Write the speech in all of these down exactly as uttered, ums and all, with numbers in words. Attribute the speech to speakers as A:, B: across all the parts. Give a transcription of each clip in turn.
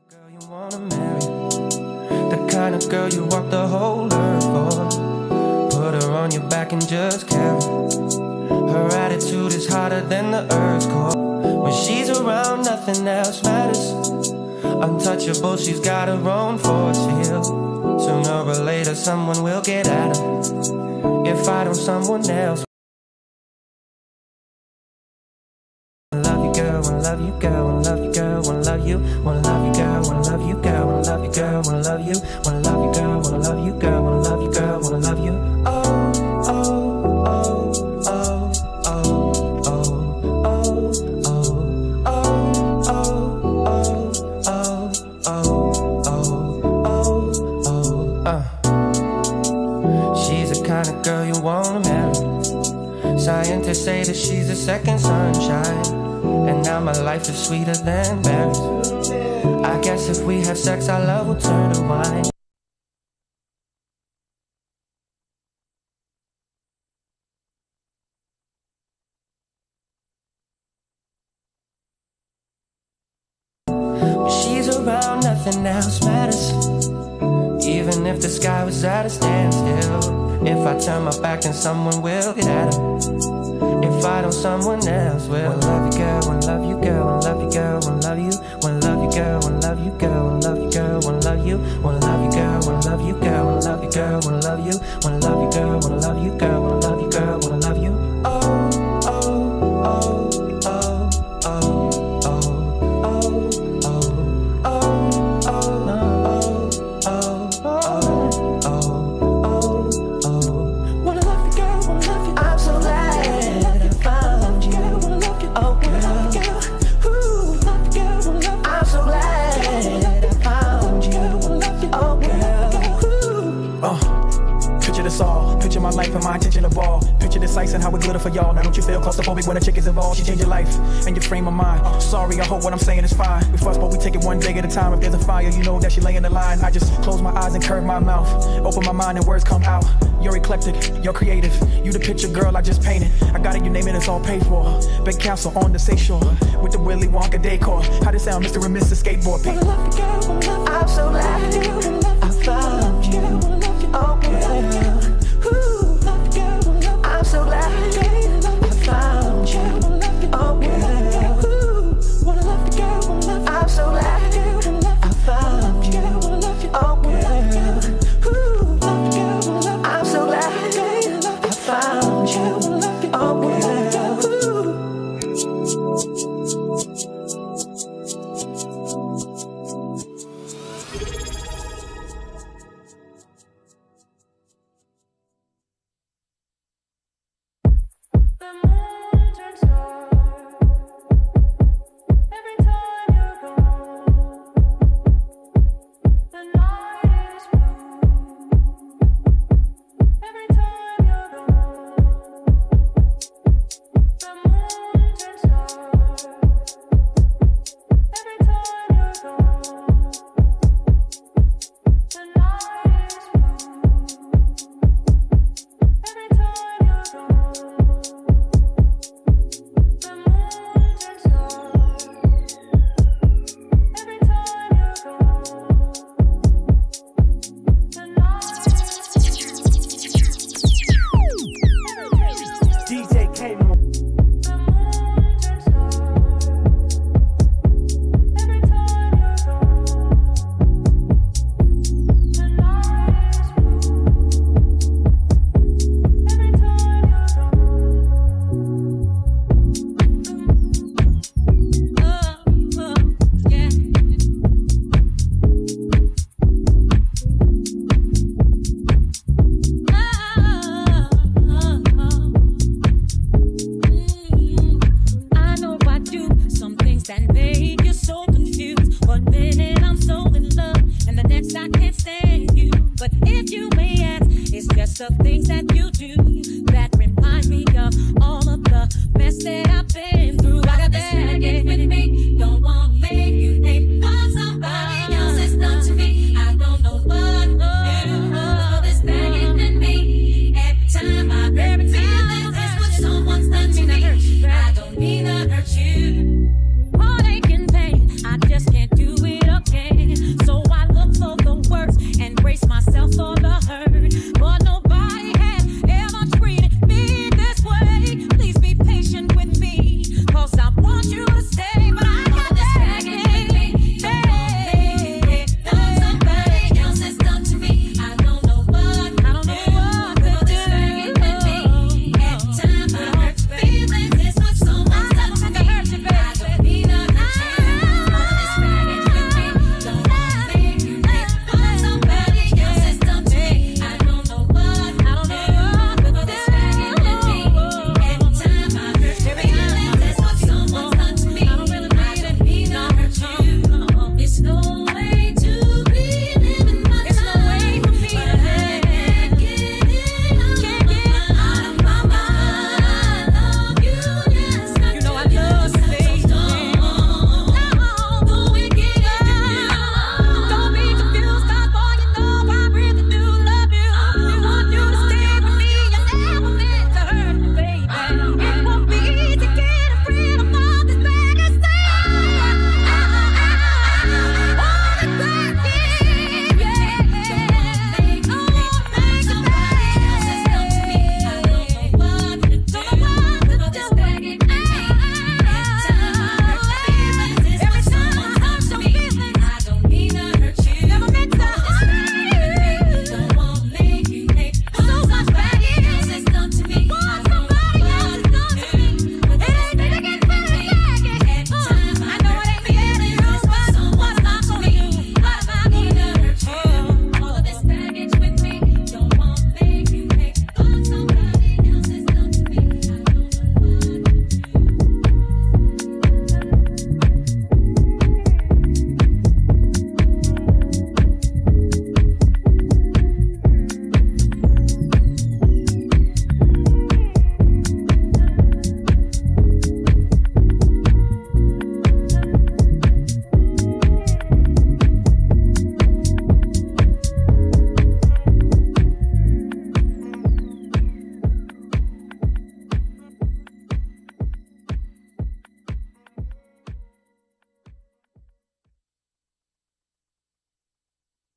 A: Girl you wanna marry, the kind of girl you walk the whole earth for. Put her on your back and just carry. Her attitude is hotter than the earth's core. When she's around, nothing else matters. Untouchable, she's got her own force field. Sooner or later, someone will get at her. If I don't, someone else. Love you, girl, wanna love you, girl, wanna love you, girl, wanna love you, wanna love you, girl, wanna love you, girl, wanna love you, girl, wanna love you, wanna love you, girl, wanna love you, girl, wanna love you, girl, wanna love you. Oh, oh, oh, oh, oh, oh, oh, oh, oh, oh, oh, oh, oh, oh, uh. She's the kind of girl you wanna marry. Scientists say that she's the second sunshine. And now my life is sweeter than berries. I guess if we have sex, our love will turn to wine. When she's around, nothing else matters. Even if the sky was at a standstill. If I turn my back, then someone will get at her. If I don't, someone else will. Wanna love you, girl, wanna love you, girl, wanna love you, girl, wanna love you, wanna love you, girl, wanna love you, girl, wanna love you, girl, wanna love you, wanna love you, girl, wanna love you, girl, wanna love you, girl, wanna love you, wanna love you, girl, wanna love you, girl, wanna love you, girl, wanna love you. Oh, oh, oh, oh, oh, oh, oh, oh, oh, oh, oh, oh, oh. Wanna love you, girl, wanna love you. I'm so glad.
B: All. Picture my life and my intention of all. Picture this ice and how it glitter for y'all. Now don't you feel claustrophobic when a chick is involved? She changed your life and your frame of mind. Sorry, I hope what I'm saying is fine. We fuss, but we take it one day at a time. If there's a fire, you know that she lay in the line. I just close my eyes and curve my mouth. Open my mind and words come out. You're eclectic, you're creative. You the picture, girl, I just painted. I got it, you name it, it's all paid for. Big castle on the seashore with the Willy Wonka decor. How this sound, Mister and Missus Skateboard?
A: Wanna love you, girl, wanna love you. I'm so glad I found you. Oh, girl. I'm so glad I found you. Oh, girl. Wanna love you, girl, wanna love you. I'm so glad I found you. Oh, girl. I'm so glad I found you. Oh, girl.
C: Heartache and pain, I just can't do it again.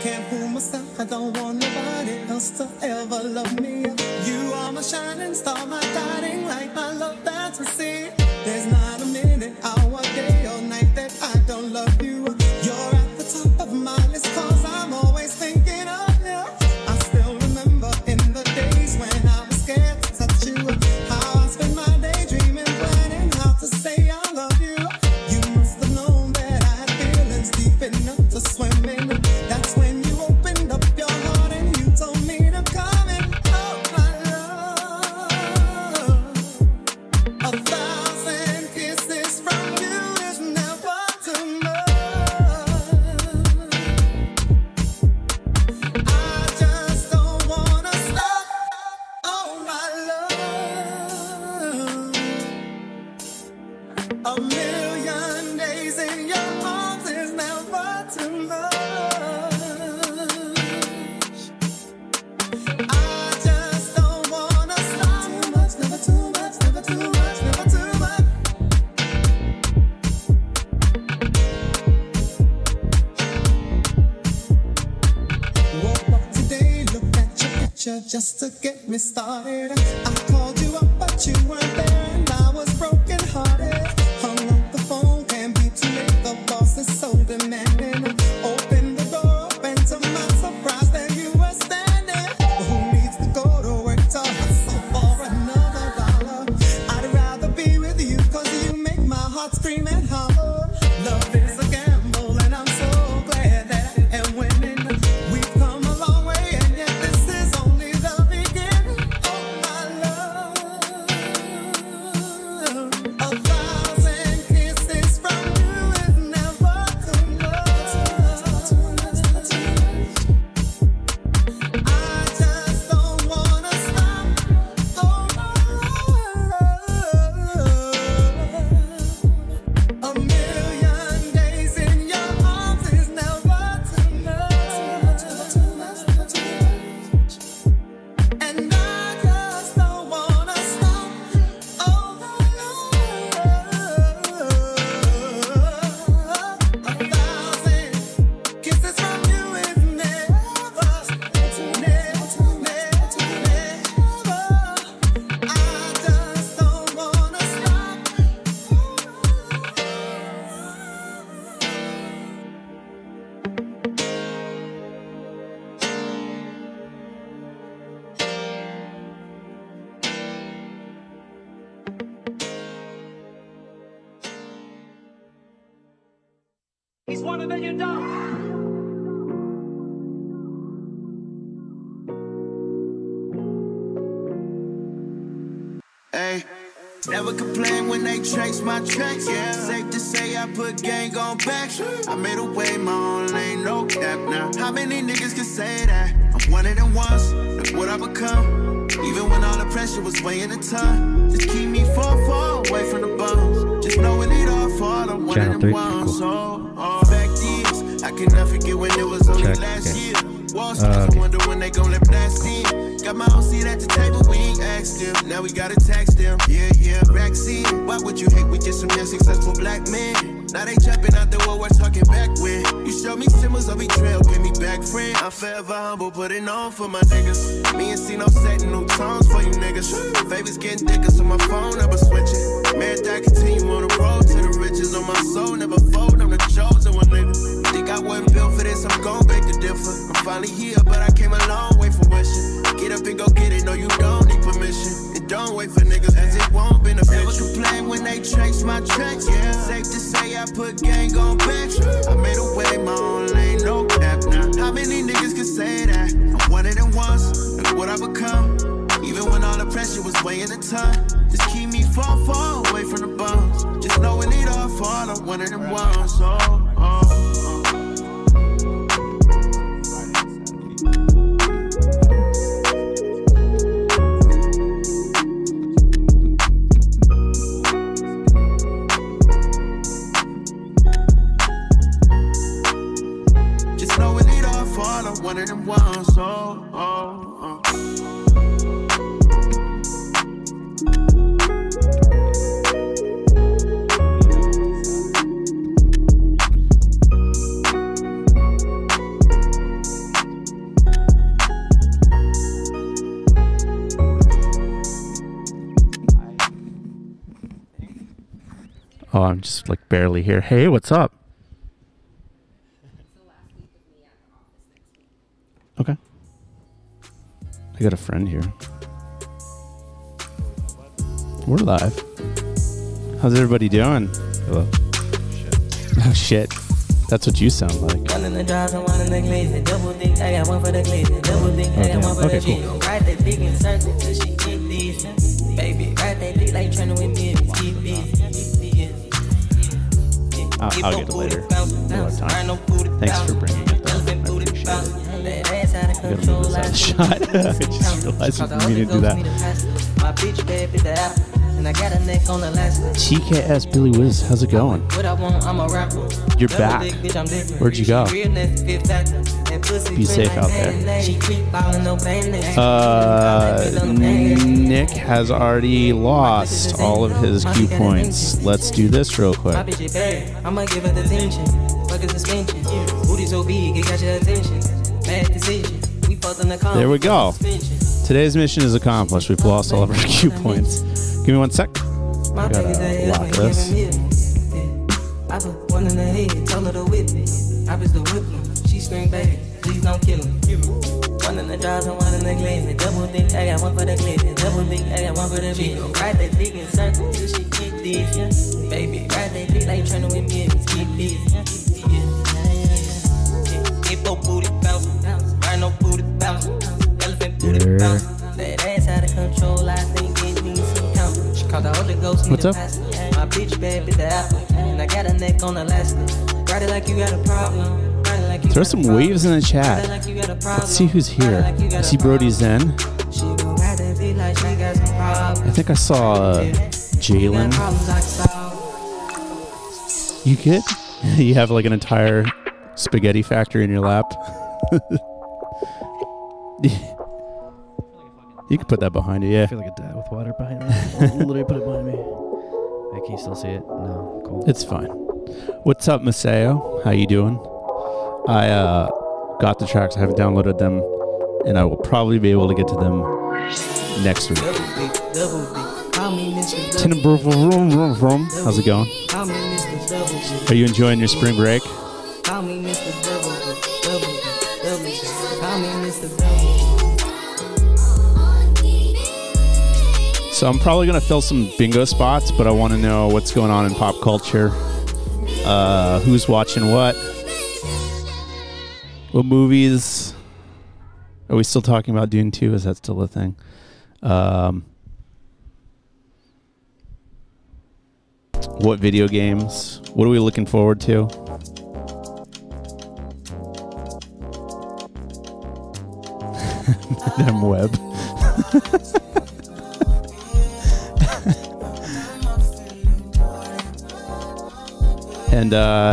C: can't fool myself, I don't want nobody else to ever love me. You are my shining star, my guiding light, my love that's received. There's not a minute, hour, day or night that I don't love you. You're at the top of my list, cause I'm always thinking of you. I still remember in the days when I was scared to touch you, how I spent my day dreaming, planning how to say I love you. You must have known that I had feelings deep enough to swim in. That's when you opened up your heart and you told me to come in. Oh my love, a thousand kisses from you is never too much. I just don't wanna stop. Oh my love, a million days in your arms is never too much. I just don't wanna stop. Too much, never too much, never too much, never too much. Woke up today, looked at your picture just to get me started. I called you up, but you weren't there, and I was broken hearted. Hung up the phone, can't be too late. The boss is so demanding. Open the door up, and to my surprise, there you were standing. Who needs to go to work to hustle for another dollar? I'd rather be with you, cause you make my heart scream and holler. Love is a gamble, and I'm so glad that I am winning. We've come a long way, and yet this is only the beginning. Oh my love, a thousand kisses from you is never too much. I just don't wanna stop. Oh my love, a million days in your arms is never too much. And I just don't wanna stop. Oh my love, a thousand kisses from you is never, never, never, never. I just don't wanna stop.
A: He's one of the you don't.
D: Hey, never complain when they trace my tracks. Yeah, safe to say I put gang on back. I made a way, my own lane, no cap now. How many niggas can say that? I'm one of them ones. Look what I become. Even when all the pressure was weighing a ton, just keep me far, far away from the bones. Just knowing it all fall, I'm one
E: Channel
D: of
E: three,
D: them ones.
E: cool.
D: Oh, oh, back years, I cannot forget when it was only
E: Check,
D: last
E: okay.
D: year. Wall
E: Uh,
D: Street,
E: okay.
D: I wonder when they gon' let blast in. Got my own seat at the table, we ain't asked them. Now we gotta tax them. Yeah, yeah, vaccine. Why would you hate? We just some young successful black men. Now they jumping out the wall, we're talking back when. You showed me symbols of betrayal, gave me back friend. I'm forever humble, putting on for my niggas. Me and C-No setting new tones for you niggas. Favors getting thicker, so my phone never switching. Man, I continue on the road to the riches on my soul, never fold, I'm the chosen one, nigga. Think I wasn't built for this, I'm gon' beg to differ. I'm finally here, but I came a long way from wishing. Get up and go get it, no you don't need permission. And don't wait for niggas, as it won't benefit. Never complain when they trace my tracks, yeah. Safe to say I put gang on back. I made a way, my own lane, no cap now. How many niggas can say that? I'm one of them ones, look what I become. Even when all the pressure was weighing a ton, just keep me far, far away from the bones. Just knowing it all fall, I'm one of them ones. Oh, oh, oh. Just knowing it all fall, I'm one of them ones. Oh, oh, oh.
E: Oh, I'm just like barely here. Hey, what's up? Okay. I got a friend here. We're live. How's everybody doing?
F: Hello.
E: Shit. Oh shit. That's what you sound like.
F: One in the drive and one in the glaze. Double dick, I got one for the glaze. Double dick, I got one for the cheek. Ride that dick in circle till she keep these. Baby, ride that dick like training with me. Keep these.
E: I'll, I'll get it later. We'll have time. Thanks for bringing it though. I appreciate it. I gotta move this out of the shot. I just realized I didn't mean to do that.
F: My bitch baby the apple. And I got a neck on the last
E: T K S Billy Wiz, how's it going?
F: What I want, I'm a rapper.
E: You're back. Where'd you go? Be safe out there. Uh, Nick has already lost all of his Q points. Let's do this real quick.
F: I'ma give it attention. Fuck a suspension. Booty so big, it got your attention. Bad decision. We fucked on the car.
E: There we go. Today's mission is accomplished. We've lost all of our Q points. Give me one sec. I gotta lock this.
F: I put one in the head, tell her to whip it. I was the whip. She screamed, baby, please don't kill him. One in the drive and one in the glaze. Double dick, I got one for the glaze. Double dick, I got one for the beat. Ride that dick in circle till she keep these. Yeah. Baby, ride that dick like training with me. Keep these. Keep no booty bounce, ride no booty bounce. Elephant booty bounce. That ass out of control, I think it needs some count. She called the Holy Ghost.
E: What's up?
F: My bitch baby the apple. And I got a neck on Alaska. Ride it like you got a problem.
E: Throw some waves in the chat. Let's see who's here. I see Brody Zen. I think I saw uh, Jalen. You good? You have like an entire spaghetti factory in your lap. You can put that behind you, yeah.
G: I feel like a dad with water behind me. I'll literally put it behind me. Hey, can you still see it? No, cool.
E: It's fine. What's up, Maseo? How you doing? I uh, got the tracks. I haven't downloaded them, and I will probably be able to get to them next week. How's it going? Are you enjoying your spring break? So I'm probably going to fill some bingo spots, but I want to know what's going on in pop culture. Uh, who's watching what? What movies? Are we still talking about Dune two? Is that still a thing? Um, what video games? What are we looking forward to? Madame Web. And uh,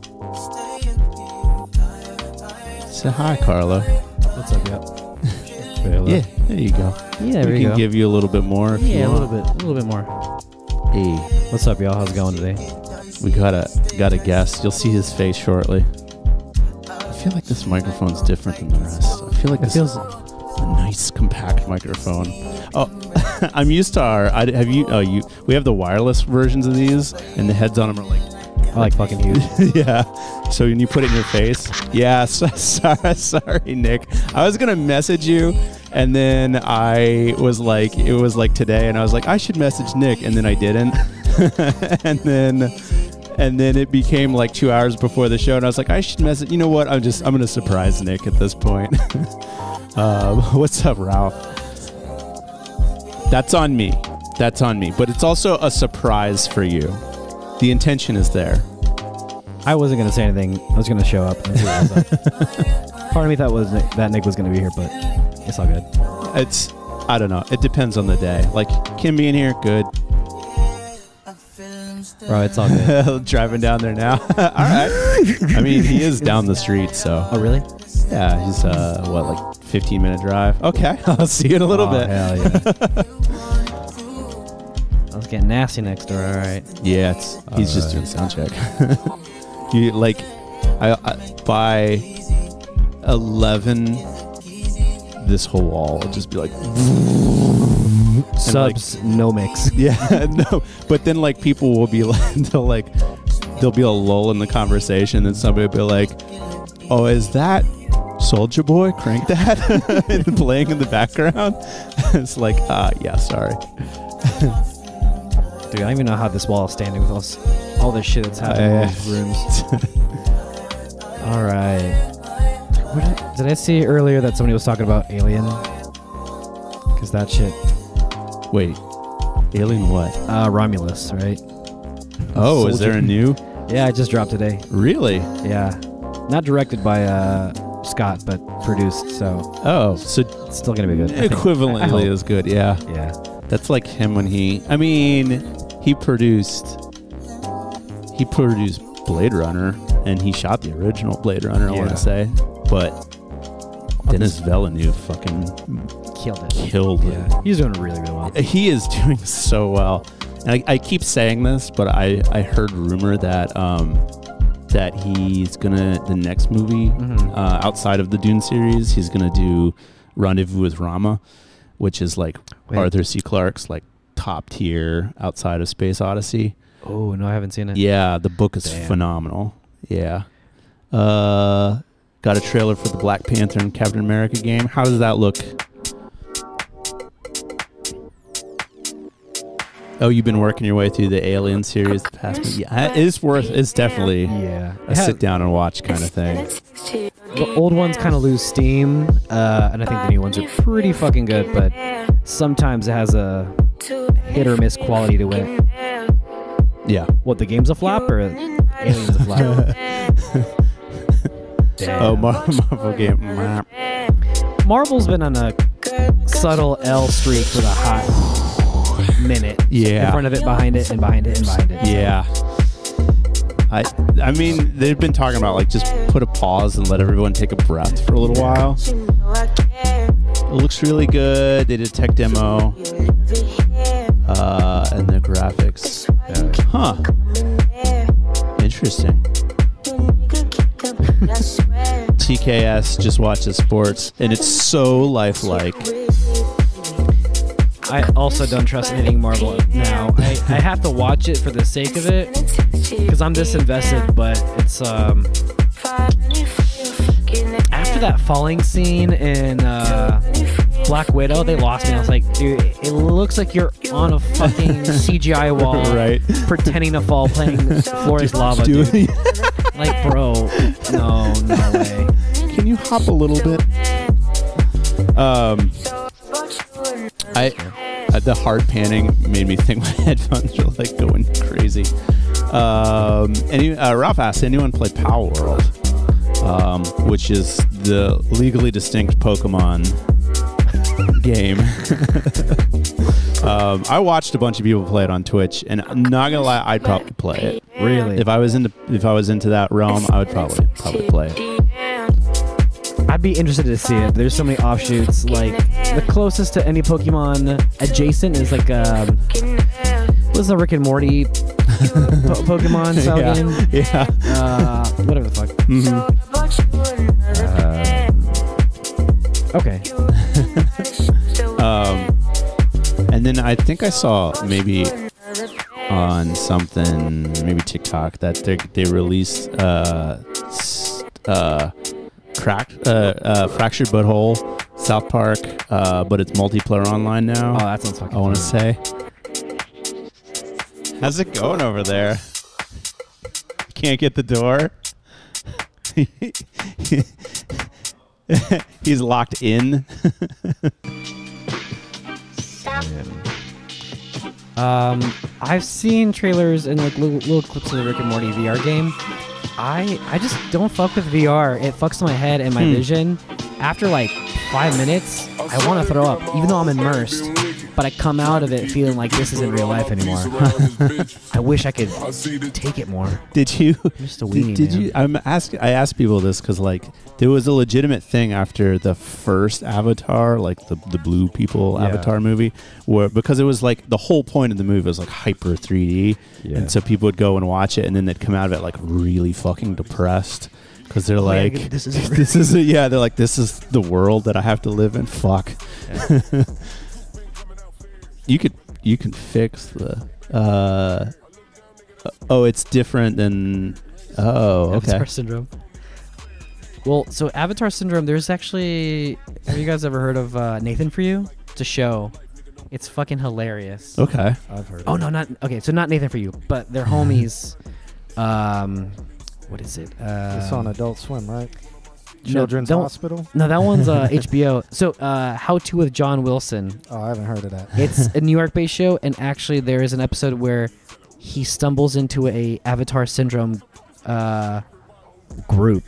E: say hi, Carlo.
G: What's up, yeah?
E: Yeah, there you go.
G: Yeah, there
E: we
G: you
E: can
G: go.
E: give you a little bit more. If
G: Yeah,
E: you
G: a
E: want.
G: little bit, a little bit more.
E: Hey,
G: What's up, y'all? How's it going today?
E: we got a got a guest. You'll see his face shortly. I feel like this microphone's different than the rest. I feel like
G: It
E: this
G: feels.
E: is a nice compact microphone. Oh, I'm used to our. I, have you? Oh, you. We have the wireless versions of these, and the heads on them are like.
G: I like fucking huge.
E: Yeah. So when you put it in your face. Yeah. So, sorry, sorry, Nick. I was gonna message you, and then I was like, it was like today, and I was like, I should message Nick, and then I didn't, and then, and then it became like two hours before the show, and I was like, I should message. You know what? I'm just, I'm gonna surprise Nick at this point. uh, what's up, Ralph? That's on me. That's on me. But it's also a surprise for you. The intention is there.
G: I wasn't gonna say anything. I was gonna show up and see what was up. Part of me thought was Nick, that Nick was gonna be here, but it's all good.
E: It's, I don't know. It depends on the day. Like Kim being here, good.
G: Bro, it's all good.
E: Driving down there now. All right. I mean, he is down the street, so.
G: Oh, really?
E: Yeah, he's uh, what, like fifteen minute drive. Okay, I'll see you in a little
G: Oh,
E: bit.
G: hell yeah. I was getting nasty next door. All right.
E: Yeah, it's, he's
G: All
E: just
G: right.
E: doing sound check. You like, I, I by eleven, this whole wall will just be like
G: Subs, no mix.
E: Yeah, no. But then like people will be like, they'll like, there'll be a lull in the conversation, and somebody will be like, "Oh, is that Soulja Boy? Crank that," and playing in the background. It's like, ah, uh, yeah, sorry.
G: Dude, I don't even know how this wall is standing with all, s- all this shit that's happening in these rooms. All right. What did, did I see earlier that somebody was talking about Alien? Because that shit.
E: Wait, Alien what?
G: Uh, Romulus, right?
E: Oh, is there a new?
G: Yeah, it just dropped today.
E: Really?
G: Yeah. Not directed by uh, Scott, but produced, so
E: Oh, so
G: it's still going to be good. I think. I
E: equivalently
G: hope.
E: as good, yeah.
G: Yeah.
E: That's like him when he, I mean, he produced, he produced Blade Runner, and he shot the original Blade Runner, I
G: Yeah.
E: want to say. But Denis Villeneuve fucking
G: Killed it.
E: killed it.
G: Yeah. He's doing really, really well.
E: He is doing so well. And I, I keep saying this, but I, I heard rumor that um that he's gonna, the next movie
G: Mm-hmm.
E: uh, outside of the Dune series, he's gonna do Rendezvous with Rama, which is like
G: Wait.
E: Arthur C. Clarke's like top tier outside of Space Odyssey.
G: Oh, no, I haven't seen it.
E: Yeah, the book is
G: Damn.
E: phenomenal. Yeah. Uh, got a trailer for the Black Panther and Captain America game. How does that look? Oh, you've been working your way through the Alien series the past week. Yeah, it's worth. It's definitely
G: Yeah.
E: a sit down and watch kind of thing.
G: The old ones kind of lose steam, uh, and I think the new ones are pretty fucking good, but sometimes it has a hit or miss quality to it.
E: Yeah.
G: What, the game's a flop or Alien's a flop? Damn.
E: Oh, Mar- Marvel game.
G: Marvel's been on a subtle L streak for the hot minute.
E: Yeah.
G: In front of it, behind it, and behind it, and behind it.
E: Yeah. I I mean, they've been talking about like just put a pause and let everyone take a breath for a little while. It looks really good. They did a tech demo. Uh, and the graphics. Huh. Interesting. T K S just watches sports, and it's so lifelike.
G: I also don't trust anything Marvel now. I, I have to watch it for the sake of it because I'm disinvested, but it's um after that falling scene in uh, Black Widow, they lost me. I was like, dude, it looks like you're on a fucking C G I wall,
E: Right.
G: pretending to fall, playing Floor is Lava, dude.
E: Dude.
G: Like, bro, no, no way.
E: Can you hop a little bit? Um, I uh, the hard panning made me think my headphones are like going crazy. Um, any uh, Ralph asked, anyone play Power World, um, which is the legally distinct Pokemon game. um, I watched a bunch of people play it on Twitch, and I'm not gonna lie, I'd probably play it.
G: Really?
E: If I was into if I was into that realm, I would probably probably play it.
G: I'd be interested to see it. There's so many offshoots. Like, the closest to any Pokemon adjacent is like, um, what's the Rick and Morty po- Pokemon style
E: Yeah.
G: game?
E: Yeah.
G: Uh, whatever the fuck.
E: Mhm.
G: Uh, okay.
E: Um, and then I think I saw maybe on something, maybe TikTok, that they they released uh, s- uh, cracked uh, uh, fractured butthole South Park, uh, but it's multiplayer online now.
G: Oh, that sounds fucking
E: I want to
G: fun.
E: say. How's it going over there? Can't get the door. He's locked in.
G: Um, I've seen trailers and like little, little clips of the Rick and Morty V R game. I I just don't fuck with V R. It fucks my head and my
E: Hmm.
G: vision. After like five minutes, I want to throw up, even though I'm immersed. But I come out of it feeling like this isn't real life anymore. I wish I could take it more.
E: Did you?
G: just a
E: did,
G: weenie,
E: did
G: man.
E: you? I'm ask. I ask people this because like there was a legitimate thing after the first Avatar, like the the blue people
G: Yeah.
E: Avatar movie, where because it was like the whole point of the movie was like hyper three D,
G: Yeah.
E: and so people would go and watch it, and then they'd come out of it like really fucking depressed because they're
G: Oh, yeah,
E: like,
G: this isn't
E: this is yeah, they're like, this is the world that I have to live in. Fuck. You could you can fix the. Uh, oh, it's different than. Oh, okay.
G: Avatar syndrome. Well, so Avatar syndrome. There's actually. Have you guys ever heard of uh, Nathan for You? It's a show. It's fucking hilarious.
E: Okay.
H: I've heard.
G: Oh
H: of
G: no,
H: it.
G: not okay. So not Nathan for You, but they're homies. um, what is it? Uh,
H: It's on Adult Swim, right?
G: no,
H: Children's
G: don't-
H: Hospital.
G: No, that one's uh, H B O. So, uh, How to with John Wilson.
H: Oh, I haven't heard of that.
G: It's a New York-based show, and actually, there is an episode where he stumbles into a Avatar syndrome uh, group,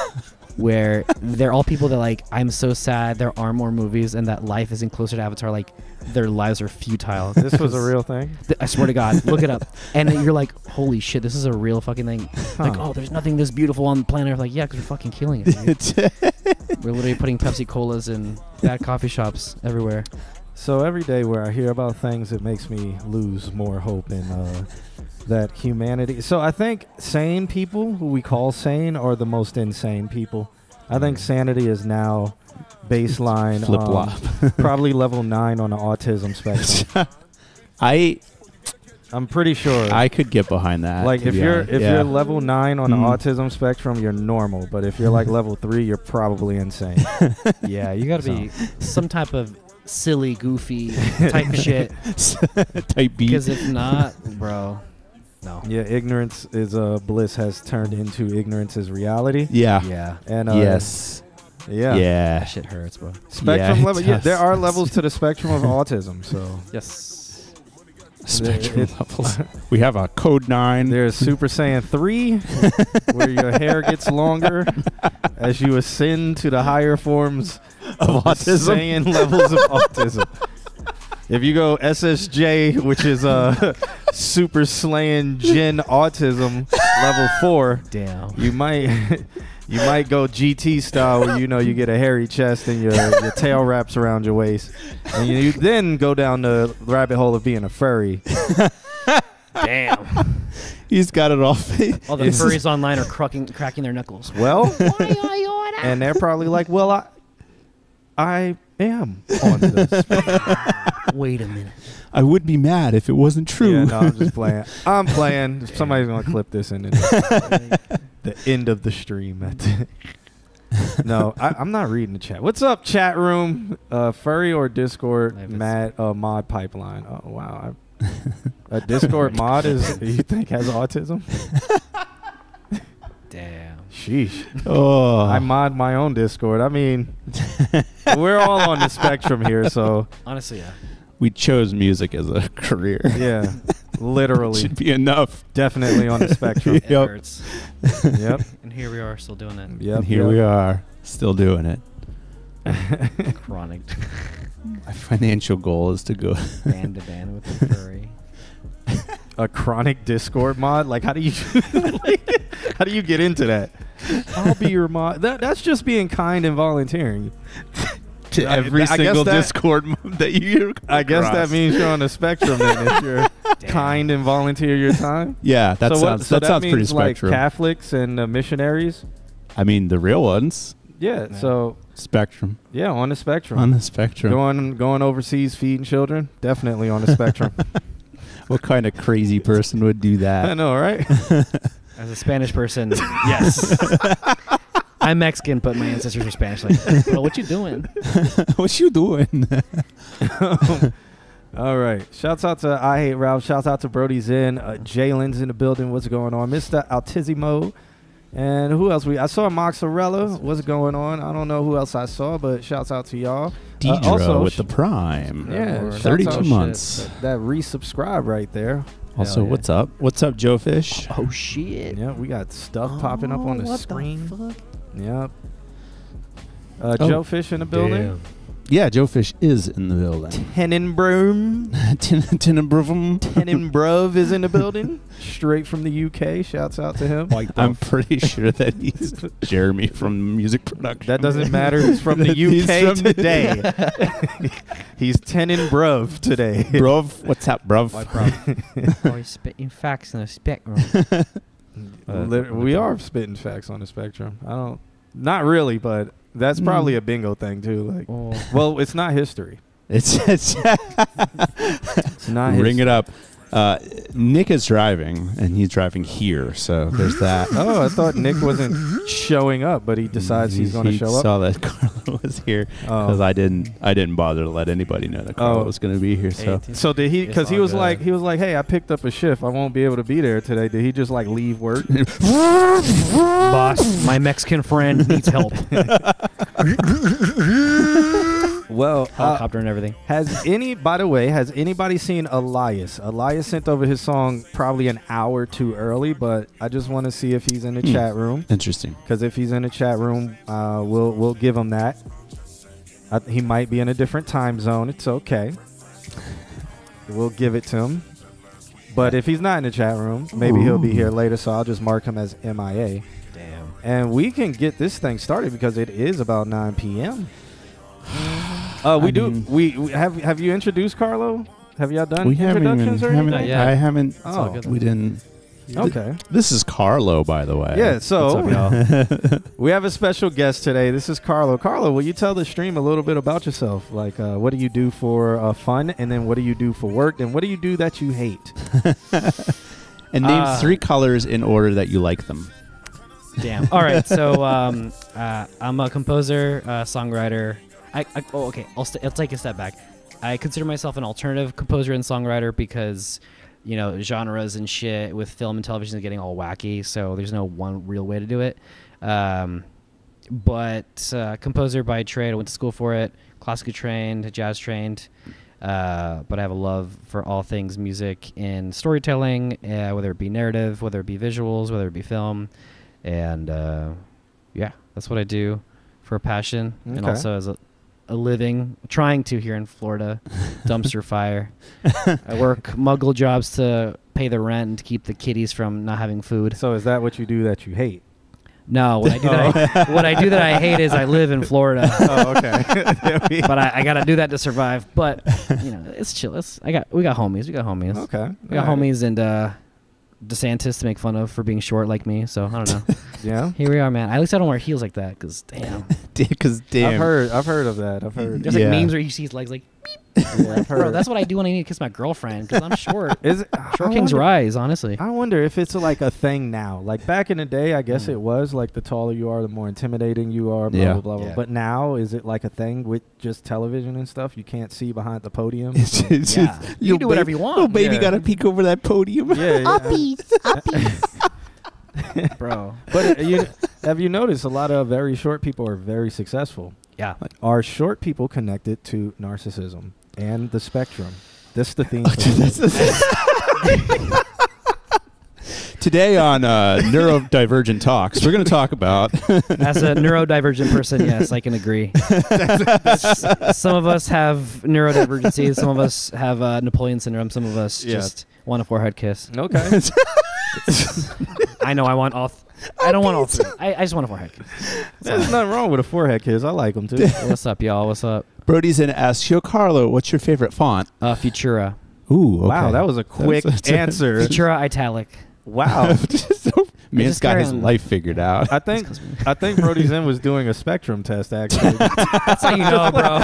G: where they're all people that like. I'm so sad there are more movies, and that life isn't closer to Avatar. Like their lives are futile.
H: This was a real thing.
G: Th- I swear to God, look it up, and you're like, holy shit, this is a real fucking thing. Like,
H: Huh.
G: oh, there's nothing this beautiful on the planet Earth. Like, yeah, because we're fucking killing it. dude. We're literally putting Pepsi Colas in bad coffee shops everywhere.
H: So every day where I hear about things, it makes me lose more hope in uh, that humanity. So I think sane people, who we call sane, are the most insane people. I think sanity is now baseline.
E: Flip
H: um,
E: flop.
H: probably level nine on the autism spectrum.
E: I
H: I'm pretty sure.
E: I could get behind that.
H: like
E: to
H: if
E: be
H: you're
E: honest.
H: if
E: Yeah.
H: you're level nine on
E: Mm.
H: the autism spectrum, you're normal. But if you're like level three, you're probably insane.
G: Yeah, you gotta be some type of silly, goofy type shit.
E: type B.
G: Because if not, bro, no.
H: Yeah, ignorance is uh, bliss has turned into ignorance is reality.
E: Yeah.
G: Yeah,
H: And uh,
E: Yes.
H: yeah,
E: Yeah.
G: that shit hurts, bro.
H: spectrum
E: Yeah, it
H: level. Yeah,
E: does.
H: there are levels to the spectrum of autism. So
G: Yes.
E: Spectrum
H: It-
E: levels. We have a code nine.
H: there's Super Saiyan three, where your hair gets longer as you ascend to the higher forms
E: Of
H: the
E: autism.
H: Saiyan levels of autism. If you go S S J, which is uh, Super Saiyan Gen Autism level four,
G: Damn.
H: you might you might go G T style, where you know you get a hairy chest and your your tail wraps around your waist, and you, you then go down the rabbit hole of being a furry.
G: Damn.
E: He's got it all.
G: All the
E: It's-
G: furries online are cracking, cracking their knuckles.
H: Well, and they're probably like, well, I I am on this.
G: Wait a minute.
E: I would be mad if it wasn't true.
H: Yeah, no, I'm just playing. I'm playing. Somebody's gonna clip this in the, the end of the stream. At the no, I, I'm not reading the chat. What's up, chat room? Uh, furry or Discord
G: Like
H: mad, uh, mod pipeline? Oh wow, I, a Discord mod is you think has autism?
G: Damn.
H: Sheesh.
E: Oh.
H: I mod my own Discord. I mean, we're all on the spectrum here, so
G: Honestly, yeah.
E: we chose music as a career.
H: yeah, literally,
E: Should be enough.
H: definitely on the spectrum.
G: It
E: Yep.
G: hurts.
H: Yep,
G: And here we are still doing it.
H: yep.
E: And here we are, still doing it.
G: Chronic.
E: My financial goal is to go.
G: Band to band with the furry.
H: A chronic Discord mod? Like, how do you how do you get into that? I'll be your mod. That, that's just being kind and volunteering.
E: to
H: I-
E: every
H: I guess
E: single
H: that-
E: Discord move that you.
H: I guess that
E: cross.
H: means you're on the spectrum then if you're
G: Damn.
H: kind and volunteer your time.
E: Yeah, that
H: so
E: sounds
H: what, so
E: that,
H: that
E: sounds
H: means
E: pretty
H: like
E: spectrum.
H: Catholics and uh, missionaries.
E: I mean, the real ones.
H: Yeah,
G: Yeah.
H: so
E: Spectrum.
H: yeah, on the spectrum.
E: On the spectrum.
H: Going going overseas feeding children, definitely on the spectrum.
E: What kind of crazy person would do
H: I
E: that?
H: know, right?
G: As a Spanish person, yes. I'm Mexican, but my ancestors were Spanish. Like, bro, what you doing?
E: what you doing?
H: All right. Shouts out to I Hate Ralph. Shouts out to Brody's in. Uh, Jalen's in the building. What's going on? Mister Altissimo. And who else? We I saw Mozzarella. What's going on? I don't know who else I saw, but shouts out to y'all.
E: Deidre
H: Uh, also,
E: with
H: sh-
E: the prime.
H: Yeah,
G: Lord.
H: shouts
E: thirty-two
H: out-
E: months.
H: That, that resubscribe right there.
E: Also,
H: yeah.
E: what's up? What's up, Joe Fish?
G: Oh, shit.
H: Yeah, we got stuff popping up on the
G: Oh, what
H: screen.
G: fuck?
H: Yep. Uh,
E: Oh.
H: Joe Fish in the building.
E: Yeah, Joe Fish is in the building.
H: Tenenbroom.
E: Tin- Tinenbroom.
H: Tenenbruv is in the building. Straight from the U K. Shouts out to him.
E: I'm pretty sure that he's Jeremy from music production.
H: That doesn't matter. He's from the U K
E: He's from the-
H: today. He's Tenenbruv today.
E: Bruv, what's up, bruv?
G: Oh, he's spitting facts in a spectrum.
H: Lit- we are spitting facts on the spectrum. I don't, not really, but that's probably a bingo thing too. Like,
G: Oh.
H: well, it's not history.
E: It's, it's
H: It's not his-
E: ring it up. Uh, Nick is driving, and he's driving here, so there's that.
H: Oh, I thought Nick wasn't showing up, but he decides he's going to
E: he
H: show up.
E: saw that Carlo was here
H: Oh.
E: because I didn't. I didn't bother to let anybody know that Carlo
H: Oh.
E: was going to be here. So
H: So did he?
G: It's
H: Because he
G: all
H: was
G: good.
H: like, he was like, hey, I picked up a shift. I won't be able to be there today. Did he just like leave work?
G: Boss, my Mexican friend needs help.
H: Well, uh,
G: Helicopter and everything.
H: has any? By the way, has anybody seen Elias? Elias sent over his song probably an hour too early, but I just want to see if he's in the
E: Hmm.
H: chat room.
E: interesting.
H: Because if he's in the chat room, uh, we'll we'll give him that. I, he might be in a different time zone. It's okay. We'll give it to him. But if he's not in the chat room, maybe he'll be here later. So I'll just mark him as M I A.
G: Damn.
H: And we can get this thing started because it is about nine p.m. Uh, we
E: I
H: do.
E: mean-
H: We, we have. Have you introduced Carlo? Have y'all done
E: We haven't even.
H: introductions or
E: haven't-
H: anything?
G: Not yet.
E: I haven't.
H: Oh,
G: good.
E: we didn't.
H: okay.
E: This is Carlo, by the way.
H: Yeah. So
G: What's up, y'all?
H: we have a special guest today. This is Carlo. Carlo, will you tell the stream a little bit about yourself? Like, uh, what do you do for uh, fun, and then what do you do for work, and what do you do that you hate?
E: And name
G: Uh,
E: three colors in order that you like them.
G: Damn. All right. So um, uh, I'm a composer, uh, songwriter. I, I oh okay. I'll st- I'll take a step back. I consider myself an alternative composer and songwriter because, you know, genres and shit with film and television is getting all wacky. So there's no one real way to do it. Um, but uh, composer by trade. I went to school for it. Classically trained, jazz trained. Uh, but I have a love for all things music and storytelling, uh, whether it be narrative, whether it be visuals, whether it be film. And uh, yeah, that's what I do for a passion, and
H: Okay.
G: also as a, a living, trying to here in Florida, dumpster fire. I work muggle jobs to pay the rent and to keep the kitties from not having food.
H: So is that what you do that you hate?
G: No, what I do that I, what I do that I hate is I live in Florida,
H: Oh, okay.
G: but I, I gotta do that to survive. But you know, it's chill. It's, I got we got homies. We got homies.
H: Okay.
G: We got homies and uh, DeSantis to make fun of for being short like me. So I don't know.
H: Yeah.
G: Here we are, man. At least I don't wear heels like that, cause damn.
E: Because damn.
H: I've heard. I've heard of that. I've heard.
G: There's
E: Yeah.
G: like memes where you see his legs like,
H: Yeah, I've
G: bro,
H: heard.
G: that's what I do when I need to kiss my girlfriend because I'm short.
H: Is it,
G: Short
H: I
G: kings
H: wonder-
G: rise, honestly.
H: I wonder if it's like a thing now. Like back in the day, I guess
G: Mm.
H: it was like the taller you are, the more intimidating you are. Blah
E: Yeah.
H: blah blah. blah.
G: Yeah.
H: But now, is it like a thing with just television and stuff? You can't see behind the podium.
E: It's, it's
G: Yeah.
E: just-
G: You
E: little
G: do whatever
E: baby-
G: you want.
E: Little baby
H: Yeah.
E: got to peek over that podium.
H: yeah, yeah.
G: Bro.
H: But uh, you, have you noticed a lot of very short people are very successful?
G: Yeah.
H: Are short people connected to narcissism and the spectrum? This is the theme. For
E: That's the- Today on uh, Neurodivergent Talks, we're going to talk about.
G: As a neurodivergent person, yes, I can agree. S- some of us have neurodivergencies. Some of us have uh, Napoleon syndrome. Some of us
H: Yeah.
G: just want a forehead kiss.
H: okay.
G: I know I want all. Th- I don't want all three. I, I just want a forehead kiss.
H: There's nothing wrong with a forehead kiss. I like them too.
G: What's up, y'all? What's up?
E: Brody's in ask, Yo, Carlo, what's your favorite font?
G: Uh, Futura.
E: Ooh, okay.
H: Wow, that was a quick
E: That's-
H: answer.
G: Futura italic.
H: Wow.
E: Man's
G: just
E: got
G: carry
E: his
G: on.
E: life figured out.
H: I think I think Brody Zen was doing a spectrum test actually.
G: That's how you know, bro.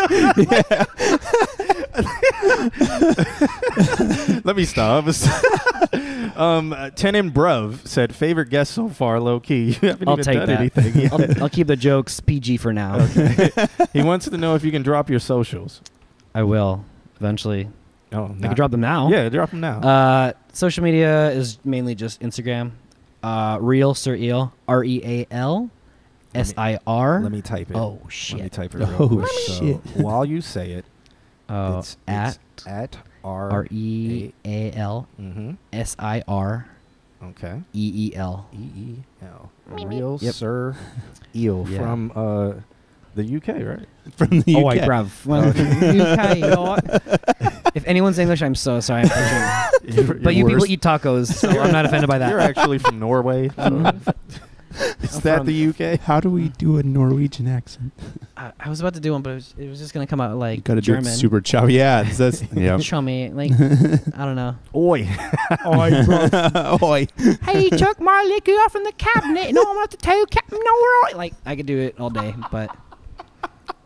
H: Let me stop. um, uh, Tenon Bruv said favorite guest so far, low key. You haven't
G: I'll
H: even
G: take
H: done
G: that.
H: anything yet.
G: I'll, I'll keep the jokes P G for now.
H: Okay. He wants to know if you can drop your socials.
G: I will eventually.
H: Oh,
G: I can drop them now.
H: Yeah, drop them now.
G: Uh, social media is mainly just Instagram. Uh, Real Sir Eel. R E A L S I R.
H: Let me type it.
G: Oh
H: Let me
G: shit.
H: type it real
E: Oh,
H: quick.
E: shit.
H: So while you say it,
G: Oh,
H: it's
G: at
H: it's at R
G: R E A L
H: Mm-hmm.
G: S I R
H: Okay.
G: E E L.
H: E E L. Real
G: Yep.
H: Sir Eel
G: Yeah.
H: from uh, the U K, right?
E: From the
G: Oh,
E: U K.
G: I bruv. Well, U K, you know what? If anyone's English, I'm so sorry. I'm Asian.
H: You're-
G: But you
H: you're
G: people
H: worse.
G: eat tacos, so I'm not offended by that.
H: You're actually from Norway. so-
G: Mhm.
H: Is
G: I'm
H: that
G: from-
H: the U K?
E: How do we do a Norwegian accent?
G: I, I was about to do one, but it was, it was just gonna come out like
E: You gotta
G: German.
E: do it super chow. Yeah, it's- that's yeah.
G: Show me, like I don't know.
H: Oi.
E: Oi.
G: Hey, took my liquor off from the cabinet, and I'm about to tell Captain Norroy. Like I could do it all day, but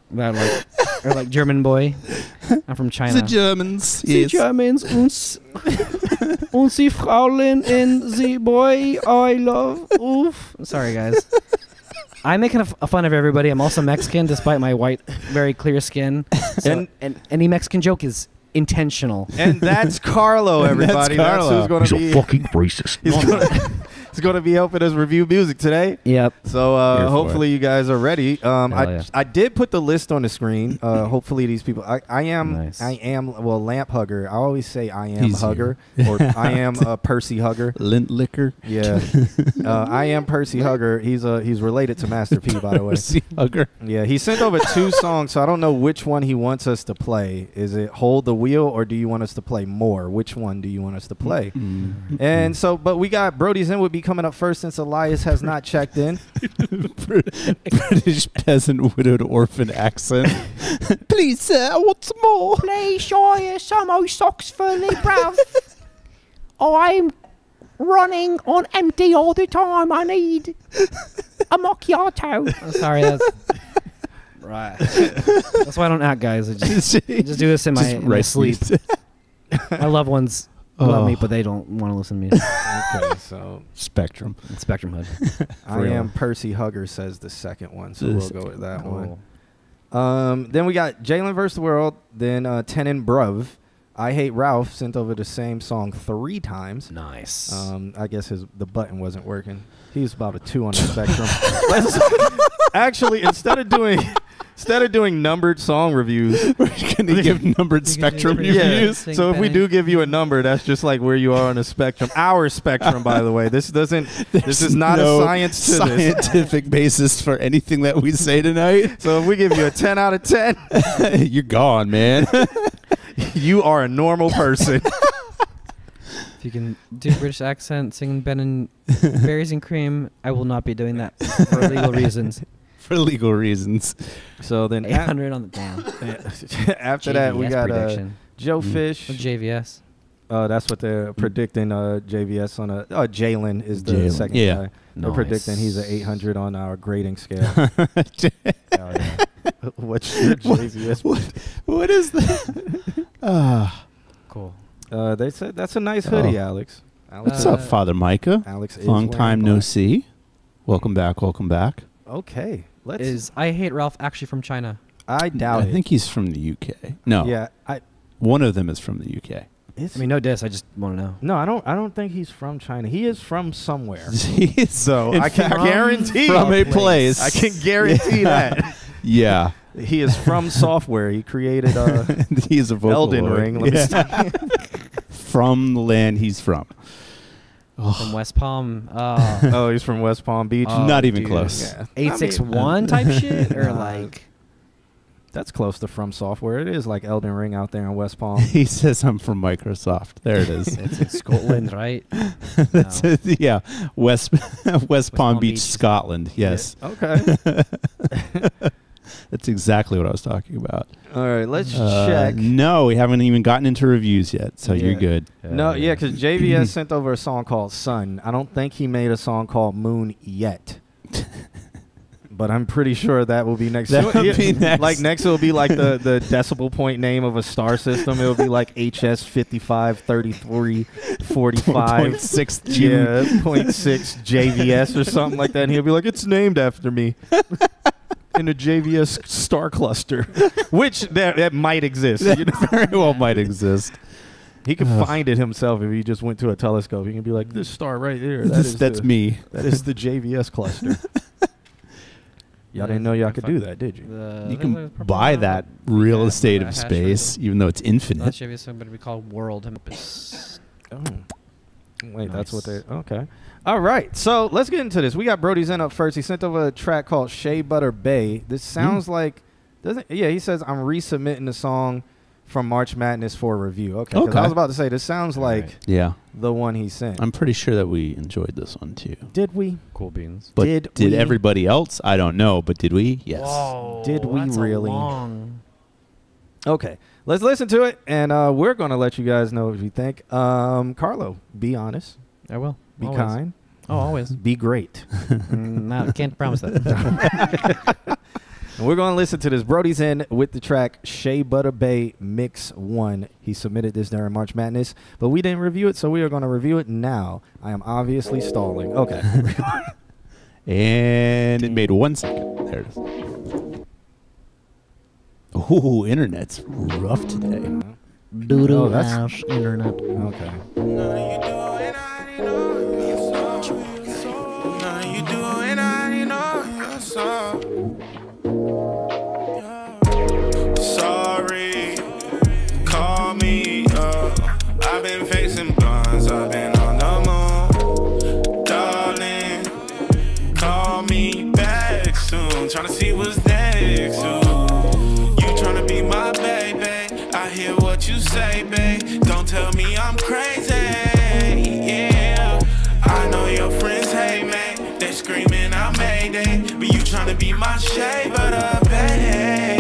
G: That like, or like German boy. I'm from China.
E: The Germans.
G: The
E: Yes.
G: Germans uns und sie Frauen and the boy I love. Oof. Sorry, guys. I'm making a, f- a fun of everybody. I'm also Mexican, despite my white, very clear skin. So,
H: And-
G: and any Mexican joke is intentional.
H: And that's Carlo, everybody. That's,
E: Carlo.
H: who's going to
I: He's
H: be.
I: a fucking racist.
H: He's gonna, he's going to be helping us review music today.
G: Yep.
H: So uh,
E: Here for
H: hopefully you guys are ready. Um,
G: Hell
H: I
G: yeah.
H: I did put the list on the screen. Uh, hopefully these people. I, I am
G: Nice.
H: I am well lamp hugger. I always say I am
E: He's
H: hugger or I am a Percy hugger.
E: Lint liquor.
H: Yeah, uh, I am Percy Hugger. He's uh he's related to Master P, by the way.
E: Percy Hugger.
H: Yeah, he sent over two songs, so I don't know which one he wants us to play. Is it Hold the Wheel or do you want us to play More? Which one do you want us to play?
E: Mm-hmm.
H: And so, but we got Brody Zen would be coming up first since Elias has not checked in.
E: British peasant widowed orphan accent. Please, sir, I want some more.
J: Please show you some of my socks for me, bruv. I'm running on empty all the time. I need a macchiato.
G: Oh, sorry, that's right. That's why I don't act, guys. I just, I just do this in my,
E: Just
G: in my
E: rice
G: sleep.
E: meat.
G: My loved ones love
E: Oh.
G: me, but they don't want to listen to me.
H: Okay, so
E: Spectrum.
G: Spectrum Hood.
H: I
E: real.
H: am Percy Hugger says the second one, so
E: The
H: we'll
E: second
H: go with that
G: Cool.
H: one. Um, then we got Jalen versus the World. Then uh, Tenon Bruv. I Hate Ralph sent over the same song three times.
G: Nice.
H: Um, I guess his the button wasn't working. He's about a two on the spectrum. Let's actually instead of doing instead of doing numbered song reviews,
E: We're gonna give numbered spectrum
H: yeah.
E: reviews.
H: So if we do give you a number, that's just like where you are on the spectrum. Our spectrum, by the way. This doesn't. this
E: There's
H: is not
E: no
H: a science to this.
E: scientific basis for anything that we say tonight.
H: So if we give you a ten out of ten,
E: You're gone, man.
H: you are a normal person.
G: If you can do British accent, sing Ben and Berries and Cream, I will not be doing that for legal reasons.
E: For legal reasons.
H: So then
G: eight
H: af-
G: hundred on the down.
H: after that, we
G: J V S
H: got uh,
G: prediction.
H: Joe
E: Mm.
H: Fish.
G: J V S.
H: Uh, that's what they're predicting. Uh, J V S on a. Uh, Jalen is the
E: Jalen,
H: second
E: yeah.
H: guy. They're predicting he's an eight hundred on our grading scale. Hell yeah. What's your J V S?
E: What, what is that? Ah.
G: Cool.
H: Uh, they said that's a nice hoodie,
E: Oh.
H: Alex. Alex,
E: What's
G: Uh,
E: up, Father Micah?
H: Alex is
E: Long
H: wearing
E: time no
H: black.
E: see. Welcome back. Welcome back.
H: Okay, let's.
G: Is I Hate Ralph actually from China?
H: I doubt
E: I
H: it.
E: think he's from the U K. No.
H: Yeah, I.
E: One of them is from the U K.
H: It's,
G: I mean, no diss. I just want to know.
H: no, I don't. I don't think he's from China. He is from somewhere.
E: He's
H: So
E: in
H: I can
E: fact
H: guarantee
E: from a
H: place.
E: place.
H: I can guarantee
E: Yeah.
H: that
E: Yeah.
H: he is from software. He created uh,
E: He's a Vocaloid.
H: Elden Ring. Let me
E: Yeah. From the land he's from.
G: From West Palm. Uh,
H: Oh, he's from West Palm Beach.
G: Oh,
E: Not even
G: dude.
E: close.
H: Yeah.
G: eight six one type shit? Or like.
H: That's close to From Software. It is like Elden Ring out there in West Palm.
E: He says I'm from Microsoft. There it is.
G: It's in Scotland, right?
E: That's
G: No.
E: it. Yeah. West West Palm,
G: Palm
E: Beach,
G: Beach.
E: Scotland. Yes.
H: Okay.
E: That's exactly what I was talking about.
H: All right, let's
E: Uh,
H: check.
E: No, we haven't even gotten into reviews yet, so you're
H: Yeah.
E: good.
H: No, yeah, because J V S sent over a song called Sun. I don't think he made a song called Moon yet. But I'm pretty sure that will be next.
E: That
H: So,
E: will
H: yeah,
E: be next.
H: Like next, it'll be like the, the decimal point name of a star system. It'll be like H S fifty-five thirty-three forty-five.
E: Point six G.
H: Yeah, point six J V S or something like that. And he'll be like, it's named after me. In a J V S star cluster, which that, that might exist.
E: That
H: You know?
E: very well might exist.
H: He could
E: Ugh.
H: find it himself if he just went to a telescope. He can be like, this star right there. That
E: This-
H: is
E: that's
H: the,
E: me.
H: That is the J V S cluster. Y'all didn't know y'all could do that, did you?
G: The,
E: You can buy that real estate of space, even though it's
G: Not
E: infinite.
G: J V S, but we call World.
H: Oh. Wait, that's what
G: Nice.
H: they. Okay. All right. So let's get into this. We got Brody Zen up first. He sent over a track called Shea Butter Bay. This sounds like. Doesn't yeah, he says I'm resubmitting the song from March Madness for review. Okay. 'cause
E: Okay.
H: I was about to say this sounds like
G: right.
E: Yeah.
H: the one he sent.
E: I'm pretty sure that we enjoyed this one too.
H: Did we?
G: Cool beans.
E: But
H: Did
E: did,
H: we?
E: everybody else? I don't know, but did we? Yes.
G: Whoa,
H: Did we
G: that's a
H: really?
G: long-
H: Okay. Let's listen to it, and uh, we're going to let you guys know what you think. Um, Carlo, be honest.
G: I will.
H: Be
G: Always.
H: kind.
G: Oh, always.
H: Be great.
G: Mm, no, can't promise that.
H: And we're going to listen to this. Brody's in with the track Shea Butter Bay Mix one. He submitted this during March Madness, but we didn't review it, so we are going to review it now. I am obviously stalling. Okay.
E: And it made one second. There it is. Ooh, internet's rough today.
G: Doodle
H: Oh, that's-
G: ass internet.
H: Okay.
D: Sorry, call me up. I've been facing blunts, I've been on the moon. Darling, call me back soon. Tryna see what's next. Ooh. You tryna be my baby. I hear what you say, babe. Don't tell me I'm crazy. Yeah, I know your friends hate me. They screaming out Mayday, but you tryna be my shade, but uh, baby.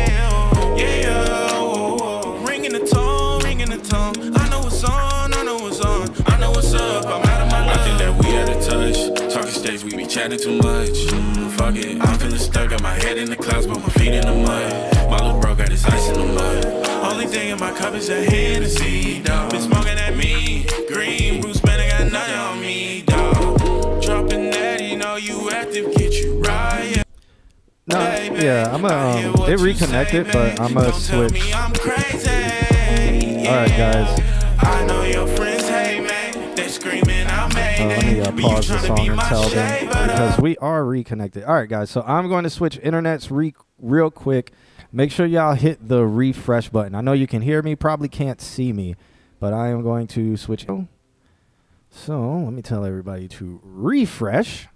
D: Yeah, ringing the tone, ringing the tone. I know what's on, I know what's on. I know what's up, I'm out of my life. I think that we out of touch. Talking stage, we be chatting too much. Mm, fuck it, I'm feeling stuck. Got my head in the clouds, but my feet in the mud. My little bro got his ice in the mud. Only thing in my cup is a Hennessy, dog. Been smoking at me, green, Bruce Banner got nothing on me, dog. Dropping that, you know you active, get you right, yeah.
H: No, yeah, I'm gonna. Um, it reconnected, but I'm gonna switch. All right, guys.
D: I know your friends hate me. They screaming out
H: Uh, let me uh, pause the song and tell them because we are reconnected. All right, guys. So I'm going to switch internets re- real quick. Make sure y'all hit the refresh button. I know you can hear me, probably can't see me, but I am going to switch. So let me tell everybody to refresh.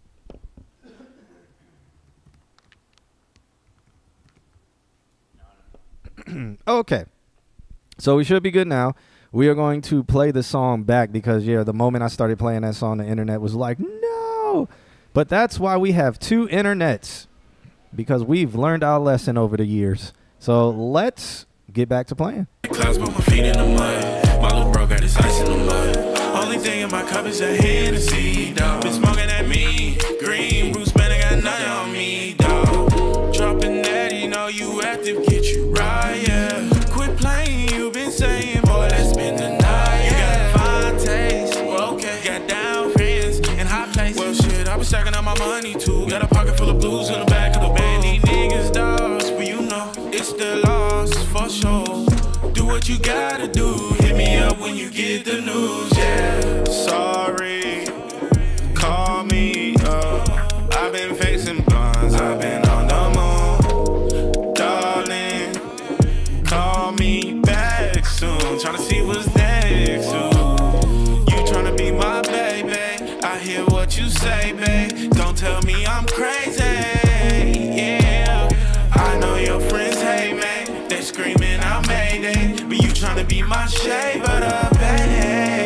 H: Okay, so we should be good now. We are going to play the song back because, yeah, the moment I started playing that song, the internet was like, no. But that's why we have two internets, because we've learned our lesson over the years. So let's get back to playing.
D: Clouds, but my feet in the mud. My little bro got his ice in the mud. Only thing in my cup is a Hennessy, dog. Been smoking at me, green, Bruce Banner got nothing on me, dog. Dropping that, you know you active, get you right, yeah. Quit playing, you been saying, boy, let's spend the night. You got a fine taste, well, okay. Got down friends in high places. Well, shit, I been stacking up my money too. Got a pocket full of blues in the back of the band. These niggas dogs, but you know it's the loss for sure. Do what you gotta do. Hit me up when you get the news, yeah. Sorry, call me up. I've been facing blunts, I've been on the moon. Darling, call me back soon. Tryna see what's next. Ooh. You tryna be my baby. I hear what you say, babe. Don't tell me I'm crazy. Yeah, I know your friends hate me. They screaming out Mayday, but you tryna be my shade, but uh, baby.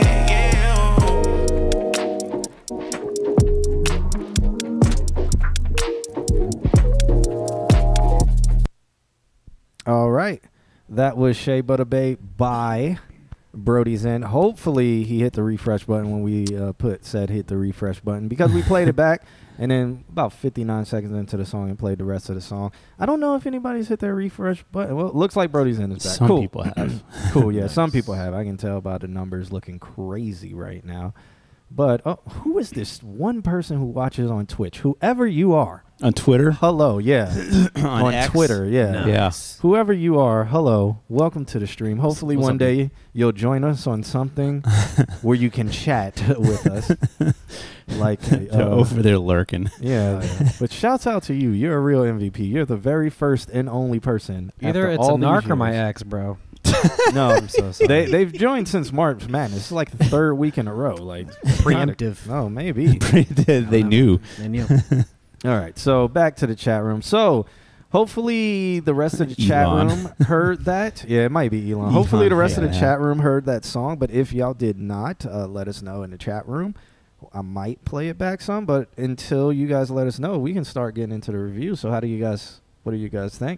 H: All right. That was Shea Butter Bay by Brody's in. Hopefully he hit the refresh button when we uh, put said hit the refresh button, because we played it back and then about fifty-nine seconds into the song and played the rest of the song. I don't know if anybody's hit their refresh button. Well, it looks like Brody's in is back.
E: Some
H: cool.
E: people have.
H: Cool, yeah. Some people have. I can tell by the numbers looking crazy right now. But oh, who is this one person who watches on Twitch? Whoever you are.
E: On Twitter?
H: Hello, yeah.
E: on
H: on
E: X?
H: Twitter, yeah.
E: Nice.
H: Yeah. Whoever you are, hello. Welcome to the stream. Hopefully
E: What's
H: one
E: up,
H: day
E: dude?
H: you'll join us on something where you can chat with us. Like
E: They're
H: uh,
E: over there lurking.
H: Yeah. But shouts out to you. You're a real M V P. You're the very first and only person.
G: Either
H: after
G: it's
H: all
G: a narc
H: these
G: or my
H: years.
G: ex, bro.
H: No,
G: I'm so sorry.
H: They they've joined since March Madness. It's like the third week in a row. Like
G: Preemptive.
H: No, maybe.
E: They knew.
G: They knew.
H: All right, so back to the chat room. So hopefully the rest of the chat
E: Elon.
H: room heard that. Yeah, it might be Elon. Hopefully
E: Elon,
H: the rest of the
E: yeah.
H: chat room heard that song. But if y'all did not, uh, let us know in the chat room. I might play it back some, but until you guys let us know, we can start getting into the review. So how do you guys, what do you guys think?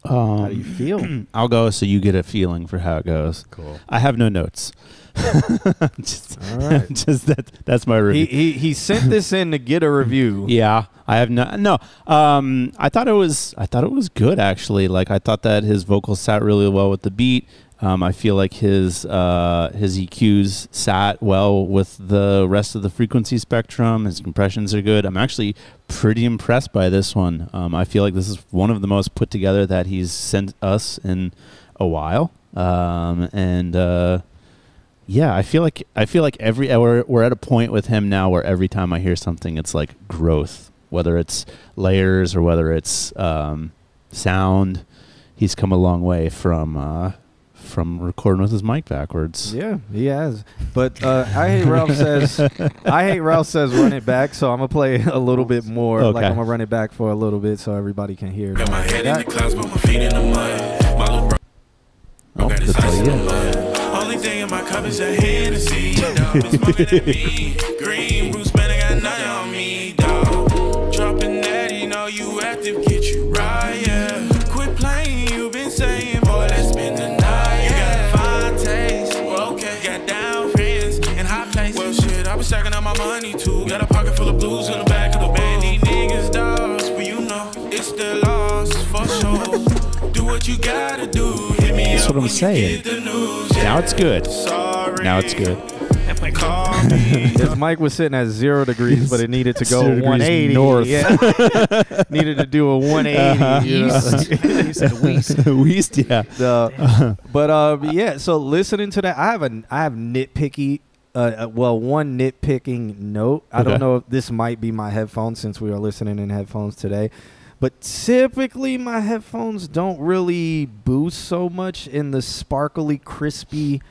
E: Um,
H: How do you feel?
E: I'll go so you get a feeling for how it goes.
H: Cool.
E: I have no notes. just,
H: All right.
E: just that. That's my
H: He,
E: review.
H: he he sent this in to get a review.
E: Yeah, I have no. No, um, I thought it was. I thought it was good actually. Like I thought that his vocals sat really well with the beat. Um, I feel like his uh, his E Qs sat well with the rest of the frequency spectrum. His compressions are good. I'm actually pretty impressed by this one. Um, I feel like this is one of the most put together that he's sent us in a while. Um, and uh, yeah, I feel like I feel like every we're we're at a point with him now where every time I hear something, it's like growth. Whether it's layers or whether it's um, sound, he's come a long way from. Uh, from recording with his mic backwards.
H: Yeah, he has. But uh, I hate Ralph says I hate Ralph says run it back, so I'm gonna play a little bit more.
E: Okay.
H: Like I'm gonna run it back for a little bit so everybody can hear.
I: Got my head in the
H: That,
I: clouds, but my feet in the mud. My little bro
E: Oh,
I: got his
E: that's all
I: ice
E: you
I: in the
E: get.
I: mud. Only thing in my cup is a Hennessy. Dog, it's smoking at me. Green, Bruce man, I got nothing on me, dog. Dropping that, you know you active, get you right, yeah. Quit playing, you been saying, boy, let's spend the night. I been stacking up my money too. Got a pocket full of blues in the back of the band. These niggas dogs, but you know it's the loss for sure. Do what you gotta do. Hit me
E: That's
I: up
E: what I'm
I: when you
E: saying.
I: get the news.
E: Now it's good.
I: Sorry.
E: Now it's good.
I: Call me.
H: his mic was sitting at zero degrees, but it needed to go
E: Zero degrees
H: one eighty
E: north.
H: Yeah. Needed to do a one eighty.
E: Uh-huh.
H: You know?
G: You said West.
E: Weast, yeah.
H: The, but uh, yeah. So listening to that, I have a I have nitpicky. Uh, uh, well, one nitpicking note. I
E: Okay.
H: don't know if this might be my headphones since we are listening in headphones today, but typically my headphones don't really boost so much in the sparkly, crispy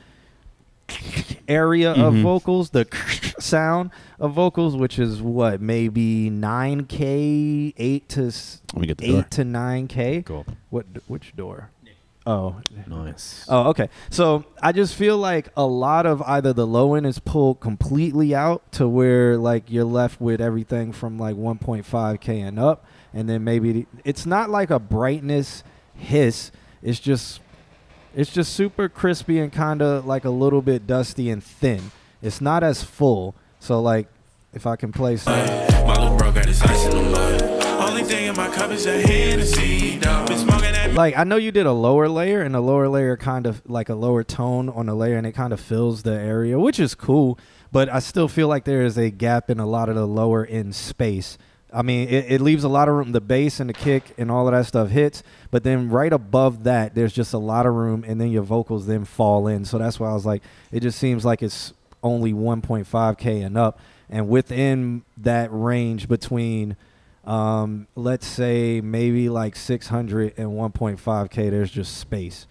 H: area of
E: Mhm.
H: vocals, the sound of vocals, which is what maybe nine K, eight to s-
E: Let me get the
H: eight
E: door.
H: to nine K.
G: Cool.
H: What? Which door? Oh,
G: Nice.
H: Oh, okay. So I just feel like a lot of either the low end is pulled completely out to where like you're left with everything from like one point five K and up, and then maybe the, it's not like a brightness hiss. It's just it's just super crispy and kind of like a little bit dusty and thin. It's not as full. So like if I can play some.
I: My little bro got his ice in the mud. Only thing in my cup is a Hennessy. Dog, been smoking at me.
H: Like I know you did a lower layer, and a lower layer kind of like a lower tone on a layer, and it kind of fills the area, which is cool. But I still feel like there is a gap in a lot of the lower end space. I mean, it, it leaves a lot of room. The bass and the kick and all of that stuff hits, but then right above that, there's just a lot of room, and then your vocals then fall in. So that's why I was like, it just seems like it's only one point five K and up, and within that range between. Um, let's say maybe like six hundred and one point five K, there's just space.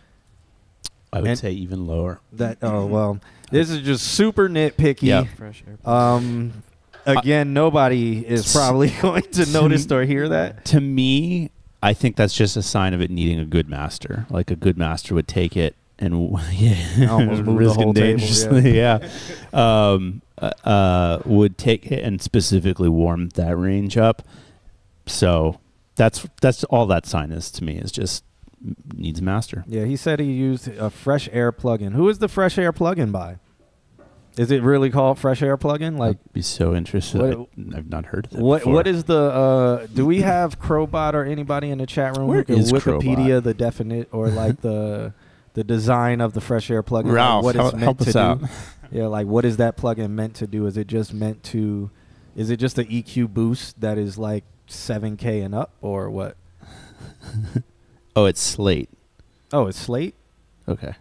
E: I would
H: And-
E: say even lower.
H: That oh well, this is just super nitpicky.
E: Yeah.
G: Fresh air.
H: Um, again, nobody is probably going to notice or hear that.
E: To me, I think that's just a sign of it needing a good master. Like a good master would take it and yeah,
H: Almost move the
E: risk
H: whole
E: and
H: table,
E: dangerously, yeah. um, uh, uh, would take it and specifically warm that range up. So that's that's all that sign is to me, is just needs a master.
H: Yeah, he said he used a fresh air plugin. Who is the fresh air plugin by? Is it really called fresh air plugin? Like
E: I'd be so interested.
H: what-
E: I, I've not heard of that
H: what?
E: before.
H: What is the? Uh, do we have Crowbot or anybody in the chat room
E: Where
H: who can
E: is
H: Wikipedia
E: Crowbot?
H: the definite or like the the design of the fresh air plugin? Like
E: Ralph,
H: what it's
E: help,
H: meant
E: help
H: to
E: us
H: do?
E: out.
H: Yeah, like what is that plugin meant to do? Is it just meant to? Is it just an E Q boost that is like seven K and up, or what?
E: Oh, it's Slate.
H: Oh, it's Slate.
E: Okay.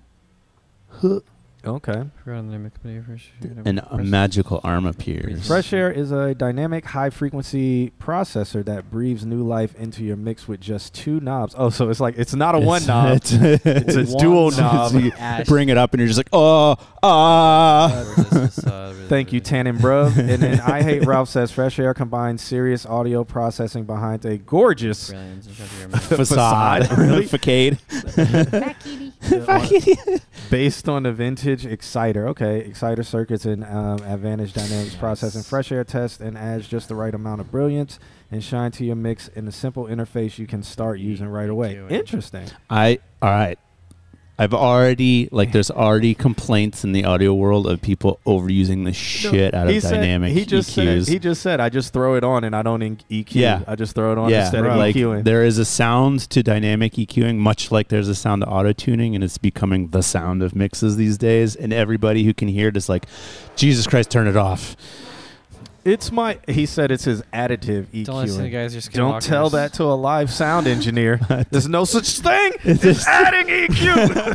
H: Okay.
G: Forgot the name of the company for sure.
E: And a magical arm appears.
H: Fresh Air is a dynamic high-frequency processor that breathes new life into your mix with just two knobs. Oh, so it's like it's not a
E: It's-
H: one knob.
E: It's,
H: It's a dual knob.
E: So you bring it up and you're just like, oh, ah.
H: Thank you, Tannen Bruv. And then I Hate Ralph says Fresh Air combines serious audio processing behind a gorgeous
E: Facade.
H: Really?
E: Facade.
H: on- based on the vintage exciter. Okay, exciter circuits and um, advantage dynamics processing, fresh air test, and adds just the right amount of brilliance and shine to your mix in a simple interface you can start using right away. Interesting.
E: I all right. I've already like there's already complaints in the audio world of people overusing the shit out of
H: He said-
E: dynamic
H: he just
E: E Qs.
H: Said, he just said, I just throw it on and I don't in- E Q.
E: Yeah.
H: I just throw it on
E: yeah,
H: instead of
E: like
H: EQing.
E: there is a sound to dynamic EQing, much like there's a sound to auto tuning, and it's becoming the sound of mixes these days. And everybody who can hear it is like, Jesus Christ, turn it off.
H: It's my. He said it's his additive E Q.
G: Don't listen to guys, you're
H: Don't tell
G: skinwalkers.
H: that to a live sound engineer. There's no such thing as adding E Q.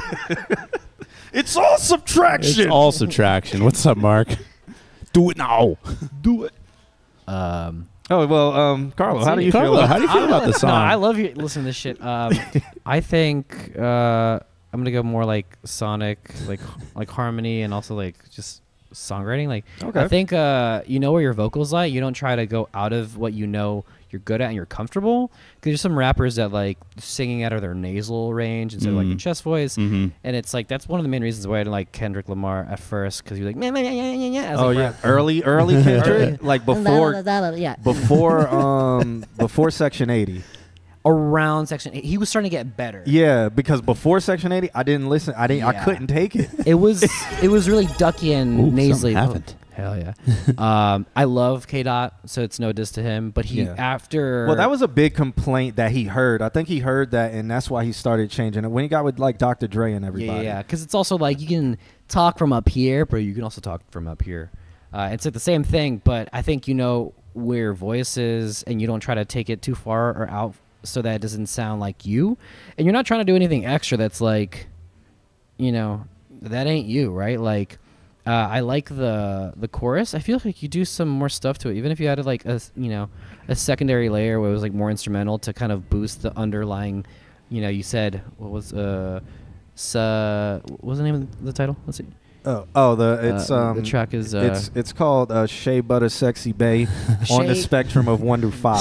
H: It's all subtraction.
E: It's all subtraction. What's up, Mark? Do it now. Do it.
G: Um,
H: oh well, um, Carlo, how do you
E: Carlo,
H: feel? About
E: how do you feel about the song?
G: No, I love you listening to this shit. Um, I think uh, I'm gonna go more like sonic, like like harmony, and also like just songwriting. Like,
H: Okay.
G: I think uh, you know where your vocals lie. You don't try to go out of what you know you're good at and you're comfortable. Because there's some rappers that like singing out of their nasal range instead of like your
E: Mhm.
G: chest voice,
E: Mhm.
G: and it's like that's one of the main reasons why I didn't like Kendrick Lamar at first, because you're like, yeah, yeah, yeah, yeah, yeah. I was
H: Oh
G: like,
H: yeah,
G: "Rap."
H: early, early Kendrick, like before,
G: yeah.
H: before, um, before Section eighty.
G: Around section eight, he was starting to get better.
H: Yeah, because before Section eighty, I didn't listen. I didn't. I
G: Yeah.
H: couldn't take it.
G: It was it was really ducky and
E: Ooh,
G: nasally.
E: something happened.
G: Oh, hell yeah. um, I love K Dot, so it's no diss to him. But he
H: Yeah.
G: after
H: Well, that was a big complaint that he heard. I think he heard that, and that's why he started changing it when he got with like Doctor Dre and
G: yeah
H: everybody.
G: yeah because it's also like you can talk from up here, but you can also talk from up here. Uh, it's like the same thing, but I think you know where your voice is, and you don't try to take it too far or out so that it doesn't sound like you, and you're not trying to do anything extra that's like, you know, that ain't you, right? Like. Uh, I like the the chorus. I feel like you do some more stuff to it, even if you added like a s- you know a secondary layer where it was like more instrumental to kind of boost the underlying. You know, you said what was uh, sa, what was the name of the title? Let's see.
H: Oh, oh, the it's
G: Uh,
H: um
G: the track is uh,
H: it's it's called uh, Shea Butter Sexy Bae on the
G: Shea-
H: spectrum of one to five.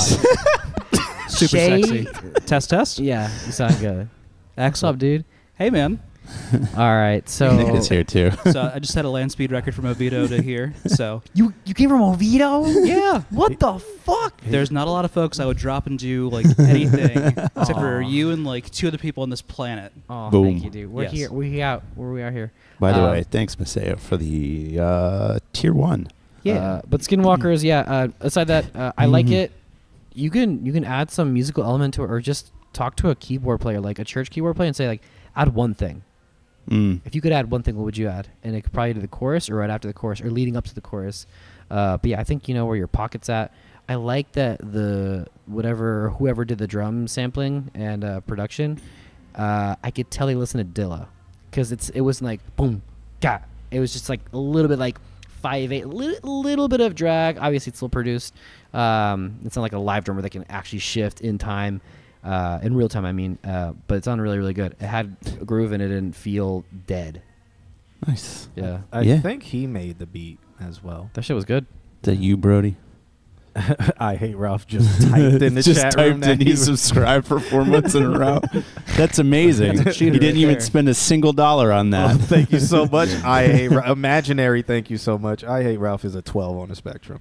K: Super
G: Shay-
K: sexy. Test test.
G: Yeah, you sound good. What's up, dude?
K: Hey man.
G: All right, so
E: Nick is here too.
K: So I just had a land speed record from Oviedo to here. So
G: you you came from Oviedo?
K: yeah,
G: What the fuck?
K: there's not a lot of folks I would drop and do like anything except for
G: Aw.
K: you and like two other people on this planet.
G: Oh,
E: Boom.
G: thank you, dude. We're
K: Yes.
G: here. We're out. Where we are here.
E: By the
G: Um,
E: way, thanks, Maseo, for the uh, tier one.
G: Uh, but Skinwalkers, yeah. Uh, aside that, uh, I like
E: Mhm.
G: it. You can you can add some musical element to it, or just talk to a keyboard player, like a church keyboard player, and say like, add one thing.
E: Mm.
G: If you could add one thing, what would you add? And it could probably do the chorus, or right after the chorus, or leading up to the chorus. Uh, but yeah, I think you know where your pocket's at. I like that the whatever whoever did the drum sampling and uh, production. Uh, I could tell they listened to Dilla, because it's it was like boom, ga. It was just like a little bit like five eight, li- little bit of drag. Obviously, it's still produced. Um, it's not like a live drummer that can actually shift in time, uh, in real time. I mean, uh, but it sounded really really good. It had a groove and it didn't feel dead.
E: Nice.
G: Yeah,
H: I
E: Yeah.
H: think he made the beat as well.
G: that shit was good.
E: Is that you, Brody?
H: I hate Ralph just typed in the
E: Just
H: chat
E: typed
H: room that
E: in
H: he
E: he
H: was-
E: subscribed for four months in a row. That's amazing.
G: That's a cheater
E: He didn't
G: right
E: even
G: there.
E: spend a single dollar on
H: Oh,
E: that.
H: thank you so much. I hate Ra- imaginary. Thank you so much. I hate Ralph is a twelve on the spectrum.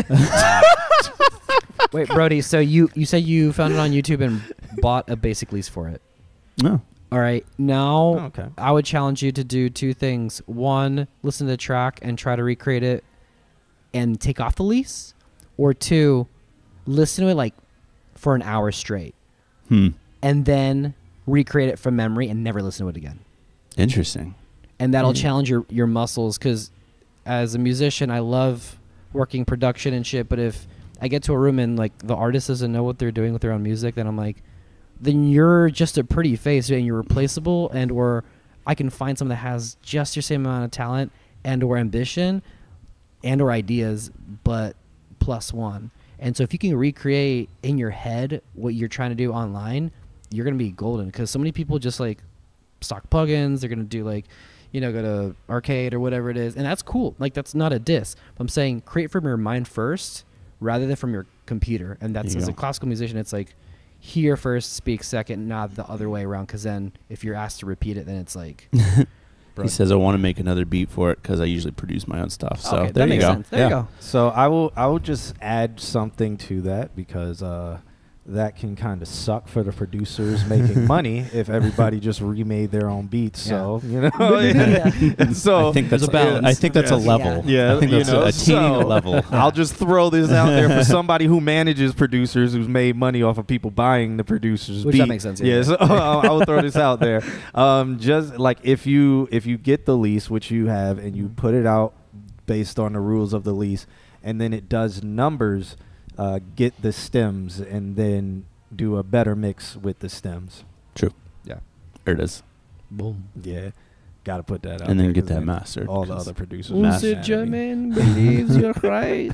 G: Wait, Brody. So you you said you found it on YouTube and bought a basic lease for it.
E: No.
G: All right. Now
H: Oh, okay.
G: I would challenge you to do two things. One, listen to the track and try to recreate it and take off the lease. Or two, listen to it like for an hour straight
E: Hmm.
G: and then recreate it from memory and never listen to it again.
E: Interesting.
G: And that'll
E: Mm.
G: challenge your, your muscles, because as a musician, I love working production and shit. But if I get to a room and like the artist doesn't know what they're doing with their own music, then I'm like, then you're just a pretty face and you're replaceable, and or I can find someone that has just your same amount of talent and or ambition and or ideas, but plus one. And so if you can recreate in your head what you're trying to do online, you're going to be golden, because so many people just like stock plugins. They're going to do like, you know, go to arcade or whatever it is. And that's cool. Like, that's not a diss. But I'm saying create from your mind first rather than from your computer. And that's,
E: There you
G: as a
E: go.
G: classical musician, it's like hear first, speak second, not the other way around. Because then if you're asked to repeat it, then it's like.
E: He says I want to make another beat for it because I usually produce my own stuff. So
G: okay,
E: there
G: that
E: you
G: makes
E: go.
G: Sense. There
E: yeah.
G: you go.
H: So I will I will just add something to that because uh, that can kind of suck for the producers making money if everybody just remade their own beats. So you know, yeah. so
E: I think that's
K: a balance.
E: I think that's
H: yes.
E: a level.
H: Yeah,
E: I think
H: you
E: that's
H: know,
E: a, attaining
H: so
E: a level.
H: I'll just throw this out there for somebody who manages producers who's made money off of people buying the producers.
G: Which
H: beat.
G: that makes sense. Yeah,
H: Yeah, so I will throw this out there. Um, just like if you if you get the lease, which you have, and you put it out based on the rules of the lease, and then it does numbers, uh, get the stems, and then do a better mix with the stems.
E: True.
H: Yeah.
E: There it is.
G: Boom.
H: Yeah. Got to put that out
E: And then
H: there
E: get
H: 'cause
E: that
H: then
E: mastered.
H: All the
E: 'cause
H: other producers.
G: Who's
H: mad
G: it,
H: at me.
G: German? Believes you're right.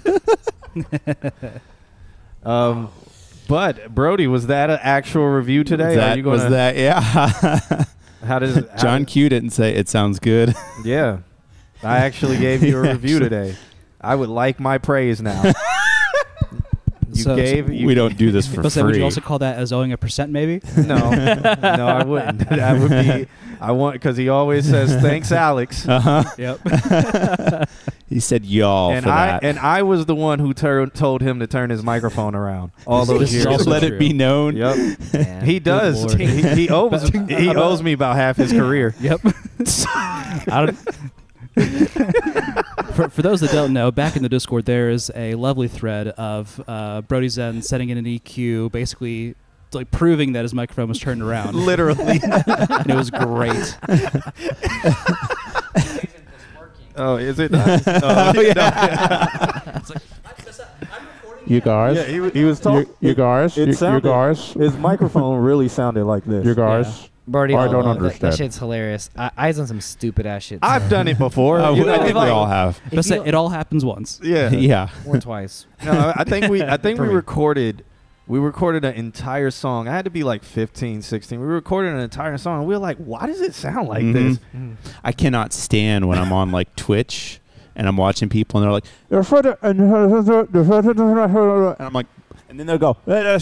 H: Um, but Brody, was that an actual review today?
E: That
H: Are you gonna,
E: was that. Yeah.
H: How does how
E: John
H: does-
E: Q didn't say it sounds good.
H: Yeah, I actually gave you a review
E: Actually.
H: today. I would like my praise now. You
K: So-
H: gave. You
E: we don't do this for
K: But
E: free.
K: would you also call that as owing a percent, maybe?
H: No, no, I wouldn't. That would be. I want because he always says thanks, Alex.
E: Uh-huh.
K: Yep.
E: He said y'all
H: And
E: for
H: I
E: that.
H: and I was the one who tur- told him to turn his microphone around all those
K: This is
H: years.
K: also
E: Let
K: true.
E: it be known.
H: Yep,
G: Man,
H: he
G: good
H: does.
G: Lord.
H: He, he owes he owes me about half his career.
K: Yep. I don't, for, for those that don't know, back in the Discord, there is a lovely thread of uh, Brody Zen setting in an E Q, basically like proving that his microphone was turned around.
H: Literally.
K: And it was great.
H: Oh, is it? Not? Oh, yeah.
L: You guys,
H: Yeah, he, wa- he was talking.
L: you, you guys,
H: it
L: you, you
H: sounded-
L: guys,
H: His microphone really sounded like this.
L: you guys.
G: Brody,
L: I
G: oh,
L: don't
G: that- That,
L: understand.
G: shit's hilarious. I, I've done some stupid ass shit.
H: I've done it before.
E: Uh,
H: you
E: we-
H: know,
E: I think we
H: like-
E: all have.
G: If
K: But say,
G: you-
K: it all happens once.
H: Yeah.
E: Yeah.
G: or twice.
H: No, I think we. I think
G: For
H: we
G: me.
H: recorded. We recorded an entire song. I had to be like fifteen, sixteen. We recorded an entire song. And we were like, why does it sound like
E: Mhm.
H: this?
E: I cannot stand when I'm on like Twitch and I'm watching people and they're like, and I'm like, and then they'll go,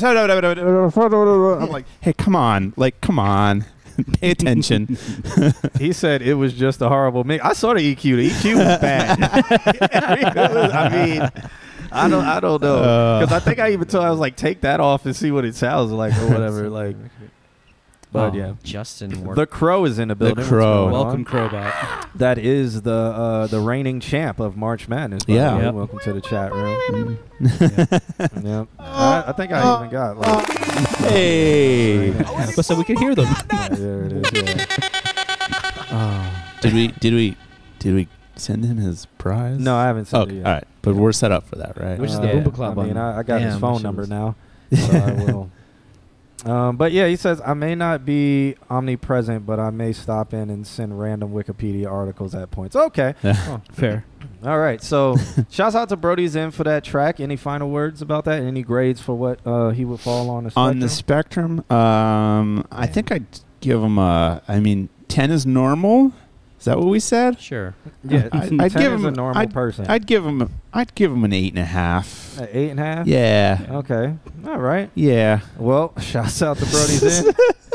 E: I'm like, hey, come on, like, come on, pay attention.
H: He said it was just a horrible mix. I saw the E Q. The E Q was bad. I mean, I don't, I don't know,
E: Uh.
H: because I think I even told I was like, take that off and see what it sounds like or whatever. Like, but
G: Oh,
H: yeah,
G: Justin worked.
H: the Crow is in the building. What's
E: Crow.
H: going
K: Welcome,
H: on?
K: Crowbot.
H: That is the uh, the reigning champ of March Madness. by the
E: Yeah.
H: way.
K: Yep.
H: Welcome to the chat room. Yep. I, I think I even got like.
E: Hey,
K: But so we can hear them.
H: Yeah, there it is. Yeah.
E: did we, did we, did we send him his prize?
H: No, I haven't said
E: Okay,
H: it yet.
E: all right, but we're set up for that, right?
G: Which is the
H: Uh,
G: Boomba Club
H: I mean,
G: button.
H: I, I got his
G: Damn,
H: phone
G: that shit
H: number
G: was-
H: now, so I will. Um, but yeah, he says I may not be omnipresent, but I may stop in and send random Wikipedia articles at points. Okay,
E: Yeah.
K: Fair.
H: all right. So, shouts out to Brody's in for that track. Any final words about that? Any grades for what uh, he would fall on the spectrum?
E: On the spectrum, um, I think I'd give him a. I mean, ten is normal. Is that what we said?
G: Sure.
H: yeah,
E: I-
H: ten
E: I'd give
H: is
E: him
H: a normal
E: I'd,
H: person.
E: I'd give him. I'd give him an eight and a half.
H: Uh, eight and a half.
E: Yeah.
H: Okay. All right.
E: Yeah.
H: Well, shouts out to Brody's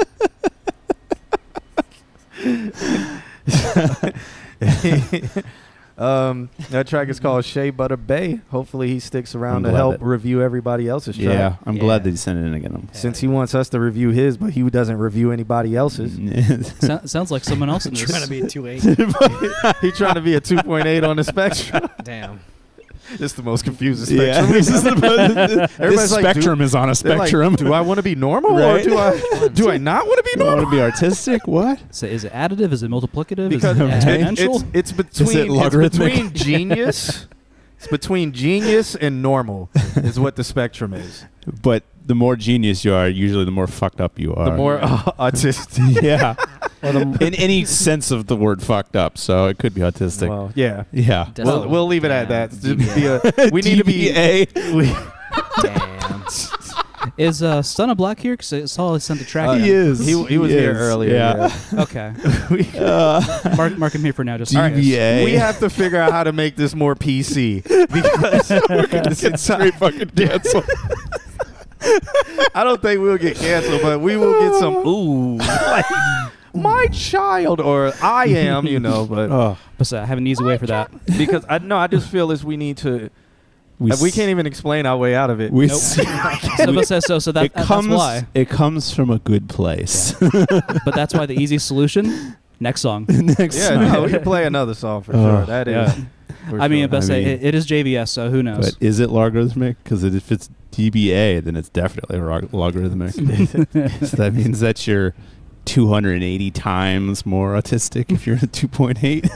H: in. um, that track is called Shea Butter Bay. Hopefully, he sticks around
E: I'm
H: to
E: glad
H: help
E: that-
H: review everybody else's track.
E: Yeah. I'm
G: Yeah.
E: glad that he sent it in again.
H: Since he wants us to review his, but he doesn't review anybody else's.
K: So, sounds like someone else in this.
G: Trying to be a two eight.
H: He trying to be a two point eight on the spectrum.
G: Damn.
H: It's the most confusing
E: Yeah.
H: spectrum.
E: This is the- this
H: Everybody's like,
E: spectrum
H: do-
E: is on a
H: They're like,
E: spectrum.
H: do I want to be normal
E: Right.
H: or do I do I not want to be
E: Do you want
H: normal?
E: to be artistic? What?
K: So is it additive? Is it multiplicative?
H: Because
K: is it
H: it's,
K: exponential?
H: it's, it's between it's
E: logarithmic?
H: between genius. It's between genius and normal is what the spectrum is.
E: But the more genius you are, usually the more fucked up you are.
H: The more uh, autistic.
E: yeah. In any sense of the word fucked up. So it could be autistic.
H: Well, yeah.
E: yeah.
G: That's
H: We'll,
G: a-
H: we'll leave it at
G: yeah,
H: that. To be a- we need to be.
E: D B A.
H: we-
G: Damn.
K: Is uh, Son of Black here? Because I saw he sent the track.
H: Uh,
K: in.
E: He is.
H: He, he was
E: He
H: here
E: is.
H: earlier.
E: Yeah.
H: Yeah.
K: Okay.
H: We-
E: Uh,
K: Mark, mark him here for now. Just
E: D B A.
H: We have to figure out how to make this more P C because
E: Get straight fucking canceled.
H: I don't think we'll get canceled, but we will get some ooh, like my child or I am, you know. But
E: Oh,
K: But uh, I have an easy way for that.
H: because I no, I just feel as we need to.
E: we
H: uh, we
E: s-
H: can't even explain our way out of it.
E: We
K: Nope.
E: s-
K: So, but says so. So that,
E: it
K: that's
E: comes.
K: why.
E: It comes from a good place.
K: But that's why the easy solution. Next song.
E: Next
H: yeah,
E: song.
H: no, we can play another song for
E: Oh,
H: sure. That is.
K: yeah.
H: for
K: I mean,
H: sure.
K: but
E: I
K: say
E: mean-
K: it, it is J V S, so who knows?
E: But is it logarithmic? Because if it's D B A, then it's definitely log- logarithmic. So that means that you're two hundred eighty times more autistic if you're at two point eight.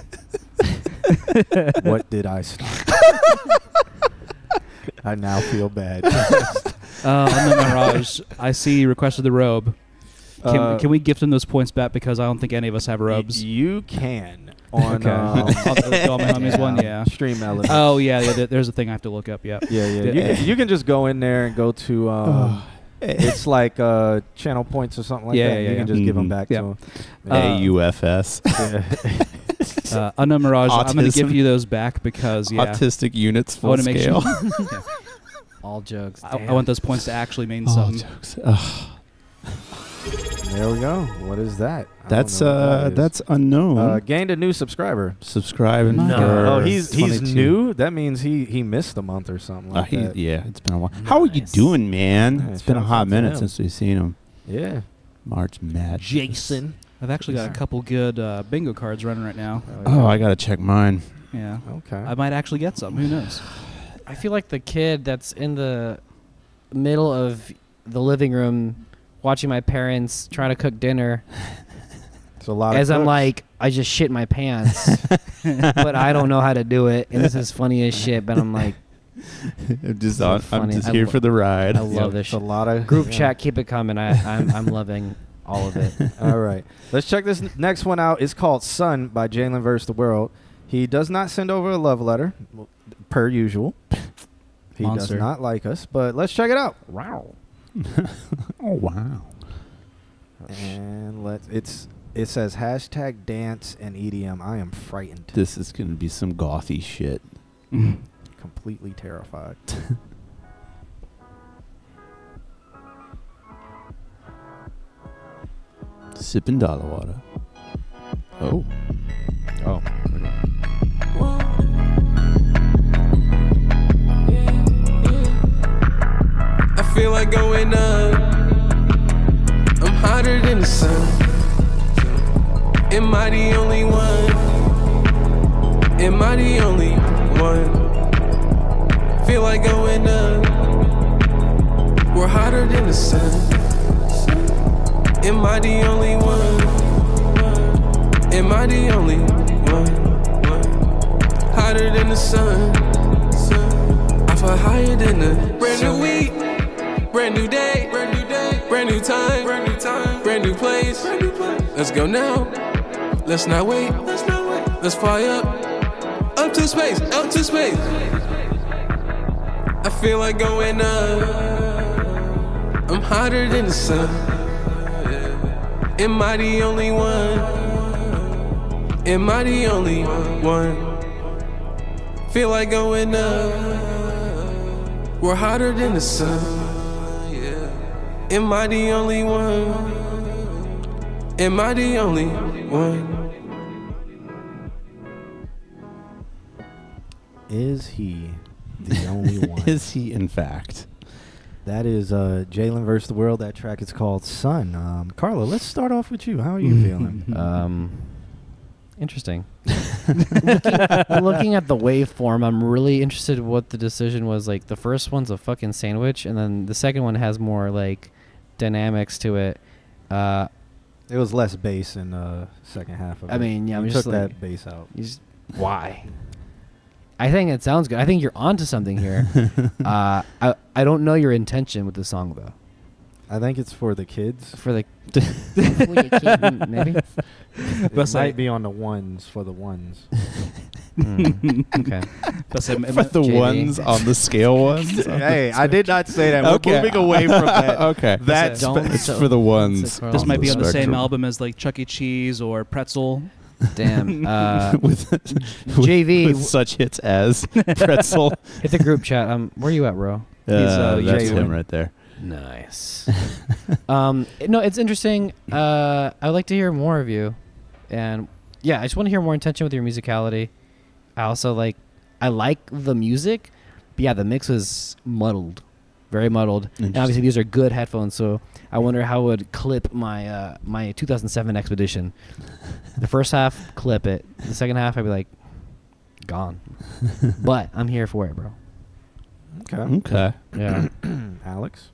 H: What did I start? I now feel bad.
K: Uh, and then Mirage, I see you requested the robe. Can,
H: Uh,
K: can we gift him those points back because I don't think any of us have robes?
H: Y- you can on
K: Okay.
H: um,
K: On the- on my homies one, yeah.
H: Stream Elements.
K: Oh yeah, yeah. there- There's a thing I have to look up. Yeah.
H: yeah, yeah. You
K: Yeah.
H: can, you can just go in there and go to. Um, it's like uh, channel points or something like
K: Yeah,
H: that.
K: yeah,
H: you
K: yeah,
H: can
K: yeah.
H: just give them
E: Mhm.
H: back
K: Yeah.
H: to him.
K: Uh,
E: A U F S.
H: Yeah.
K: Uh, Unknown Mirage, I'm going to give
E: Autism.
K: you those back because yeah,
E: Autistic units
K: I
E: full
K: want to make
E: scale.
K: sure.
G: All jokes.
K: I, I
G: damn.
K: want those points to actually mean
E: Oh,
K: something.
E: jokes. Ugh.
H: There we go. What is that? I don't
E: That's
H: know what
E: uh,
H: that is.
E: that's unknown.
H: uh, gained a new subscriber.
E: Subscribe and
K: No.
E: for
H: Oh, he's he's
E: twenty-two.
H: new. That means he he missed a month or something
E: Uh,
H: like
E: he-
H: that.
E: yeah, it's been a while. How are you
G: Nice.
E: doing, man?
H: Yeah,
E: It's been a
H: shouts
E: hot
H: out to
E: minute
H: him.
E: since we've seen him.
H: Yeah.
E: March Madness.
H: Jason.
K: I've actually got a couple good uh, bingo cards running right now.
E: Oh, I gotta check mine.
K: Yeah.
H: Okay.
K: I might actually get some. Who knows?
G: I feel like the kid that's in the middle of the living room watching my parents trying to cook dinner
H: It's a lot.
G: as
H: of
G: I'm
H: cooks.
G: like, I just shit my pants, but I don't know how to do it. And this is funny as shit, but I'm like,
E: I'm just
G: So
E: on, I'm
G: funny.
E: just
G: I
E: here
G: lo-
E: for the ride.
G: I love this
H: it's a
G: shit.
H: lot of
G: Group
H: yeah.
G: chat, keep it coming. I, I'm, I'm loving all of it.
H: All right. Let's check this n- next one out. It's called Sun by Jalen versus the World. He does not send over a love letter, w- per usual. He
K: Monster.
H: does not like us, but let's check it out.
G: Wow.
E: Oh wow.
H: And let's it's it says hashtag dance and E D M. I am frightened.
E: This is gonna be some gothy shit.
H: Completely terrified.
E: Sipping dollar water. Oh.
H: Oh.
D: I feel like going up. I'm hotter than the sun. Am I the only one? Am I the only one? Feel like going up. We're hotter than the sun. Am I the only one? Am I the only one? Hotter than the sun. I fly higher than the brand new week, brand new day, brand new day, brand new time, brand new time, brand new place. Let's go now. Let's not wait. Let's not wait. Let's fly up, up to space, up to space. I feel like going up. I'm hotter than the sun. Am I the only one? Am I the only one? Feel like going up. We're hotter than the sun. Yeah. Am I the only one? Am I the only one?
H: Is he the only one?
E: Is he in fact?
H: That is uh, Jalen versus the World. That track is called Sun. Um, Carla, let's start off with you. How are you feeling?
G: Um, interesting. looking, looking at the waveform, I'm really interested in what the decision was. Like, the first one's a fucking sandwich, and then the second one has more, like, dynamics to it. Uh,
H: It was less bass in the second half of it.
G: I mean, yeah, I'm
H: You
G: just
H: took
G: like-
H: that bass out.
G: you just, why? I think it sounds good. I think you're onto something here. uh, I, I don't know your intention with the song, though.
H: I think it's for the kids.
G: For the for your kid, maybe.
H: It
K: But say-
H: might be on the ones for the ones.
G: Mm, okay.
K: But say,
E: For the
G: J V.
E: ones on the scale ones.
H: Hey, I did not say that. We're
E: Okay.
H: moving away from that.
E: Okay.
H: That's
G: Don't
E: It's
G: so-
E: for the
G: don't
E: ones.
G: say Carl.
K: this
E: on
K: might be on the same
E: spectrum.
K: album as like Chuck E. Cheese or Pretzel.
G: Damn. Uh,
E: with,
G: J V.
E: with such hits as Pretzel.
G: hit the group chat. Um, where you at, bro?
E: Uh,
K: uh,
E: that's
H: Jalen.
E: him right there.
G: Nice. um, no, it's interesting. Uh, I would like to hear more of you, and yeah, I just want to hear more intention with your musicality. I also like, I like the music, but yeah, the mix was muddled, very muddled. And obviously, these are good headphones, so I wonder how it would clip my uh, my two thousand seven Expedition. The first half, clip it. The second half, I'd be like, gone. But I'm here for it, bro.
H: Okay.
E: Okay.
G: Yeah.
H: Alex?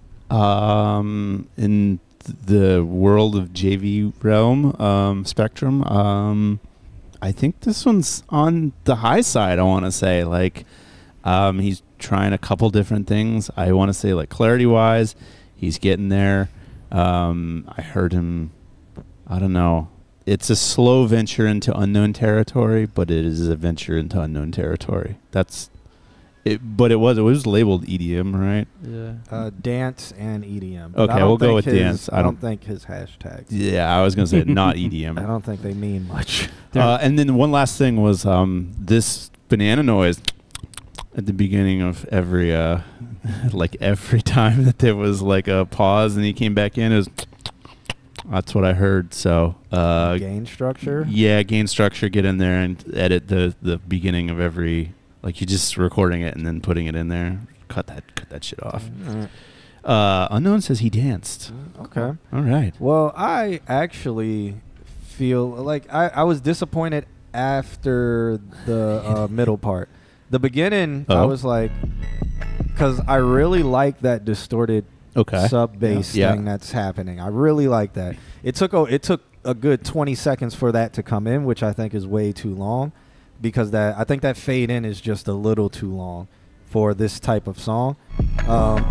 E: Um, in th- the world of J V realm, um, spectrum, um, I think this one's on the high side, I want to say. Like, um, he's trying a couple different things. I want to say, like, clarity-wise, he's getting there. Um, I heard him, I don't know. It's a slow venture into unknown territory, but it is a venture into unknown territory. That's it. But it was it was labeled E D M, right?
G: Yeah.
H: Uh, dance and E D M. But
E: Okay,
H: I don't
E: we'll go
H: think
E: with
H: his,
E: dance.
H: I don't think his hashtags.
E: Yeah, I was gonna say not E D M.
H: I don't think they mean much.
E: Uh, and then one last thing was um, this banana noise at the beginning of every, uh, like every time that there was like a pause and he came back in, it was. That's what I heard. So uh,
H: gain structure.
E: Yeah, gain structure. Get in there and edit the the beginning of every. Like you're just recording it and then putting it in there. Cut that cut that shit off.
H: Mm.
E: Uh, Unknown says he danced.
H: Okay.
E: All right.
H: Well, I actually feel like I, I was disappointed after the uh, middle part. The beginning, I
E: Oh.
H: was like, because I really like that distorted
E: Okay.
H: sub bass
E: Yeah.
H: thing that's happening. I really like that. It took a, it took a good twenty seconds for that to come in, which I think is way too long, because that I think that fade in is just a little too long for this type of song. Um,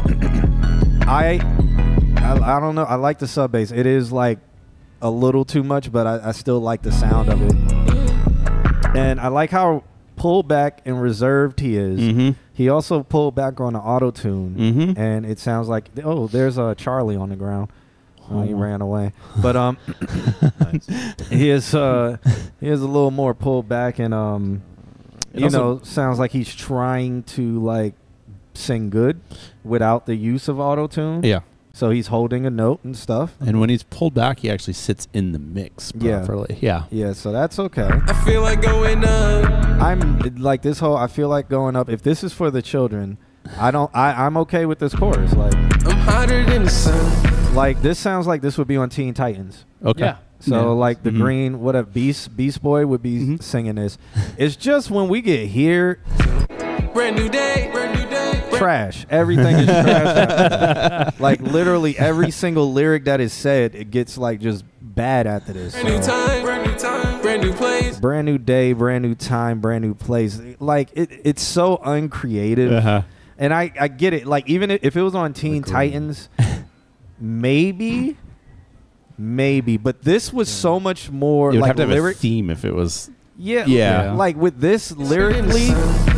H: I, I I don't know. I like the sub bass. It is like a little too much, but I, I still like the sound of it. And I like how pulled back and reserved he is.
E: Mm-hmm.
H: He also pulled back on the auto tune,
E: Mm-hmm.
H: and it sounds like oh, there's a Charlie on the ground. Oh, he
E: Oh.
H: ran away. But um, he is uh, he is a little more pulled back, and um,
E: It
H: you
E: also-
H: know, sounds like he's trying to like sing good without the use of auto tune.
E: Yeah.
H: So he's holding a note and stuff.
E: And when he's pulled back, he actually sits in the mix
H: Yeah.
E: properly. Yeah.
H: Yeah, so that's okay.
I: I feel like going up.
H: I'm like this whole. I feel like going up. If this is for the children, I don't. I I'm okay with this chorus. Like
I: I'm hotter than the sun.
H: like this sounds like this would be on Teen Titans.
E: Okay.
G: Yeah.
H: So
E: Yeah.
H: like the
E: Mhm.
H: green, whatever Beast Beast Boy would be
E: Mhm.
H: singing this. It's just when we get here,
I: Brand new day. Brand new day.
H: trash. Everything is trash. Like literally every single lyric that is said, it gets like just bad after this.
I: Brand new
H: So,
I: time. Brand new time. Brand new place.
H: brand new day, brand new time, brand new place. Like it, it's so uncreative.
E: Uh-huh.
H: And I, I get it. Like even if it was on Teen Titans, maybe, maybe. But this was so much more
E: You would
H: like
E: have to have
H: lyric.
E: a theme if it was.
H: Yeah,
E: Yeah.
H: Like with this lyrically,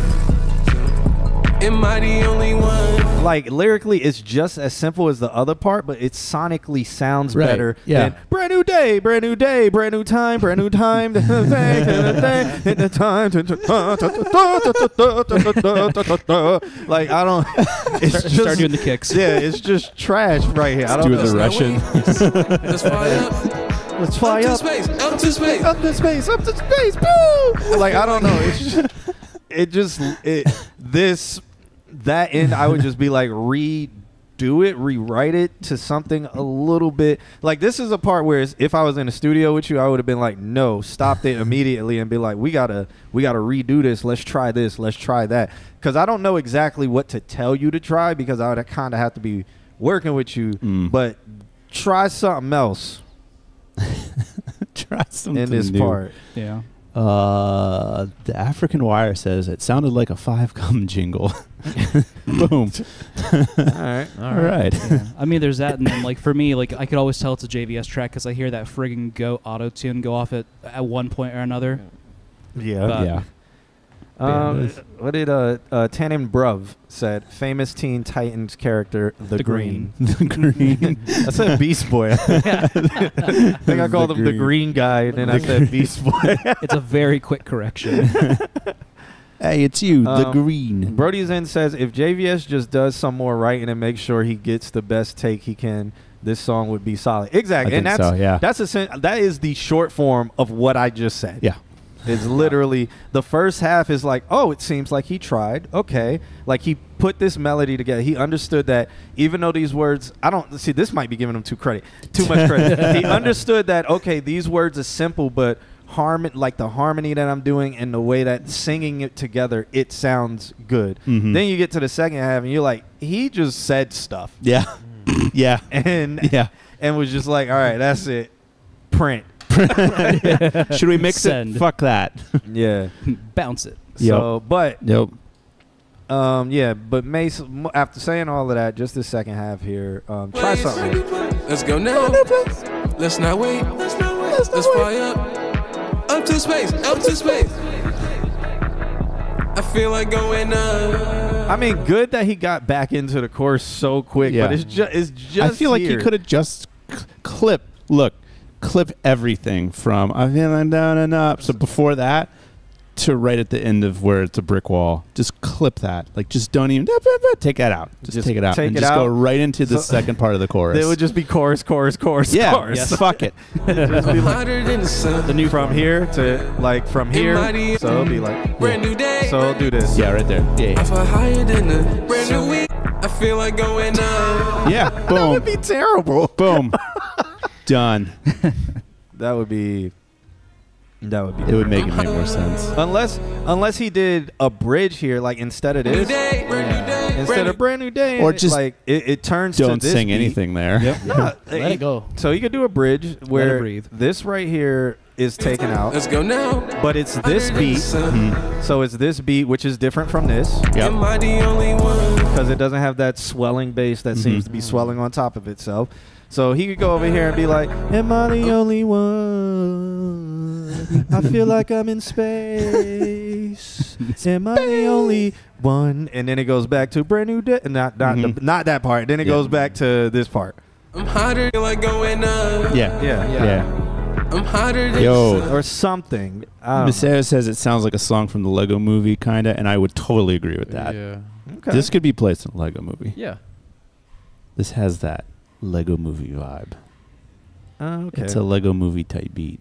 I: Am I the only one?
H: like lyrically, it's just as simple as the other part, but it sonically sounds
E: Right,
H: better.
E: yeah.
H: Than brand new day, brand new day, brand new time, brand new time. the time. Like I don't. It's
K: Start,
H: just
K: start doing the kicks.
H: yeah, it's just trash right here. I don't
E: Do
H: know.
E: the Russian.
I: Let's fly up.
H: Let's fly
I: Up to
H: up.
I: space. Up to space.
H: Up to space, up to space, boo! Like I don't know, it's just, it just it this that end. I would just be like redo it, rewrite it to something a little bit like this is a part where it's, if I was in a studio with you, I would have been like, no, stopped it immediately and be like, we gotta we gotta redo this. Let's try this. Let's try that. Because I don't know exactly what to tell you to try because I would kind of have to be working with you,
E: Mm.
H: but try something else
E: Try something
H: in this
E: new.
H: part.
K: Yeah.
E: Uh, the African Wire says it sounded like a five gum jingle. Boom.
H: All right.
E: All right.
K: Yeah. I mean, there's that, and then like for me, like I could always tell it's a J V S track because I hear that friggin' Go auto tune go off at at one point or another.
H: Yeah.
K: But-
E: yeah.
H: Um,
E: Yeah.
H: what did uh, uh Tannen Bruv said? Famous Teen Titans character, the,
K: The
H: Green.
E: The green.
H: I said Beast Boy. I think I called
E: The
H: him the
E: Green.
H: Green guy, and then I said Beast Boy.
K: It's a very quick correction.
E: Hey, it's you, the
H: Um,
E: green.
H: Brody Zen says if J V S just does some more writing and makes sure he gets the best take he can, this song would be solid. Exactly,
E: I
H: and
E: think
H: that's
E: so, yeah.
H: that's a sen- that is the short form of what I just said.
E: Yeah.
H: It's literally the first half is like, oh, it seems like he tried. Okay, like he put this melody together. He understood that even though these words, I don't see. This might be giving him too credit, too much credit. He understood that okay, these words are simple, but harmon like the harmony that I'm doing and the way that singing it together, it sounds good.
E: Mhm.
H: Then you get to the second half and you're like, he just said stuff.
E: Yeah. yeah.
H: And
E: Yeah.
H: and was just like, all right, that's it. Print.
E: Should we mix
K: Send.
E: it? Fuck that.
H: Yeah.
K: Bounce it.
H: So, but
E: Nope.
H: um, yeah, but Mace, m- after saying all of that, just the second half here, um, try something.
M: Let's go now. Let's not wait. Let's fly up. Up to space. Up to space. I feel like going up.
H: I mean, good that he got back into the course so quick,
E: Yeah.
H: but it's just it's just.
E: I feel like he
H: here.
E: could have just c- clip. Look, clip everything from "I'm feeling down and up." So before that, to right at the end of where it's a brick wall, just clip that. Like, just don't even take that out. Just,
H: Just
E: take it out
H: take
E: and
H: it
E: just go
H: out.
E: right into the
H: So-
E: second part of the chorus.
H: It would just be chorus, chorus, chorus,
E: yeah,
H: chorus.
E: yes, fuck it.
H: It'd just be like
M: Hotter than the sun.
H: the new from here to like from here.
M: mighty-
H: So it'll be like
M: Brand new day.
H: so it'll do this.
E: Yeah, right there. Yeah,
M: I fly higher than a brand new week. I feel like going up.
E: yeah. yeah.
H: That
E: Boom.
H: would be terrible.
E: Boom. Done.
H: That would be. That would be.
E: It would make it make more sense.
H: Unless unless he did a bridge here, like instead of
M: New
H: this,
M: day. Brand new day.
H: instead
M: brand
H: of brand new day,
E: Or
H: and it,
E: just
H: like it, it turns to
E: Don't
H: this
E: sing
H: beat.
E: anything there.
H: Yeah,
G: Let it go.
H: So you could do a bridge where
K: breathe.
H: this right here is taken out,
M: Let's go now.
H: but it's this
M: Hotter than the
H: beat.
M: sun.
H: So it's this beat, which is different from this
E: Yep.
M: Am I the only one?
H: because it doesn't have that swelling bass that seems
E: Mhm.
H: to be swelling on top of itself. So he could go over here and be like, "Am I the only one? I feel like I'm in space. Am I the only one?" And then it goes back to brand new day. Not not
E: Mhm.
H: the, not that part. Then it
E: Yeah.
H: goes back to this part.
M: I'm hotter than like going up.
E: Yeah.
H: Yeah,
E: Yeah.
M: I'm hotter than
E: Yo.
M: the sun.
H: or something. I don't
E: Maseo says it sounds like a song from the Lego movie, kind of, and I would totally agree with that.
G: Yeah.
H: know. Okay.
E: This could be placed in a Lego movie.
G: Yeah.
E: This has that Lego movie vibe.
H: Uh, okay.
E: It's a Lego movie type beat.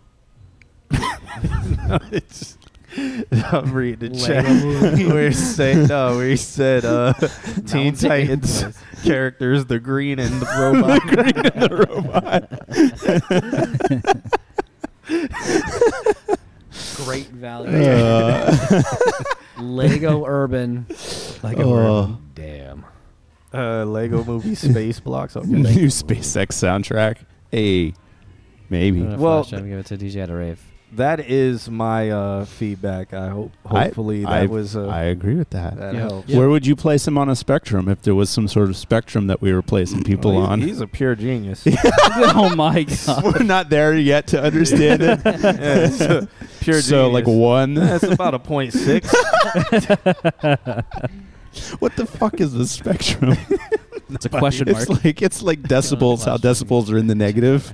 H: it's I'm reading the
G: Lego
H: chat
G: movie.
H: where he said no, where he said uh, Teen
G: one's taking
H: Titans
G: place.
H: characters, the green and the robot.
E: the green and the robot.
G: Great value.
E: Uh,
G: Lego Urban.
K: Lego
E: Oh.
K: Urban.
G: Damn.
H: uh, Lego movie space blocks. Okay.
E: new SpaceX soundtrack. Hey, maybe.
G: I'm
H: Well,
G: gonna give it to D J at a rave.
H: That is my uh, feedback. I hope hopefully
E: I,
H: that
E: I,
H: was uh,
E: I agree with that.
H: that
G: Yeah.
H: helps.
G: Yeah.
E: Where would you place him on a spectrum if there was some sort of spectrum that we were placing people
H: Well, he's,
E: on?
H: he's a pure genius.
K: Oh my god.
E: We're not there yet to understand it.
H: Yeah, he's a pure
E: so
H: genius.
E: like one.
H: That's about a point six.
E: What the fuck is the spectrum?
K: It's a question mark.
E: It's like it's like decibels. How decibels are in the negative.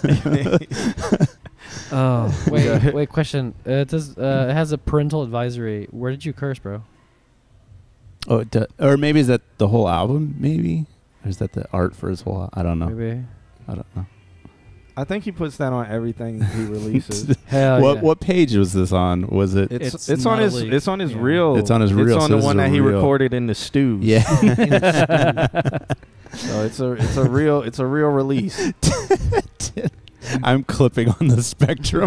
K: Oh,
G: Wait, wait. Question. Uh, it does. Uh, it has a parental advisory. Where did you curse, bro?
E: Oh, it do- or maybe is that the whole album? Maybe, or is that the art for his whole? al- I don't know.
G: Maybe.
E: I don't know.
H: I think he puts that on everything he releases.
G: Hell
E: what
G: yeah.
E: what page was this on? Was it?
H: It's
K: It's
H: it's, on
K: not a
H: his
K: leak.
H: it's on his
K: Yeah.
H: real.
E: It's on his real,
H: It's on
E: so
H: the
E: this
H: one
E: is
H: that
E: a
H: he
E: real-
H: recorded in the stews.
E: yeah.
H: So it's a it's a real it's a real release.
E: I'm clipping on the spectrum.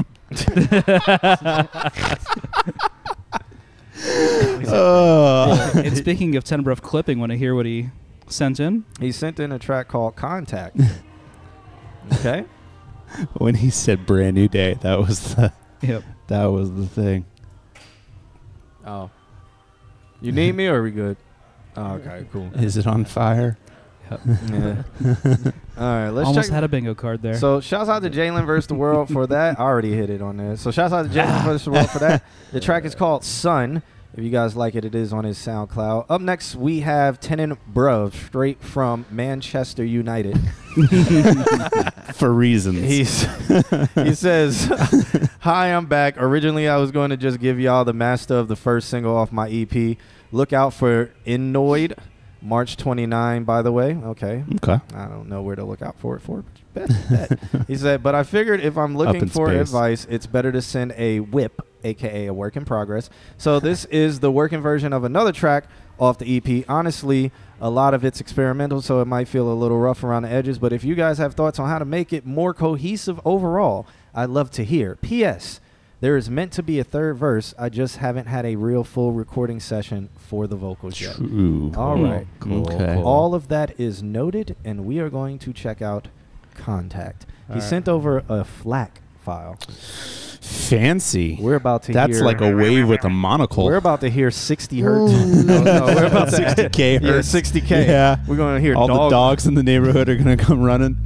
E: Uh,
K: and speaking of ten Bruv clipping, want to hear what he sent in?
H: He sent in a track called Contact. Okay.
E: when he said "brand new day," that was the
K: Yep.
E: that was the thing.
H: Oh. You need me or are we good? Oh, okay, cool.
E: Is it on fire?
H: Yeah. All right, let's
K: Almost
H: check.
K: had a bingo card there.
H: So shouts out to Jalen versus the World for that. I already hit it on there. So shouts out to Jalen versus the World for that. The track is called Sun. If you guys like it, it is on his SoundCloud. Up next, we have Tenon Bruv, straight from Manchester United.
E: For reasons.
H: He's, he says, "Hi, I'm back. Originally, I was going to just give y'all the master of the first single off my E P. Look out for Innoid, March twenty-ninth, by the way." Okay.
E: Okay.
H: I don't know where to look out for it for. Bet, bet. He said, "But I figured if I'm looking for
E: space.
H: advice, it's better to send a whip, a k a a work in progress. So this is the working version of another track off the E P. Honestly, a lot of it's experimental, so it might feel a little rough around the edges. But if you guys have thoughts on how to make it more cohesive overall, I'd love to hear. P S. There is meant to be a third verse. I just haven't had a real full recording session for the vocals yet."
E: True.
H: All
E: Cool.
H: right.
E: Cool. Okay. Cool.
H: All of that is noted, and we are going to check out Contact. He
E: All right.
H: sent over a FLAC file.
E: Fancy.
H: We're about to
E: That's
H: hear.
E: like a wave with a monocle.
H: We're about to hear sixty hertz. no, no, we're about to
E: sixty K
H: Yeah,
E: hertz.
H: sixty K.
E: Yeah.
H: We're going to hear
E: all
H: dog-
E: the dogs in the neighborhood are going to come running.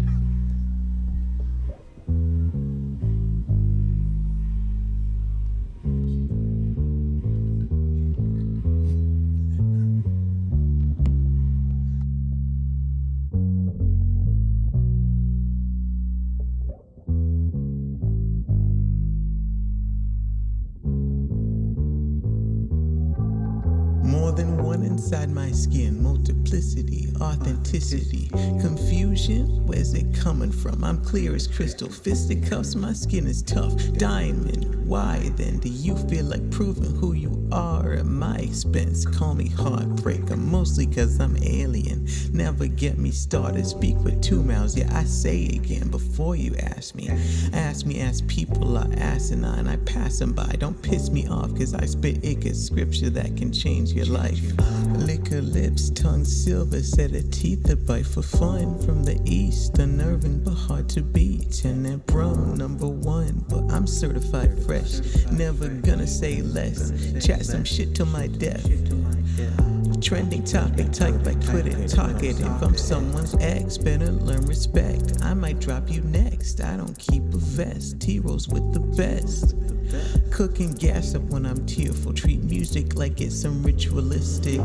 N: More than one inside my skin, multiplicity, authenticity, confusion, where's it coming from? I'm clear as crystal, fisticuffs, my skin is tough, diamond, why then do you feel like proving who you are at my expense? Call me heartbreaker, mostly cause I'm alien, never get me started, speak with two mouths, yeah I say again before you ask me, ask me as people are asinine, I pass them by, don't piss me off cause I spit ick scripture that can change your life. Liquor lips, tongue silver, set of teeth that bite for fun. From the east, unnerving but hard to beat. And that brum number one, but I'm certified fresh. Never gonna say less. Chat some shit till my death. Trending topic, type I put it, talk it. If I'm someone's ex, better learn respect. I might drop you next. I don't keep a vest. T-rolls with the best. Cooking gas up when I'm tearful. Treat music like it's some ritualistic.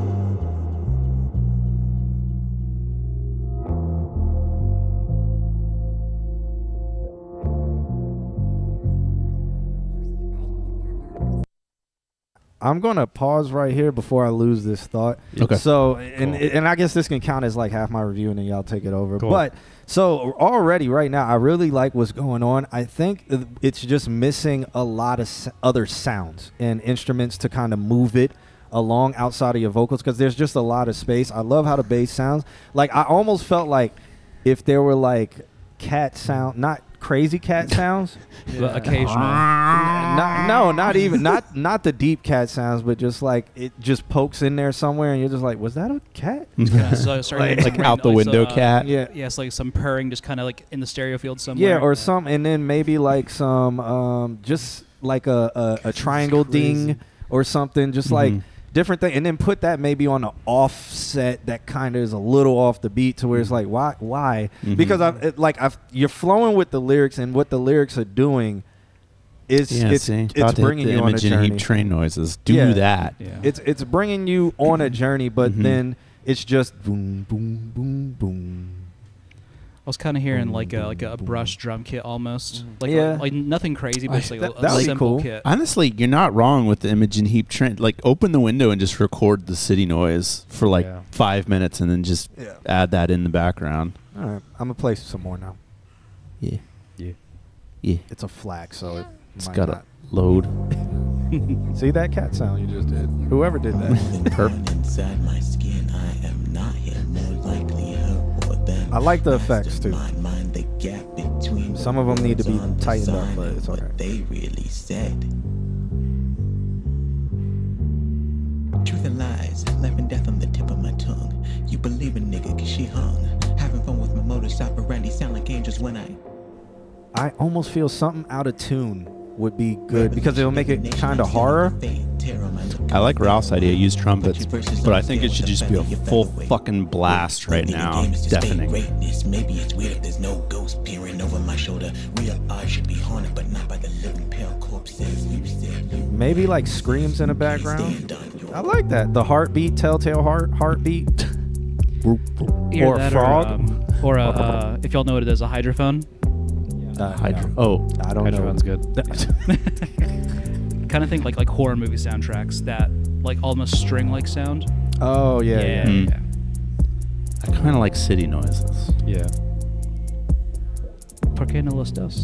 H: I'm gonna pause right here before I lose this thought.
E: Okay.
H: So, and
E: Cool.
H: and I guess this can count as like half my review, and then y'all take it over.
E: Cool.
H: But so already right now, I really like what's going on. I think it's just missing a lot of s- other sounds and instruments to kind of move it along outside of your vocals, because there's just a lot of space. I love how the bass sounds. Like I almost felt like if there were like cat sound, not crazy cat sounds.
K: But occasional.
H: Not, no, not even not not the deep cat sounds, but just like it just pokes in there somewhere, and you're just like, was that a cat?
K: Yeah, so starting
H: Like-
K: like,
E: Like out the window
K: uh,
E: cat.
H: Yeah.
K: Yeah, it's like some purring just kind of like in the stereo field somewhere.
H: Yeah, or some, and then maybe like some, um, just like a a, a triangle ding or something, just like
E: Mhm.
H: different thing, and then put that maybe on an offset that kind of is a little off the beat to where it's like, why, why?
E: Mhm.
H: Because I've it, like I've you're flowing with the lyrics, and what the lyrics are doing is
E: Yeah,
H: it's
E: see?
H: it's
E: About to hit
H: bringing
E: the
H: you on a
E: Imogen
H: journey.
E: Heap train noises. Do
H: Yeah.
E: that.
K: Yeah.
H: It's it's bringing you on a journey, but
E: Mhm.
H: then it's just boom, boom, boom, boom.
K: I was kind of hearing like a like a brush drum kit almost. Like
H: Yeah.
K: like, like nothing crazy, but it's like
H: That-
K: a,
H: that
K: a
H: would be
K: simple
H: cool.
K: kit.
E: Honestly, you're not wrong with the Imogen Heap train. Like, open the window and just record the city noise for like
H: Yeah.
E: five minutes, and then just
H: Yeah.
E: add that in the background.
H: All right, I'm gonna play some more now.
E: Yeah.
H: Yeah.
E: Yeah.
H: It's a flag, so it
E: It's
H: might
E: gotta
H: not.
E: load.
H: See that cat sound you just did? Whoever did that.
E: Perfect.
N: Inside my skin, I am not him. More likely her or them.
H: I like the effects too.
N: Mind, mind the gap between
H: Some of them need to be
N: words on
H: tightened up,
N: design
H: but
N: and
H: it's
N: what
H: alright.
N: they really said. Truth and lies, life and death on the tip of my tongue. You believe a nigga cause she hung. Having fun with my modus operandi, sound like angels when I
H: I almost feel something out of tune would be good because it'll make it kind of horror.
E: I like Ralph's idea, use trumpets, but I think it should just be a full fucking blast right now. Deafening.
N: Maybe it's weird if there's no ghost peering over my shoulder. Real eyes should be haunted, but not by the living pale corpses. You said you
H: Maybe like screams in the background. I like that. The heartbeat, telltale heart, heartbeat.
K: Either
H: or
K: that
H: frog.
K: Or, um, or a, uh, if y'all know what it is, a hydrophone.
H: Uh,
E: Hydro-
H: no.
E: Oh,
H: I don't
G: Hydrophone's
H: know.
G: good.
K: Kind of think like like horror movie soundtracks that like almost string like sound.
H: Oh yeah, yeah.
K: yeah.
E: Mm. I kind of like city noises.
H: yeah.
K: ¿Por qué no los dos?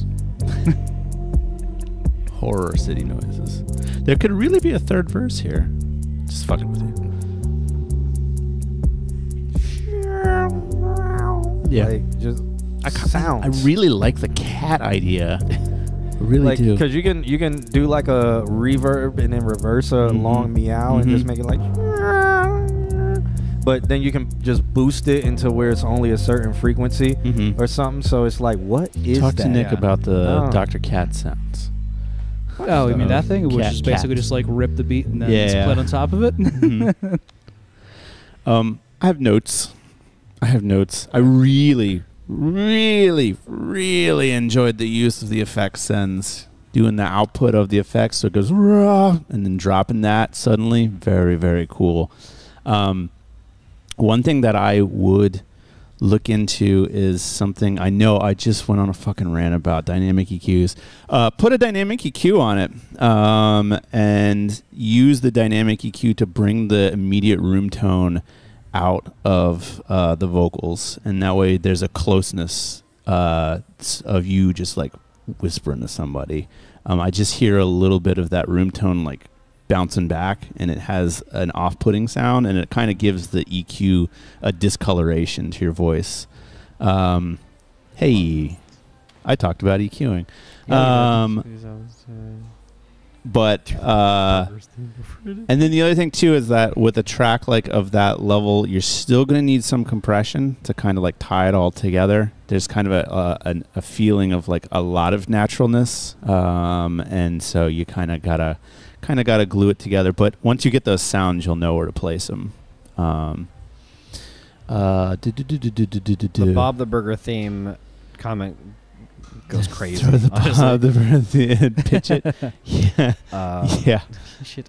E: Horror city noises. There could really be a third verse here. Just fucking with you. Yeah.
H: Like, just
E: I,
H: sounds.
E: I really like the cat idea. I really
H: like
E: do.
H: because you can you can do like a reverb and then reverse a
E: Mhm.
H: long meow and just
E: Mhm.
H: make it like. But then you can just boost it into where it's only a certain frequency
E: Mhm.
H: or something. So it's like, what is
E: Talk
H: that?
E: to Nick
K: Yeah.
E: about the
H: Oh.
E: Doctor Cat sounds.
K: Oh, you mean that thing? Which
E: Cat-
K: is basically
E: cat.
K: just like rip the beat and then
E: Yeah.
K: split on top of it?
E: Mhm. um, I have notes. I have notes. I really, really, really enjoyed the use of the effect sends. Doing the output of the effects, so it goes raw, and then dropping that suddenly. Very, very cool. Um, one thing that I would look into is something I know I just went on a fucking rant about dynamic E Qs. Uh, put a dynamic E Q on it um, and use the dynamic E Q to bring the immediate room tone out of uh, the vocals, and that way there's a closeness uh, s- of you just like whispering to somebody. Um, I just hear a little bit of that room tone like bouncing back, and it has an off-putting sound, and it kind of gives the E Q a discoloration to your voice. Um, hey, I talked about EQing. Um, but uh, and then the other thing too is that with a track like of that level, you're still going to need some compression to kind of like tie it all together. There's kind of a a, an- a feeling of like a lot of naturalness, um, and so you kind of gotta kind of gotta glue it together. But once you get those sounds, you'll know where to place them. Um, uh,
G: The Bob the Burger theme comment goes crazy.
E: Throw the
G: honestly.
E: Bob the Burger theme, pitch it. Yeah,
G: Uh,
E: yeah.
G: Shit.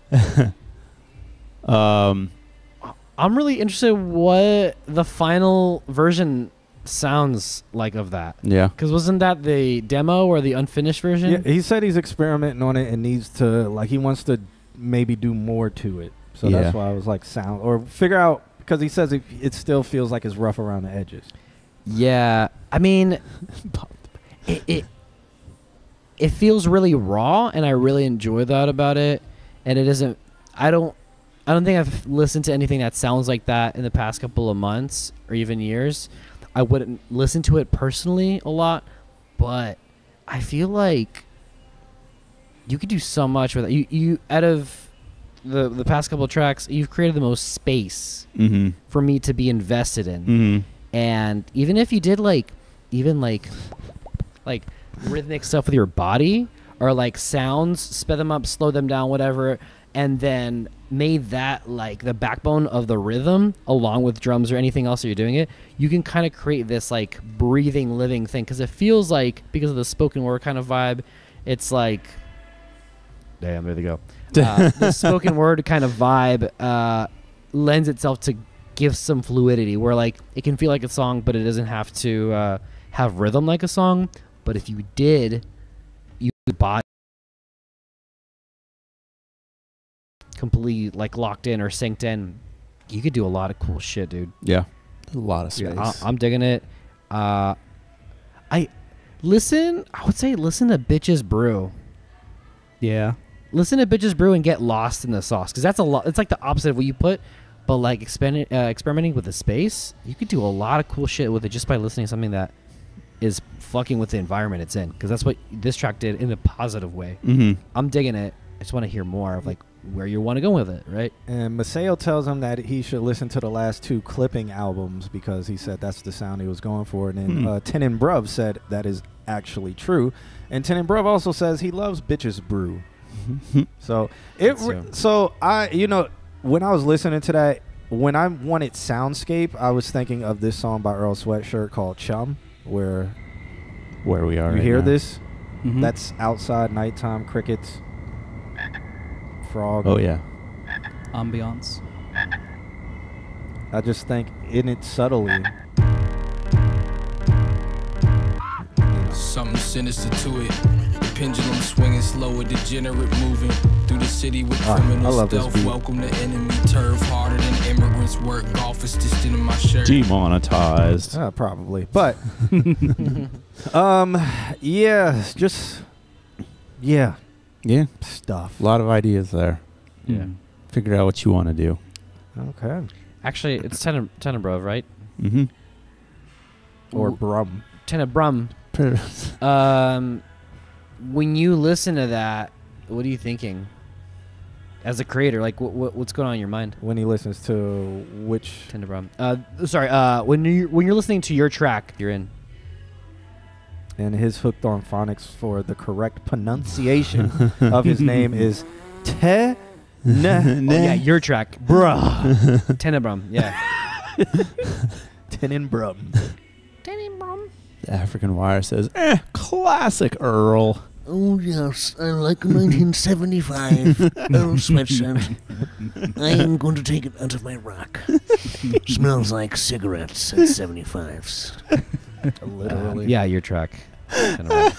E: Um,
G: I'm really interested what the final version sounds like of that.
E: yeah.
G: Because wasn't that the demo or the unfinished version?
H: Yeah, he said he's experimenting on it and needs to like he wants to maybe do more to it. So
E: Yeah.
H: that's why I was like sound or figure out because he says it, it still feels like it's rough around the edges.
G: Yeah, I mean, it, it it feels really raw, and I really enjoy that about it. And it isn't. I don't. I don't think I've listened to anything that sounds like that in the past couple of months or even years. I wouldn't listen to it personally a lot, but I feel like you could do so much with it. You you out of the the past couple of tracks, you've created the most space
E: Mm-hmm.
G: for me to be invested in.
E: Mm-hmm.
G: And even if you did like even like like rhythmic stuff with your body or like sounds, sped them up, slow them down, whatever, and then made that like the backbone of the rhythm along with drums or anything else that you're doing it, you can kind of create this like breathing, living thing. Because it feels like, because of the spoken word kind of vibe, it's like, damn, there they go. Uh, the spoken word kind of vibe uh, lends itself to give some fluidity where like it can feel like a song, but it doesn't have to uh, have rhythm like a song. But if you did, you body completely like locked in or synced in, you could do a lot of cool shit, dude.
E: Yeah. A lot of space.
G: Yeah, I, I'm digging it. Uh, I listen. I would say listen to Bitches Brew.
K: Yeah.
G: Listen to Bitches Brew and get lost in the sauce, because that's a lot. It's like the opposite of what you put, but like experimenting, uh, experimenting with the space, you could do a lot of cool shit with it just by listening to something that is fucking with the environment it's in. Because that's what this track did in a positive way.
E: Mm-hmm.
G: I'm digging it. I just want to hear more of like where you want to go with it, right?
H: And Maceo tells him that he should listen to the last two clipping albums because he said that's the sound he was going for. And then
E: Hmm.
H: uh, Tenon Bruv said that is actually true. And Tenon Bruv also says he loves Bitches Brew. So it.
G: So-
H: Re- so I, you know, when I was listening to that, when I wanted soundscape, I was thinking of this song by Earl Sweatshirt called "Chum," where
E: Where we are.
H: you
E: right
H: hear
E: now.
H: this.
K: Mhm.
H: That's outside, nighttime, crickets, frog.
E: Oh yeah.
K: Ambiance.
H: I just think in it subtly.
O: Something sinister to it. The pendulum swinging slow, a degenerate moving through the city with
H: Ah, I
O: criminal
H: love this
O: stealth.
H: beat.
O: Welcome to enemy turf, harder than immigrants work. Golf is stitched into my shirt.
E: Demonetized.
H: Uh, probably, but um, yeah, just yeah,
E: Yeah.
H: stuff.
E: A lot of ideas there.
K: Yeah.
E: Figure out what you want to do.
H: Okay,
G: Actually, it's Teneb- Tenebrov, right?
E: Mm-hmm.
H: or Brum.
G: Tenebrum. Um, when you listen to that, what are you thinking? As a creator, like what, what what's going on in your mind?
H: When he listens to which
G: Tenebrum. Uh, sorry. Uh, when you when you're listening to your track, you're in.
H: and his hooked on phonics for the correct pronunciation of his name is Te. Nah.
G: Oh, yeah, your track, bruh. Tenebrum. Yeah.
H: Tenenbrum.
E: The African Wire says, eh, classic Earl.
P: Oh, yes, I like nineteen seventy-five Earl Sweatshirt. I am going to take it out of my rack. Smells like cigarettes at seventy-fives.
H: Literally.
G: Uh, yeah, your track. Tenebrum.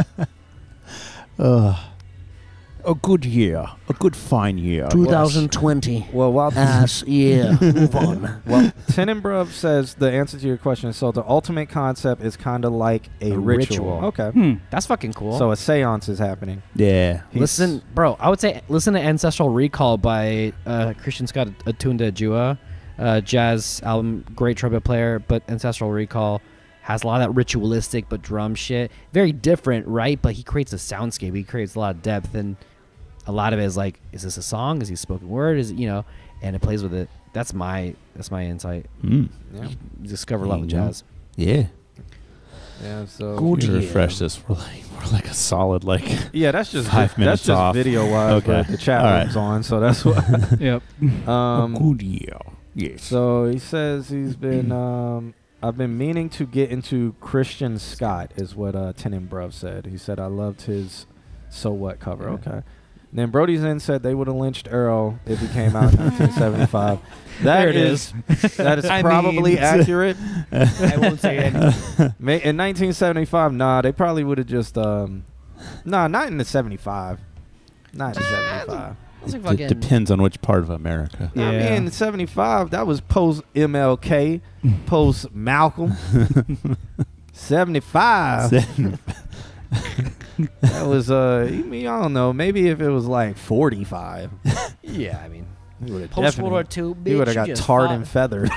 E: Ugh. A good year. A good fine year.
P: twenty twenty.
H: Well, while
P: Ass year. Move on.
H: well, Tenenbruv says the answer to your question. So the ultimate concept is kind of like a,
G: A
H: ritual.
G: ritual.
H: Okay.
K: Hmm.
G: That's fucking cool.
H: So a seance is happening.
E: Yeah.
H: He's-
G: Listen, bro, I would say listen to Ancestral Recall by uh, Christian Scott Atunda Jua, uh, jazz album, great trumpet player, but Ancestral Recall has a lot of that ritualistic but drum shit. Very different, right? But he creates a soundscape. He creates a lot of depth, and a lot of it is like, is this a song? Is he spoken word? Is it, you know? And it plays with it. That's my that's my insight.
E: Mm.
H: Yeah.
G: You discover a lot with
E: Yeah.
G: jazz.
E: Yeah.
H: Yeah. So
E: Good you refresh this. We're like we're like a solid like
H: yeah, that's just
E: five
H: that's
E: minutes
H: just
E: off.
H: video wise.
E: Okay.
H: The chat
E: All right.
H: room's on, so that's what.
K: Yep.
H: um,
E: a good year. Yes.
H: So he says he's been. Um, I've been meaning to get into Christian Scott, is what uh, Tenenbruv said. He said I loved his "So What" cover.
G: Yeah.
H: Okay. Then Brody's in said they would have lynched Earl if he came out in nineteen seventy-five. That
K: There it
H: is, that is
K: I
H: probably
K: mean-
H: accurate.
G: I won't say anything.
H: Ma- in nineteen seventy-five, nah, they probably would have just. Um, nah, not in the seventy-five. Not in seventy-five.
G: It's like
E: It
G: fucking.
E: depends on which part of America.
H: I mean, in seventy-five, that was post M L K, post Malcolm. seventy-five. That was, uh, you mean, I don't know, maybe if it was like forty-five.
G: Yeah, I mean,
H: He would have
G: post World War Two.
H: He would have got tarred and feathered.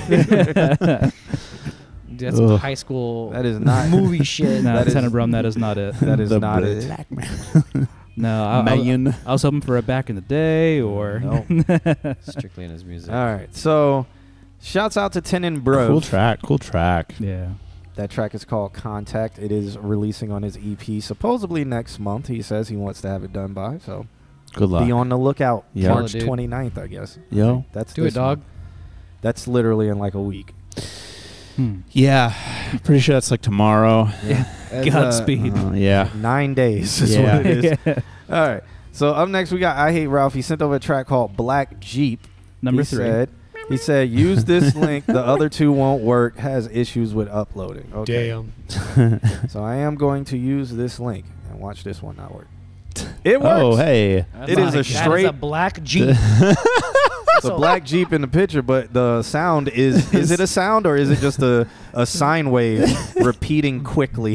G: That's some
E: Ugh.
G: high school.
H: That is not
G: movie shit.
K: No,
H: That is-
K: Tenebrum, that is not it.
H: That is
E: The
H: not it.
E: black man.
K: No, I, I,
E: Man.
K: I was hoping for a back in the day or.
H: No.
G: Strictly in his music.
H: All right, so shouts out to Tenenbruv.
E: Cool track. Cool track.
K: Yeah.
H: That track is called Contact. It is releasing on his E P supposedly next month. He says he wants to have it done by, so
E: Good luck.
H: be on the lookout.
E: Yeah.
H: March
G: Dude.
H: twenty-ninth, I guess.
E: Yo.
H: That's
G: Do
H: this
G: it, dog.
H: month. That's literally in like a week.
K: Hmm.
E: Yeah. Pretty sure that's like tomorrow.
H: As,
K: Godspeed.
E: Uh, yeah.
H: Nine days is
E: Yeah.
H: what it is. All right. So up next we got I Hate Ralph. He sent over a track called Black Jeep.
K: Number
H: he
K: three.
H: Said, he said, use this link. The other two won't work. Has issues with uploading. Okay.
M: Damn.
H: So I am going to use this link and watch this one not work. It works.
E: Oh, hey.
G: That's
H: It is
G: like-
H: a straight-
G: That is a black Jeep.
H: The black Jeep in the picture, but the sound is is it a sound or is it just a, a sine wave repeating quickly?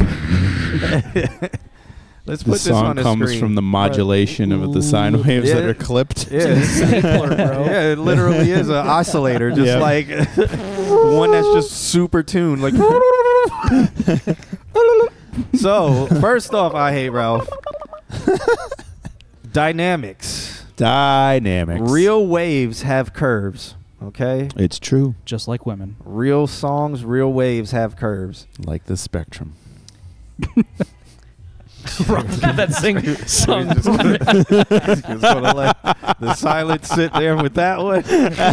H: Let's
E: The
H: put this
E: song
H: on the
E: comes
H: screen.
E: from the modulation of the sine waves that
H: Yeah.
E: are clipped.
H: Yeah, yeah, it literally is an oscillator, just
E: Yep.
H: like one that's just super tuned, like. So first off, I Hate Ralph. Dynamics.
E: Dynamics.
H: Real waves have curves. Okay.
E: It's true.
K: Just like women.
H: Real songs, real waves have curves.
E: Like the spectrum.
G: Ralph got that sing song.
H: Just gonna, just gonna let the silence sit there with that one.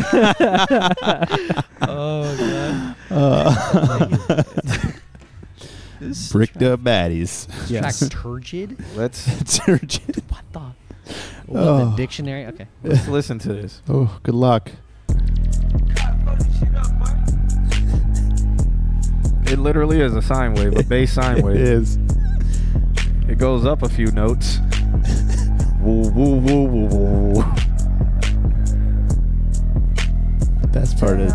G: Oh god.
E: Uh, Bricked up baddies.
G: Yes. Turgid?
H: Let's
E: Turgid.
G: What the? What
E: Oh.
G: the dictionary? Okay.
H: let's listen to this.
E: Oh, good luck.
H: It literally is a sine wave, a bass sine wave.
E: It is.
H: It goes up a few notes. Woo woo woo woo woo.
E: The best part is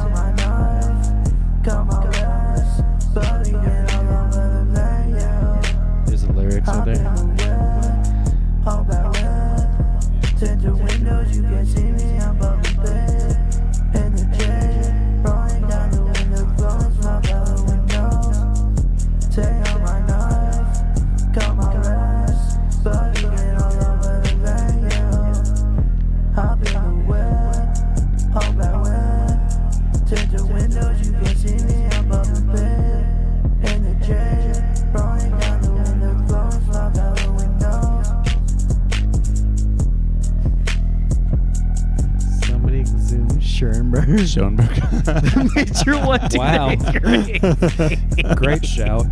G: There's the lyrics out there. Somebody zoom Schoenberg.
E: Schoenberg.
G: Major one, two,
K: Wow.
G: three.
K: Great shout.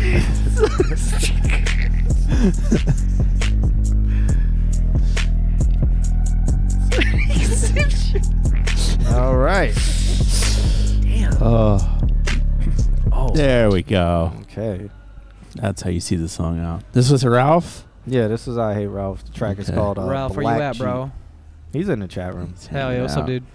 H: All right.
G: Damn.
E: Oh.
G: Oh.
E: There we go.
H: Okay.
E: That's how you see the song out. This was Ralph?
H: Yeah, this is I Hate Ralph. The track is
E: Okay.
H: called uh,
G: Ralph, where you
H: Black
G: at, bro?
H: Sheep. He's in the chat room.
G: Hell yeah, what's up, dude?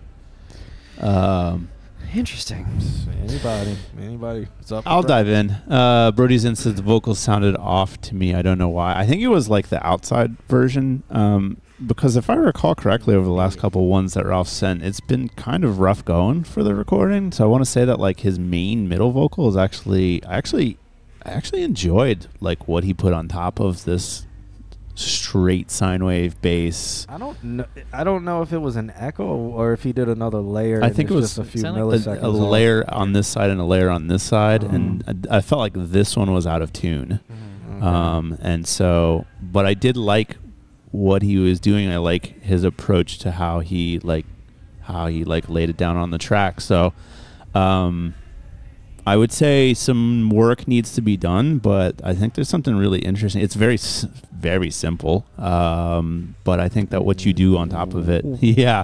E: Um,
G: Interesting.
H: Anybody, anybody. It's up.
E: I'll
H: for
E: dive in. Uh, Brody's in says the vocals sounded off to me. I don't know why. I think it was like the outside version. Um, because if I recall correctly, over the last couple ones that Ralph sent, it's been kind of rough going for the recording. So I want to say that like his main middle vocal is actually, I actually, I actually enjoyed like what he put on top of this straight sine wave bass.
H: I don't know. I don't know if it was an echo or if he did another layer.
E: I
H: and
E: think it
H: it's
E: was
H: just a few
G: sound like
H: milliseconds.
E: a, a
H: off.
E: layer on this side and a layer on this side,
H: Oh.
E: and I, I felt like this one was out of tune.
H: Okay.
E: Um, and so, but I did like what he was doing. I like his approach to how he like how he like laid it down on the track. So, um, I would say some work needs to be done, but I think there's something really interesting. It's very s- very simple, um, but I think that what you do on top of it, yeah,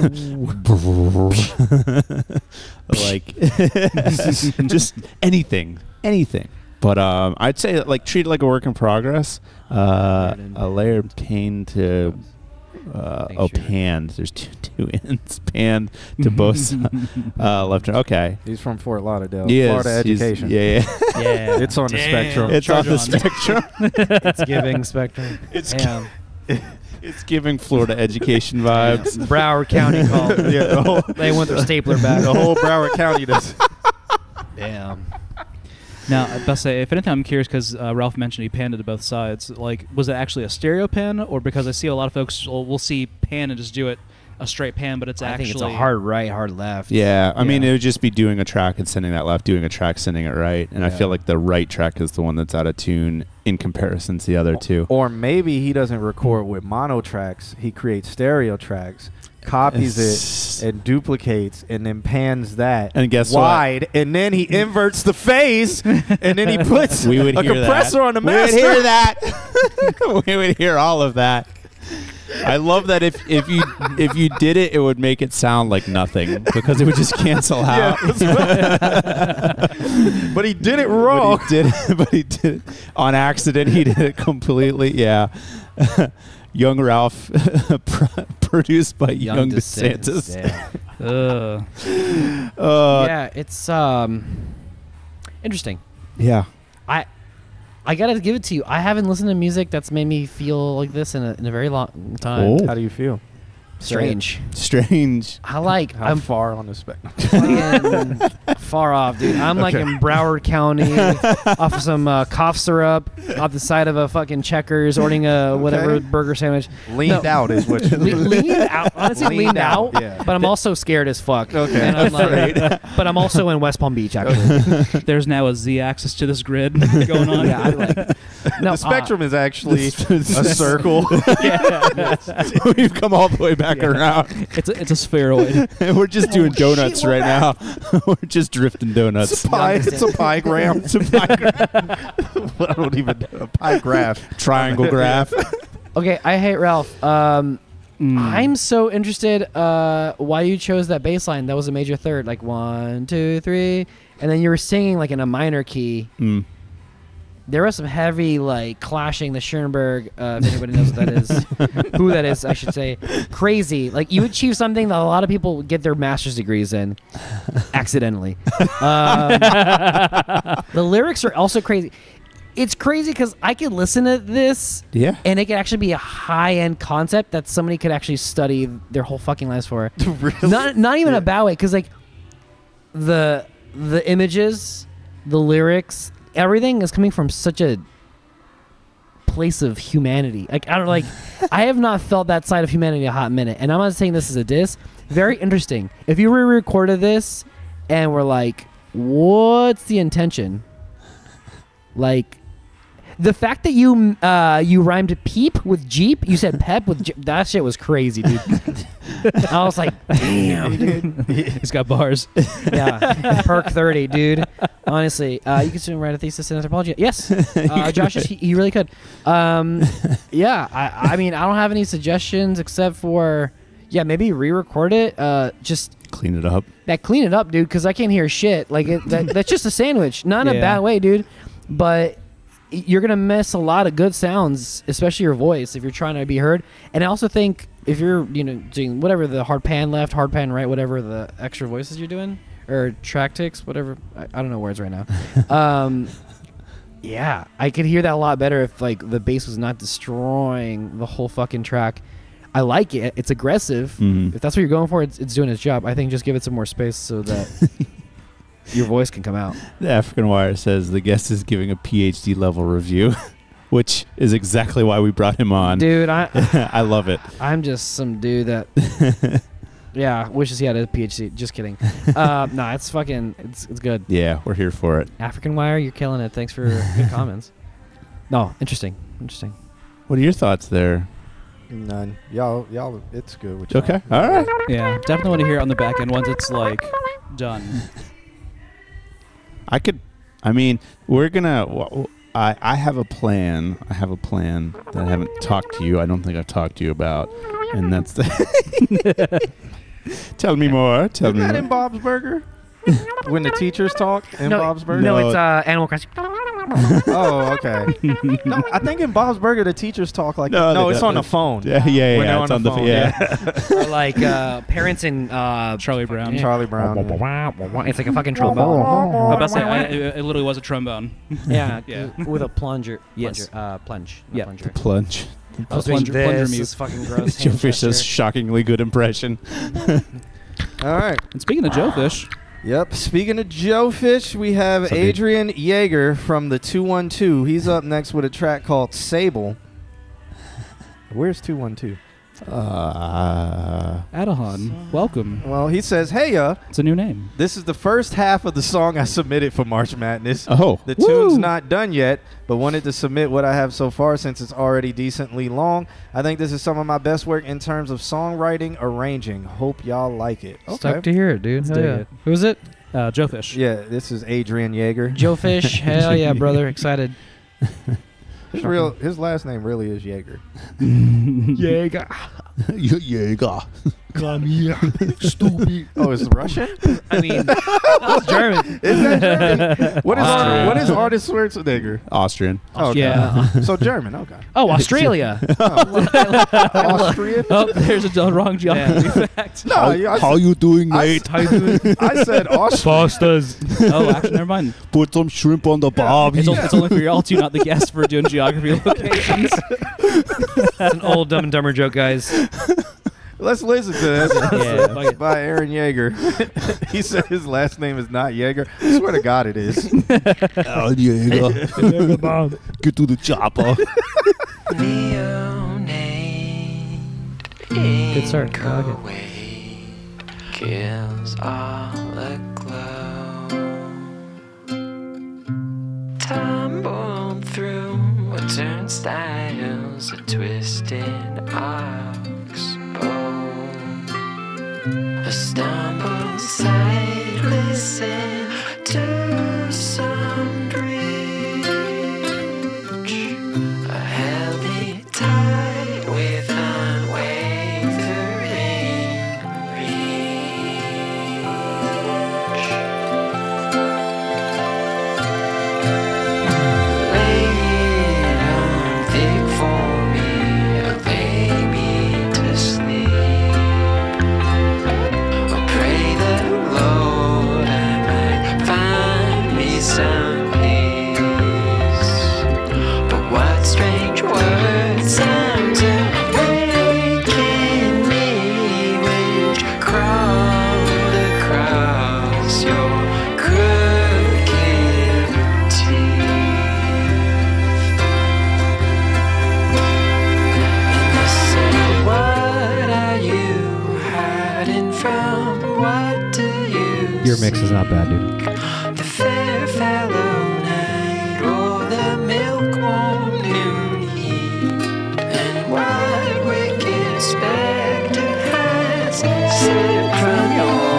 E: like just anything, anything. But um, I'd say like treat it like a work in progress. Uh, a layer panned to uh, oh panned. There's two two ends panned to both sides. Uh, left and okay.
H: He's from Fort Lauderdale.
E: He is.
H: Florida
E: He's-
H: education.
E: Yeah, yeah.
G: Yeah.
H: It's on the
G: Damn.
H: spectrum.
E: It's
G: Charge
E: on the
G: on.
E: spectrum.
G: It's giving spectrum.
E: It's
G: Damn.
E: It's giving Florida education vibes.
G: Broward County called.
H: Yeah, the whole-
G: They want their stapler back.
H: The whole Broward County does.
G: Damn.
K: Now, I must say, if anything, I'm curious because uh, Ralph mentioned he panned it to both sides. Like, was it actually a stereo pan, or because I see a lot of folks will, will see pan and just do it a straight pan, but it's
G: I
K: actually
G: think it's a hard right, hard left.
E: Yeah, I mean,
K: Yeah.
E: it would just be doing a track and sending that left, doing a track, sending it right. And I
H: Yeah.
E: feel like the right track is the one that's out of tune in comparison to the other two.
H: Or maybe he doesn't record with mono tracks. He creates stereo tracks, copies
E: It's-
H: it, and duplicates, and then pans that
E: And guess what?
H: wide, and then he inverts the phase, and then he puts
E: We would
H: a
E: hear
H: compressor
E: that.
H: on the
E: We
H: master.
E: would hear that. We would hear all of that. I love that if, if you if you did it, it would make it sound like nothing because it would just cancel out.
H: But he did it wrong.
E: But he did it, but he did it on accident. He did it completely. Yeah. Young Ralph, pro- produced by Young,
G: Young
E: DeSantis.
G: DeSantis,
K: uh,
E: Uh,
G: yeah, it's um interesting.
E: yeah.
G: I I gotta give it to you. I haven't listened to music that's made me feel like this in a, in a very long time.
E: Oh.
H: How do you feel?
G: Strange.
E: Strange.
G: I like.
H: How
G: I'm
H: far on the spectrum?
G: fucking far off, dude. I'm like
H: Okay.
G: in Broward County, off of some uh, cough syrup, off the side of a fucking Checkers, ordering a whatever
H: Okay.
G: burger sandwich.
H: Leaned
G: No.
H: out is what you
G: Le- leaned out. Honestly,
H: Leaned
G: leaned,
H: out,
G: out.
H: yeah.
G: But I'm also scared as fuck.
H: Okay.
G: And I'm like, but I'm also in West Palm Beach, actually.
K: There's now a Z-axis to this grid going on.
G: Yeah, I like. No,
H: the spectrum is actually
E: This- this-
H: a circle.
K: yeah.
E: We've come all the way back
K: Yeah.
E: around.
K: It's a, it's a spheroid.
E: We're just doing donuts
G: shit, we're
E: right now. We're just drifting donuts.
H: It's a pie. It's a pie gram.
E: It's a pie gra-
H: I don't even know. A pie graph.
E: triangle graph.
G: Okay, I hate Ralph. Um,
K: Mm.
G: I'm so interested uh, why you chose that bass line. That was a major third, like one, two, three, and then you were singing like in a minor key.
E: Mm.
G: There was some heavy like clashing. The Schoenberg, uh, if anybody knows what that is, who that is, I should say, crazy. Like you achieved something that a lot of people get their master's degrees in, accidentally. Um, the lyrics are also crazy. It's crazy because I could listen to this,
E: Yeah.
G: and it could actually be a high-end concept that somebody could actually study their whole fucking lives for.
H: Really?
G: Not, not even
H: Yeah.
G: a bad way, because like the the images, the lyrics, everything is coming from such a place of humanity. Like I don't like, I have not felt that side of humanity in a hot minute, and I'm not saying this is a diss. Very interesting. If you re-recorded this, and we're like, what's the intention? Like. The fact that you uh, you rhymed peep with Jeep, you said pep with Jeep, that shit was crazy, dude. I was like, damn, dude.
K: He's got bars.
G: Yeah, perk thirty, dude. Honestly, uh, you could soon write a thesis in anthropology. Yes, uh, Josh, he, he really could. Um, yeah, I, I mean, I don't have any suggestions except for, yeah, maybe re-record it. Uh, just
E: Clean it up.
G: that clean it up, dude, because I can't hear shit. Like it, that, that's just a sandwich, not in
K: Yeah.
G: a bad way, dude. But you're gonna miss a lot of good sounds, especially your voice, if you're trying to be heard. And I also think if you're, you know, doing whatever the hard pan left, hard pan right, whatever the extra voices you're doing or track ticks, whatever. I, I don't know words right now. um, yeah, I could hear that a lot better if like the bass was not destroying the whole fucking track. I like it. It's aggressive.
E: Mhm.
G: If that's what you're going for, it's, it's doing its job. I think just give it some more space so that your voice can come out.
E: The African Wire says the guest is giving a P H D level review, which is exactly why we brought him on.
G: Dude, I
E: I love it.
G: I'm just some dude that yeah, wishes he had a P H D. Just kidding. Uh, no, it's fucking it's it's good.
E: Yeah, we're here for it.
G: African Wire, you're killing it. Thanks for good comments. No, interesting. Interesting.
E: What are your thoughts there?
H: None. Y'all, y'all, it's good. With y'all.
E: Okay. All right.
K: Yeah, definitely want to hear it on the back end once it's like done.
E: I could. I mean, we're gonna. w- w- I I have a plan. I have a plan that I haven't talked to you. I don't think I've talked to you about, and that's the. Tell me more. Tell
H: Isn't
E: me
H: that
E: more.
H: in Bob's Burger? When the teachers talk in
G: no,
H: Bob's Burger?
G: no,
E: No.
G: it's uh, Animal Crossing.
H: Oh, okay. No, I think in Bob's Burger the teachers talk like
E: No,
H: no,
E: they
H: it's
E: don't.
H: on the phone.
E: Yeah, yeah, yeah.
H: When they're
E: It's on the.
H: phone,
E: Yeah.
G: Or like uh, parents in uh,
K: Charlie Brown.
G: Yeah.
H: Charlie Brown. yeah.
G: It's like a fucking trombone.
K: I was about to say, I, it, it literally was a trombone.
G: Yeah,
K: Yeah.
G: with a plunger.
K: Yes.
G: plunger, uh, plunge. not
K: Yeah.
G: plunger.
E: Plunge.
G: I was doing
K: Plunger- plunger
G: this.
K: mute.
G: This fucking gross.
E: Joe
G: hand
E: Fish does
G: gesture.
E: shockingly good impression.
H: All right.
K: And speaking of Joe Fish,
H: Yep. Speaking of Joe Fish, we have
E: What's up, dude?
H: Adrian Yeager from the two one two. He's up next with a track called Sable. Where's two one two?
E: Uh,
K: Adahan, welcome.
H: Well, he says, hey, uh,
K: It's a new name.
H: this is the first half of the song I submitted for March Madness.
E: oh.
H: The
K: Woo!
H: tune's not done yet, but wanted to submit what I have so far since it's already decently long. I think this is some of my best work in terms of songwriting, arranging. Hope y'all like it.
G: Stoked to hear it, dude.
K: Let's
G: Hell
K: dig
G: yeah.
K: it.
G: Who is it?
K: Uh, Joe Fish.
H: Yeah, this is Adrian Yeager.
G: Joe Fish. Hell yeah, brother. Excited.
H: His real, his last name really is Yeager.
G: Yeager.
E: Jäger.
P: Come here, stupid.
H: Oh, it's Russian?
G: I mean, it's German.
H: Is that German? What is
E: Austrian.
H: what is artist Schwarzenegger?
E: Austrian.
H: Oh, okay.
K: Yeah.
H: So German, okay.
G: Oh, Australia.
H: Austrian?
K: Oh, there's a done wrong geography fact.
H: No, yeah, I,
E: How
H: said,
E: you doing,
H: I
E: mate?
H: s- I said Austrian.
K: Oh, actually, never mind.
E: Put some shrimp on the barbie.
K: It's, o- it's only for y'all two, not the guests, for doing geography locations.
G: It's an old Dumb and Dumber joke, guys.
H: Let's listen to this.
K: Yeah, fuck it.
H: By Aaron Yeager. He said his last name is not Yeager. I swear to God it is.
E: Oh, Yeager. Get to the chopper.
G: Good start. I like it.
A: Kills all aglow. Tumbled through turnstiles, a twisted oxbow. A stumbled sight, listen to some breach. A healthy tide with unwavering reach. Lay it on thick for me, lay me to sleep. I pray the Lord I might find me some peace. But what strange words sound to waken me, which crawled across your crooked teeth. And they say, what are you hiding from? What do you
G: Your mix is not bad, dude.
A: the fair fallow night, or the milk-warm noon heat? And what wicked spectre has slipped from your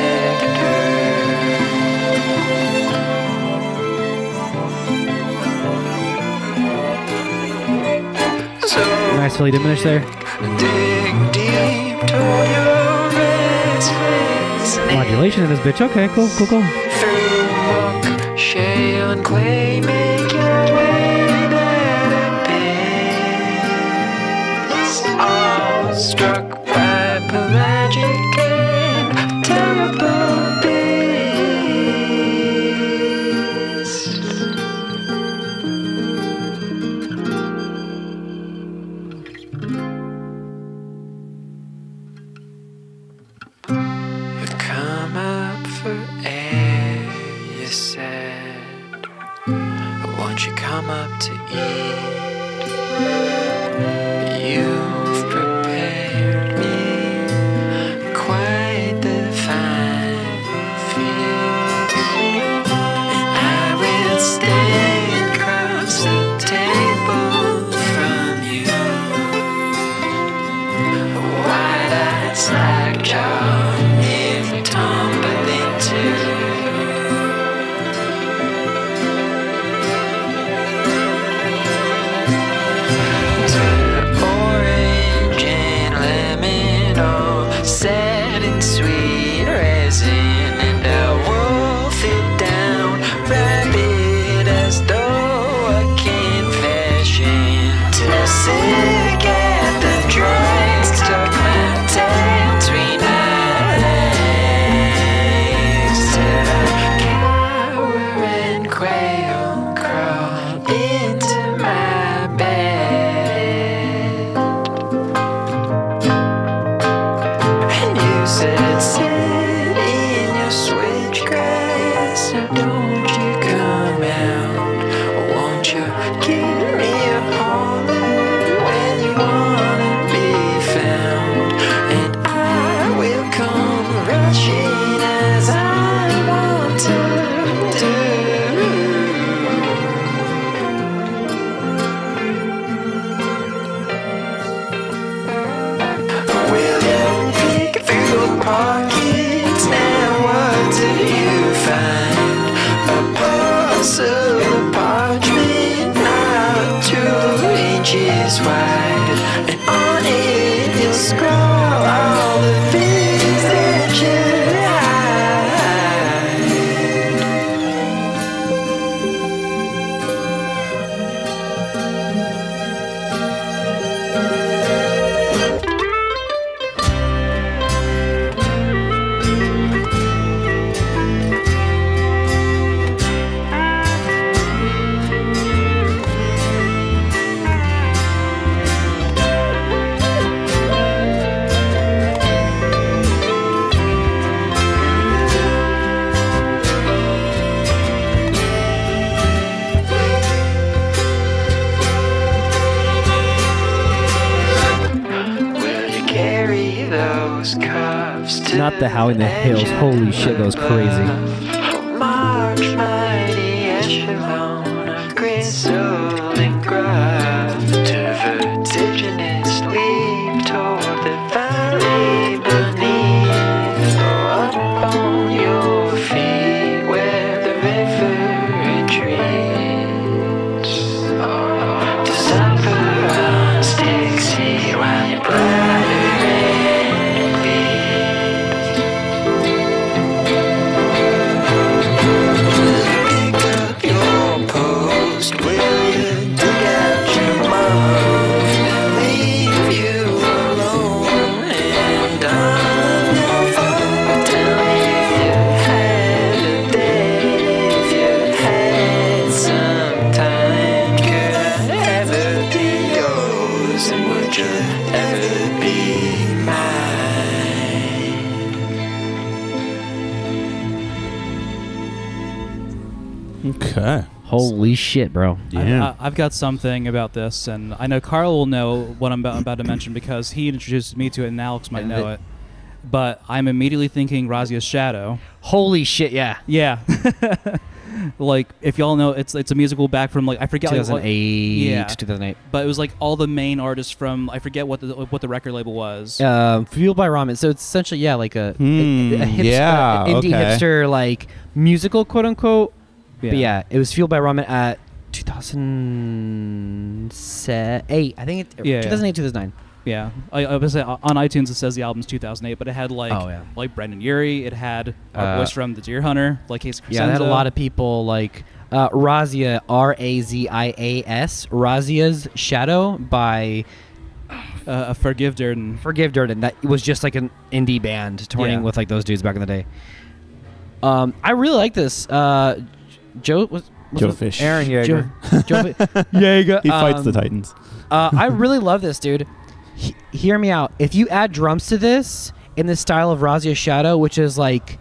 A: nectar? So
G: Nice Philly diminish there.
A: dig deep toward your restless
G: Modulation in this bitch. Okay, cool, cool, cool.
A: through muck, shale, and clay, make your way that abyss. All struck by pelagic and terrible beasts. You come up for air, you said. Won't you come up to eat? You've prepared me quite the fine feast. And I will stand across the table from you. Wide-eyed slack-jaw, if tumbling too. Orange and lemon, all sad and sweet resin, and I'll wolf it down, rapid as though a confession. Too sick at the drag, stuck my tail between my legs, till I cower and quail, crawl into my bed. And you said, sit in your switchgrass, now don't you come out. Won't you give me a holler when you wanna be found? And I will come rushing as I want to do. Will you peek through the pockets? Now what do you find? A
G: not the Howling the Hills. Holy shit, goes crazy.
A: March mighty echelon of gristle and graft to vertiginous leap toward the valley beneath. Up on your feet where the river retreats. To suffer on Styxy while your bladder
E: Okay.
G: Holy shit, bro.
E: Yeah.
K: I, I've got something about this, and I know Carl will know what I'm about, about to mention because he introduced me to it, and Alex might know it. But I'm immediately thinking Razia's Shadow.
G: Holy shit, yeah.
K: Yeah. Like, if y'all know, it's it's a musical back from, like, I forget.
G: two thousand eight.
K: Like, yeah.
G: two thousand eight.
K: But it was, like, all the main artists from, I forget what the what the record label was.
G: Uh, Fueled by Ramen. So it's essentially, yeah, like a,
E: Hmm,
G: a, a hipster,
E: yeah,
G: indie
E: okay.
G: hipster, like, musical, quote unquote.
K: Yeah.
G: But yeah, it was Fueled by Ramen at two thousand eight. I think it,
K: Yeah,
G: two thousand eight, two thousand nine.
K: Yeah, I, I was say, on iTunes it says the album's two thousand eight, but it had like
G: Oh, yeah.
K: like Brendan Urie, it had our
G: Uh,
K: voice from the Deer Hunter, like Casey Crescenzo.
G: Yeah, they had a lot of people like uh, Razia, R A Z I A S, Razia's Shadow by
K: uh, Forgive Durden.
G: Forgive Durden. That was just like an indie band touring
K: Yeah.
G: with like those dudes back in the day. Um, I really like this. Uh, Joe was. was
E: Joe
G: it-
E: Fish.
H: Aaron Yeager.
G: Joe, Joe Fi- Yeager.
E: He fights the
G: Um,
E: Titans.
G: uh, I really love this, dude. He- hear me out. If you add drums to this in the style of Razia's Shadow, which is like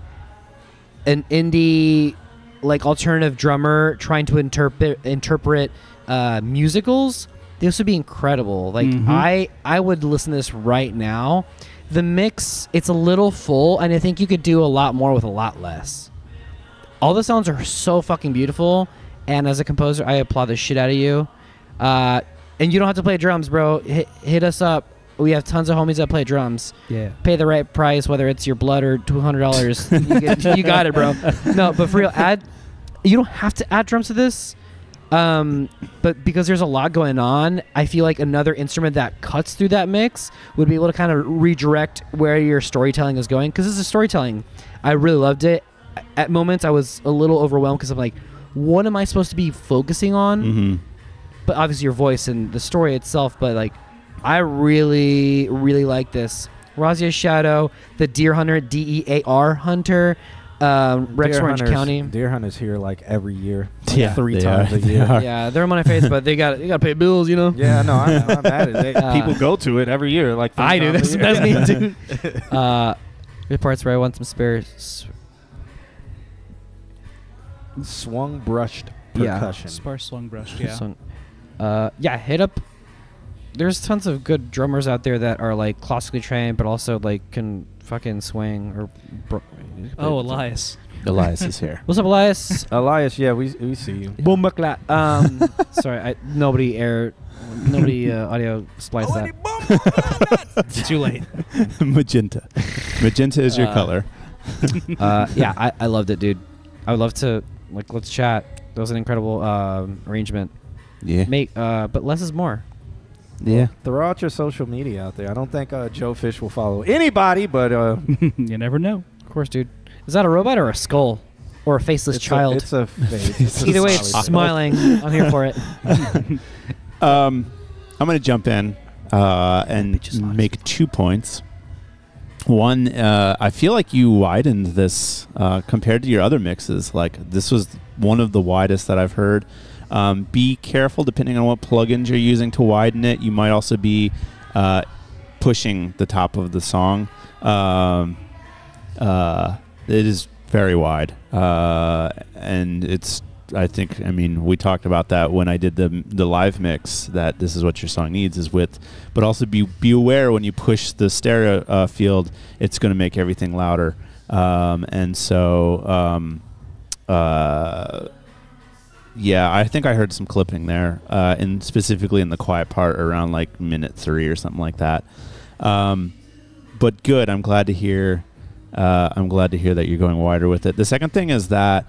G: an indie, like alternative drummer trying to interpret interpret uh, musicals, this would be incredible. Like
K: Mhm.
G: I, I would listen to this right now. The mix, it's a little full, and I think you could do a lot more with a lot less. All the sounds are so fucking beautiful, and as a composer, I applaud the shit out of you. Uh, and you don't have to play drums, bro. Hit, hit us up. We have tons of homies that play drums.
K: Yeah.
G: Pay the right price, whether it's your blood or two hundred dollars. you, get- you got it, bro. No, but for real, add. You don't have to add drums to this, um, but because there's a lot going on, I feel like another instrument that cuts through that mix would be able to kind of redirect where your storytelling is going. Because this is storytelling. I really loved it. At moments, I was a little overwhelmed because I'm like, what am I supposed to be focusing on?
E: Mm-hmm.
G: But obviously your voice and the story itself. But like, I really, really like this. Razia's Shadow, the Deer Hunter, D E A R Hunter, um, Rex
H: Deer
G: Orange
H: Hunters-
G: County.
H: Deer Hunters here like every year. Like
E: Yeah,
H: three
E: they
H: times
E: are.
H: a
E: They
H: year.
E: are.
G: Yeah, they're on my face, but they got they got to pay bills, you know.
H: Yeah, no, I'm, I'm at it. They,
G: Uh,
H: people go to it every year. Like three
G: I do.
H: times
G: That's,
H: a year.
G: that's me too. Uh, good parts where I want some spares.
H: Swung brushed
G: Yeah.
H: percussion.
K: Sparse slung brushed, yeah.
G: So, uh, yeah, hit up. There's tons of good drummers out there that are like classically trained, but also like can fucking swing or. Bro-
K: Oh, Elias.
E: Elias is here.
G: What's up, Elias?
H: Elias, yeah, we we see you.
G: Boom bakla. Um, sorry, I, nobody air, nobody uh, audio splice that.
K: Too late.
E: Magenta. Magenta is your
G: Uh,
E: color.
G: uh, yeah, I, I loved it, dude. I would love to like let's chat. That was an incredible um, arrangement.
E: Yeah.
G: Make, uh, but less is more.
E: Yeah.
H: Throw out your social media out there. I don't think uh, Joe Fish will follow anybody, but uh,
K: You never know.
G: Of course, dude. Is that a robot or a skull, or a faceless
H: it's
G: child?
H: A, it's a face. It's a
G: Either way, it's
H: smiley face.
G: smiling. I'm here for it.
E: Um, I'm going to jump in uh, and make two points. One, uh, I feel like you widened this uh, compared to your other mixes. Like, this was one of the widest that I've heard. Um, be careful depending on what plugins you're using to widen it. You might also be uh, pushing the top of the song. Um, uh, it is very wide, uh, and it's I think, I mean, we talked about that when I did the the live mix, that this is what your song needs is width, but also be be aware when you push the stereo uh, field, it's going to make everything louder. Um, and so, um, uh, yeah, I think I heard some clipping there, uh, and specifically in the quiet part around like minute three or something like that. Um, but good. I'm glad to hear. Uh, I'm glad to hear that you're going wider with it. The second thing is that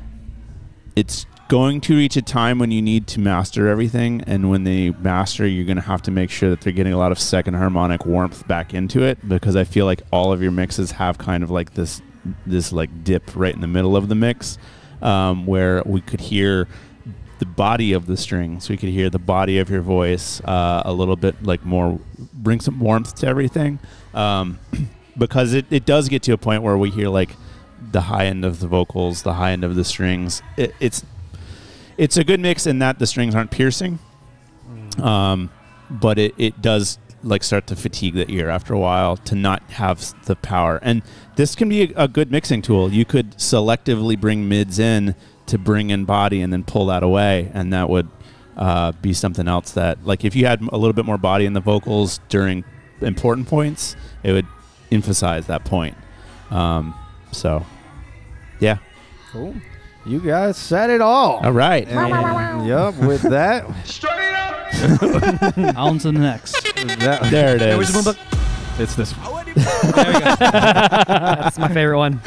E: it's going to reach a time when you need to master everything, and when they master, you're going to have to make sure that they're getting a lot of second harmonic warmth back into it, because I feel like all of your mixes have kind of like this this like dip right in the middle of the mix, um, where we could hear the body of the strings, we could hear the body of your voice uh, a little bit like more, bring some warmth to everything. Um, because it, it does get to a point where we hear like the high end of the vocals, the high end of the strings. It, it's it's a good mix in that the strings aren't piercing, um, but it, it does like start to fatigue the ear after a while to not have the power. And this can be a, a good mixing tool. You could selectively bring mids in to bring in body and then pull that away, and that would uh, be something else that, like if you had a little bit more body in the vocals during important points, it would emphasize that point. Um, so, yeah.
H: Cool. You guys said it all.
E: All right.
H: And, yep, with that.
K: Straight up. On to the next.
H: That,
E: there it is.
K: Hey, where's the book?
H: It's this one.
G: There we go. That's my favorite one.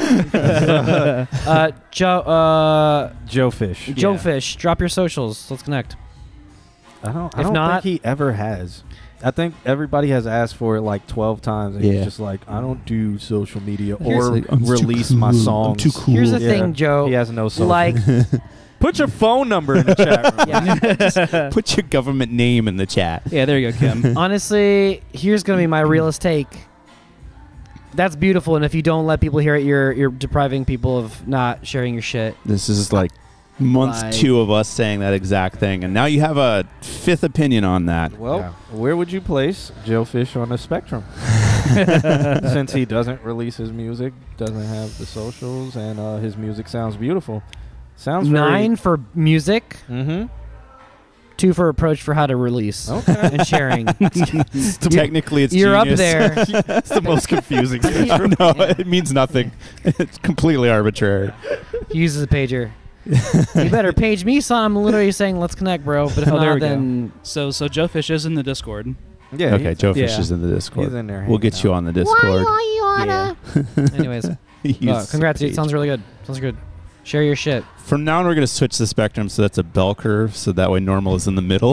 G: uh, Joe. Uh,
H: Joe Fish.
G: Joe
H: Yeah.
G: Fish. Drop your socials. Let's connect.
H: I don't. I
G: If
H: don't
G: not,
H: think he ever has. I think everybody has asked for it like twelve times, and
E: Yeah.
H: he's just like, I don't do social media
G: Here's-
H: or
E: like, I'm too
H: release
E: cool.
H: my
E: I'm
H: songs.
E: too cool.
G: Here's the
H: Yeah.
G: thing, Joe.
H: He has no social.
G: Like,
H: put your phone number in the chat room.
E: Put your government name in the chat.
K: Yeah, there you go, Kim.
G: honestly, here's gonna be my realist take. That's beautiful, and if you don't let people hear it, you're you're depriving people of not sharing your shit.
E: This is like month
G: Like-
E: two of us saying that exact thing, and now you have a fifth opinion on that.
H: Well,
G: Yeah.
H: where would you place Joe Fish on the spectrum? Since he doesn't release his music, doesn't have the socials, and uh, his music sounds beautiful. Sounds
G: Nine for music,
H: Mm-hmm.
G: two for approach for how to release
H: Okay.
G: and sharing.
E: Technically, it's
G: You're up
E: genius.
G: there.
E: It's the most confusing thing. I know, it means nothing. It's completely arbitrary.
G: He uses a pager. You better page me, son. I'm literally saying, let's connect, bro. But if
K: Oh,
G: not,
K: there we
G: then
K: go. So, so Joe Fish is in the Discord.
H: Yeah.
E: Okay, Joe Fish
K: yeah.
E: is in the Discord.
H: He's in there
E: We'll
H: hanging
E: get you
H: out.
E: on the Discord.
G: yeah. Anyways,
E: He
G: uh,
E: uses
G: congrats,
E: the
G: dude. Sounds
E: page.
G: really good. Sounds good. Share your shit.
E: From now on, we're going to switch the spectrum so that's a bell curve, so that way normal is in the middle.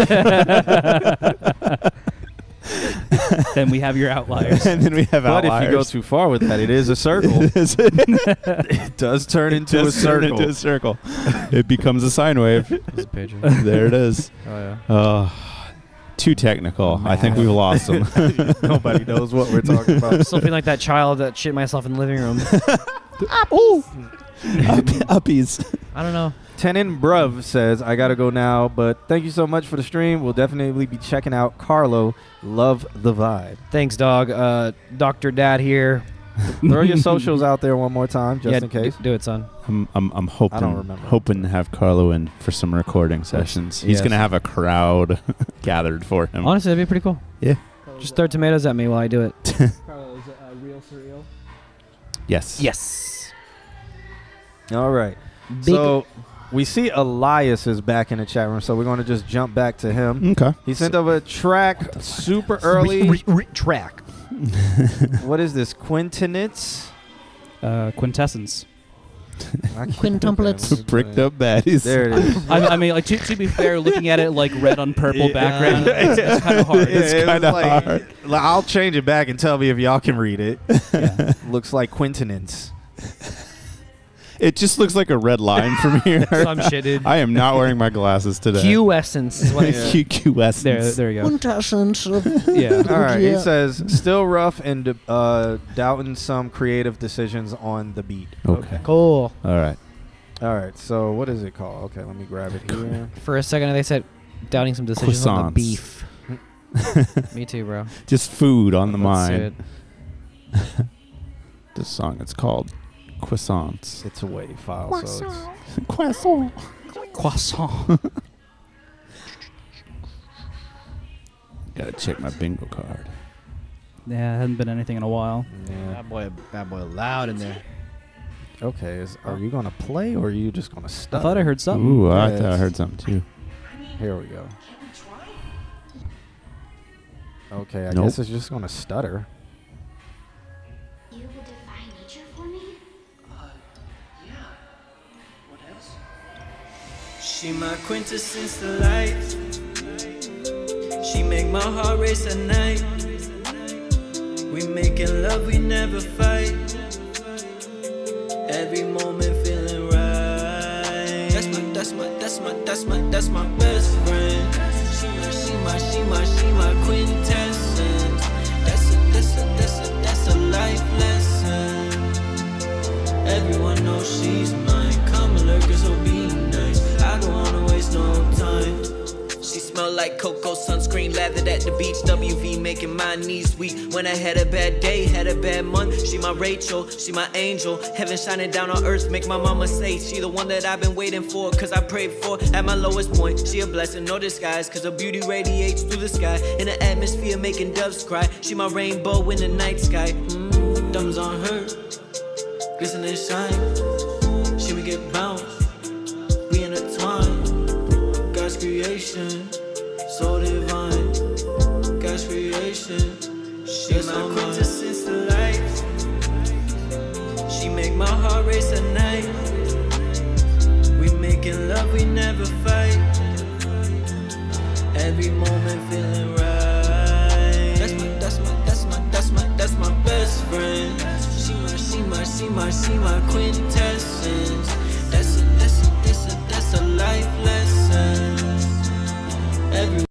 K: Then we have your outliers.
E: And then we have
H: But
E: outliers.
H: if you go too far with that, it is a circle.
E: It is-
H: It does turn into
E: it
H: a
E: does turn
H: circle.
E: into a circle. It becomes a sine wave.
G: There's a pager.
E: There it is.
G: Oh, yeah.
E: Oh, too technical. I think we've lost them.
H: Nobody knows what we're talking about.
G: Still feeling like that child that shit myself in the living room.
E: Ooh. Up, uppies.
G: I don't know.
H: Tenon Bruv says, I gotta go now, but thank you so much for the stream. We'll definitely be checking out Carlo. Love the vibe.
G: Thanks, dog. Uh, Doctor Dad here.
H: Throw your socials out there one more time, just
G: yeah,
H: in case.
G: d- do it, son.
E: I'm, I'm, I'm hoping,
H: I don't remember.
E: hoping to have Carlo in for some recording sessions. He's
G: Yes.
E: going to have a crowd gathered for him.
G: Honestly, that'd be pretty cool.
E: Yeah.
G: Just throw tomatoes at me while I do it.
K: Carlo, is it uh, real surreal?
E: Yes.
G: Yes.
H: All right.
G: Big
H: So we see Elias is back in the chat room, so we're going to just jump back to him.
E: Okay.
H: He sent over a track super early.
G: Re- re- track.
H: What is this? Quintinits?
K: Uh, quintessence.
H: I can't
G: Quintuplets.
H: do that.
E: Bricked up baddies.
H: There it is.
K: I, I mean, like to, to be fair, looking at it like red on purple
H: Yeah.
K: background, it's, it's kind of hard.
E: It's
H: Yeah, it was
E: kinda
H: like-
E: hard.
H: like, I'll change it back and tell me if y'all can read it.
K: Yeah.
H: Looks like quintinents.
E: It just looks like a red line from here.
G: Some shit, dude.
E: I am not wearing my glasses today.
G: Q essence is what it is.
E: Q Q S.
K: There, there you go.
P: Quintessence of
K: Yeah.
H: All right. He
P: Yeah.
H: says, still rough and uh, doubting some creative decisions on the beat.
E: Okay.
G: Cool.
E: All right.
H: All right. So what is it called? Okay, let me grab it here.
G: For a second, they said doubting some decisions on the
E: Croissants.
G: beef. Me too, bro.
E: Just food on the
G: Let's do
E: mind.
G: it.
E: This song, it's called croissants.
H: It's a WAV file,
J: Croissant.
H: so
E: Croissant.
K: Croissant.
E: Gotta check my bingo card.
K: Yeah, it hasn't been anything in a while.
H: it's yeah.
G: That boy, that boy, loud in there.
H: Okay, is, are you gonna play or are you just gonna stutter?
K: I thought I heard something.
E: Ooh, I
H: Yeah,
E: thought I
H: it's-
E: heard something too.
H: Here we go. Okay, I
E: Nope.
H: guess it's just gonna stutter.
Q: You would define nature for me?
R: She my quintessence to life. She make my heart race at night. We making love, we never fight. Every moment feeling right. That's my, that's my, that's my, that's my, that's my best friend. She my, she my, she my, she my quintessence. That's a, that's a, that's a, that's a life lesson. Everyone knows she's mine. Come and lurk, so be nice. I don't wanna waste no time. She smell like cocoa, sunscreen, lathered at the beach. W V making my knees weak. When I had a bad day, had a bad month. She my Rachel, she my angel. Heaven shining down on earth, make my mama say she the one that I've been waiting for. Cause I prayed for at my lowest point. She a blessing, no disguise. Cause her beauty radiates through the sky. In the atmosphere, making doves cry. She my rainbow in the night sky. Mm, thumbs on her, glisten and shine. She would get bounced, we intertwine. God's creation, so divine. God's creation, she's my quintessence to life. She make my heart race at night. We making love, we never fight. Every moment feeling right. That's my, that's my, that's my, that's my, that's my best friend. She my, she my, she my, she my quintessence. That's a, that's a, that's a, that's a life lesson. Every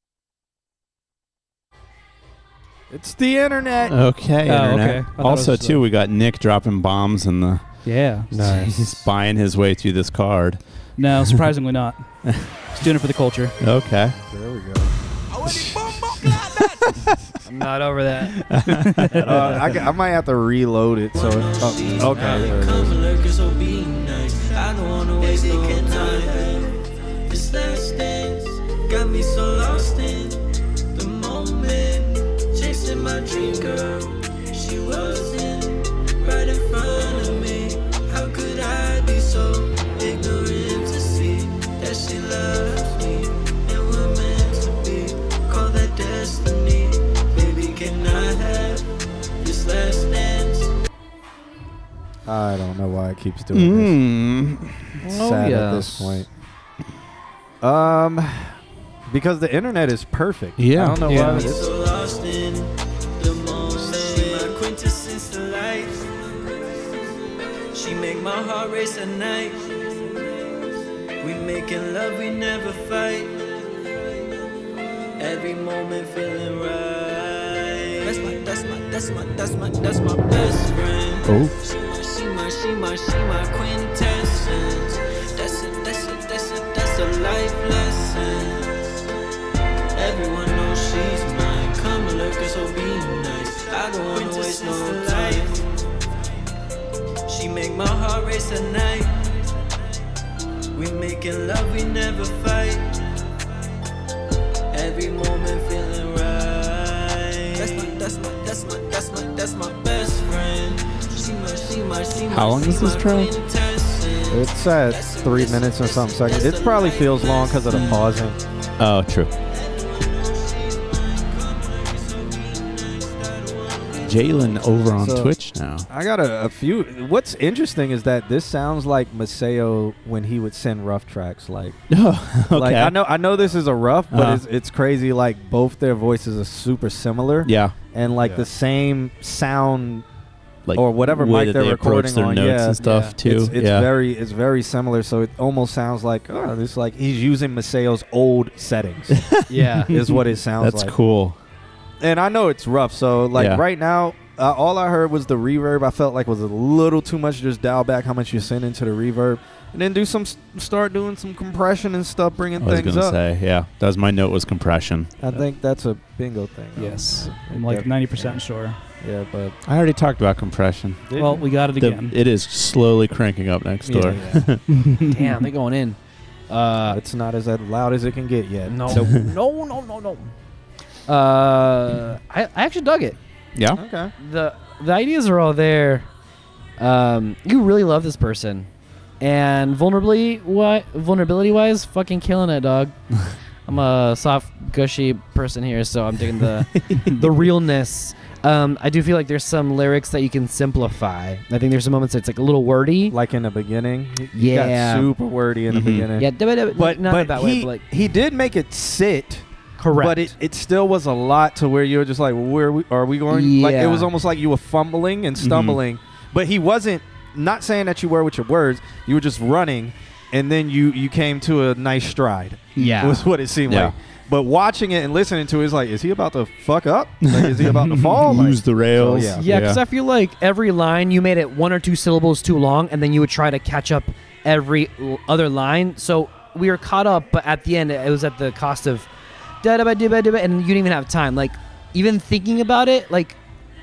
H: It's the internet.
E: Okay,
K: Oh,
E: internet.
K: okay. I thought it
E: Also,
K: was,
E: too,
K: uh,
E: we got Nick dropping bombs in the.
K: Yeah.
H: Nice.
E: He's buying his way through this card.
K: No, surprisingly not. Just doing it for the culture.
E: Okay.
H: There we go.
G: I'm not over that.
H: uh, I, I might have to reload it. So, oh, okay. There it
R: come
H: is.
R: and lurk, so be nice. I don't wanna waste no time. This last dance got me so lost in the moment, chasing my dream girl. She wasn't right in front of me. How could I be so ignorant to see that she loves me and we're meant to be? Call that destiny. Baby, can I have this last dance?
H: I don't know why it keeps doing
E: Mm.
H: this.
G: Oh,
H: Sad at
G: yes.
H: this point. Um, because the internet is perfect.
E: Yeah.
H: I don't know
K: Yeah.
H: why.
R: So
H: It's,
R: lost in the moment. She my quintessence to life. She make my heart race at night. We making love, we never fight. Every moment feeling right. That's my, that's my, that's my, that's my, that's my best friend.
E: Oh.
R: She my, she my, she my quintessence. That's a, that's a, that's a, that's a life lesson. Everyone knows she's mine. Come and lurk, so be nice. I don't wanna waste no time. She make my heart race at night. We making love, we never fight. Every moment feeling right. That's my, that's my, that's my, that's my, that's my best friend. She my, she my, she my,
E: How long
R: she
E: is this
R: my
E: track?
R: quintessence.
H: it's at three minutes and something seconds. It probably feels long because of the pausing.
E: Oh, true. Jalen over on
H: So,
E: Twitch now.
H: I got a, a few. What's interesting is that this sounds like Maceo when he would send rough tracks. Like,
E: Oh, okay.
H: like I know, I know this is a rough, but
E: Uh-huh.
H: it's, it's crazy. Like both their voices are super similar.
E: Yeah.
H: and like
E: Yeah.
H: the same sound,
E: Like
H: or whatever
E: way
H: mic
E: that
H: they're
E: they approach
H: recording
E: their
H: on.
E: notes
H: yeah,
E: and stuff,
H: yeah.
E: too.
H: It's, it's
E: Yeah.
H: very, it's very similar. So it almost sounds like, oh, this like he's using Maceo's old settings.
G: Yeah.
H: is what it sounds
E: That's
H: like.
E: cool.
H: And I know it's rough. So like
E: Yeah.
H: right now, uh, all I heard was the reverb. I felt like was a little too much. Just dial back how much you send into the reverb, and then do some, start doing some compression and stuff, bringing
E: I was
H: things
E: gonna
H: up.
E: say, yeah, that was my note was compression.
H: I think that's a bingo thing. though.
K: Yes.
H: It
K: I'm like
H: def-
K: ninety percent sure.
H: Yeah, but
E: I already talked about compression.
H: Did
K: Well,
H: you?
K: we got it
E: The-
K: again.
E: it is slowly cranking up next
G: Yeah,
E: door.
G: yeah. Damn, they're going in. Uh,
H: it's not as loud as it can get yet.
G: no, no, no, no, no. Uh, I, I actually dug it.
E: Yeah.
H: Okay.
G: the The ideas are all there. Um, you really love this person, and vulnerability, wi- vulnerability wise, fucking killing it, dog. I'm a soft, gushy person here, so I'm digging the the realness. Um, I do feel like there's some lyrics that you can simplify. I think there's some moments that's like a little wordy,
H: like in the beginning. He, he
G: Yeah.
H: got super wordy in
E: Mhm.
H: the beginning.
G: Yeah, but, but,
H: but
G: not
H: but
G: that
H: he,
G: way. But like,
H: he did make it sit.
G: correct.
H: But it, it still was a lot to where you were just like, where are we, are we going? Like it
G: Yeah.
H: was almost like you were fumbling and stumbling. But he wasn't. Not saying that you were with your words. You were just running, and then you you came to a nice stride.
G: Yeah.
H: was what it seemed
E: Yeah.
H: like. But watching it and listening to it is like, is he about to fuck up? Like, is he about to fall?
E: Lose
H: Like,
E: the rails.
H: so, yeah.
G: yeah, because I feel like every line you made it one or two syllables too long, and then you would try to catch up every l- other line. So we were caught up, but at the end it was at the cost of da da ba da ba da ba, and you didn't even have time. Like even thinking about it, like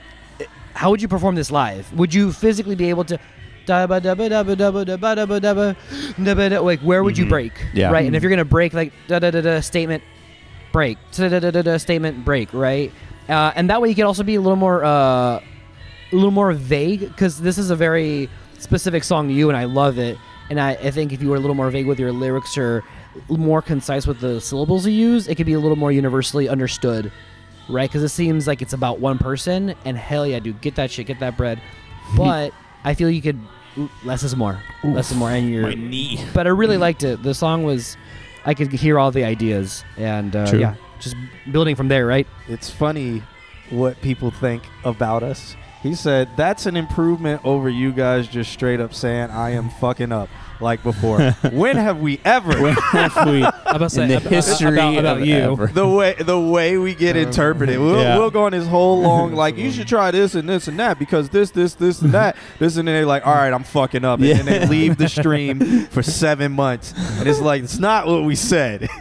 G: how would you perform this live? Would you physically be able to? Da ba da ba da ba da ba da ba da ba da ba da ba da, like where would you
E: Mhm.
G: break?
E: Yeah.
G: Right, and if you're gonna break like da da da da statement, break da da da da da statement break, right? Uh, and that way you can also be a little more uh, a little more vague, because this is a very specific song to you, and I love it. And I, I think if you were a little more vague with your lyrics or more concise with the syllables you use, it could be a little more universally understood, right? Because it seems like it's about one person, and hell yeah, dude, get that shit, get that bread. But I feel you could less is more,
E: Oof,
G: less is more, and you're.
E: my knee.
G: But I really liked it. The song was, I could hear all the ideas, and uh,
E: True.
G: yeah, just building from there, right?
H: It's funny what people think about us. He said that's an improvement over you guys just straight up saying I am fucking up like before. When have we ever?
E: When have we
K: about to say,
E: in the
K: about-
E: history
K: about- about
E: of
K: you.
E: ever?
H: the way the way we get interpreted. We'll,
E: Yeah.
H: we'll go on this whole long like you should try this and this and that because this this this and that this and then they're like all right I'm fucking up and
E: Yeah.
H: then they leave the stream for seven months and it's like it's not what we said.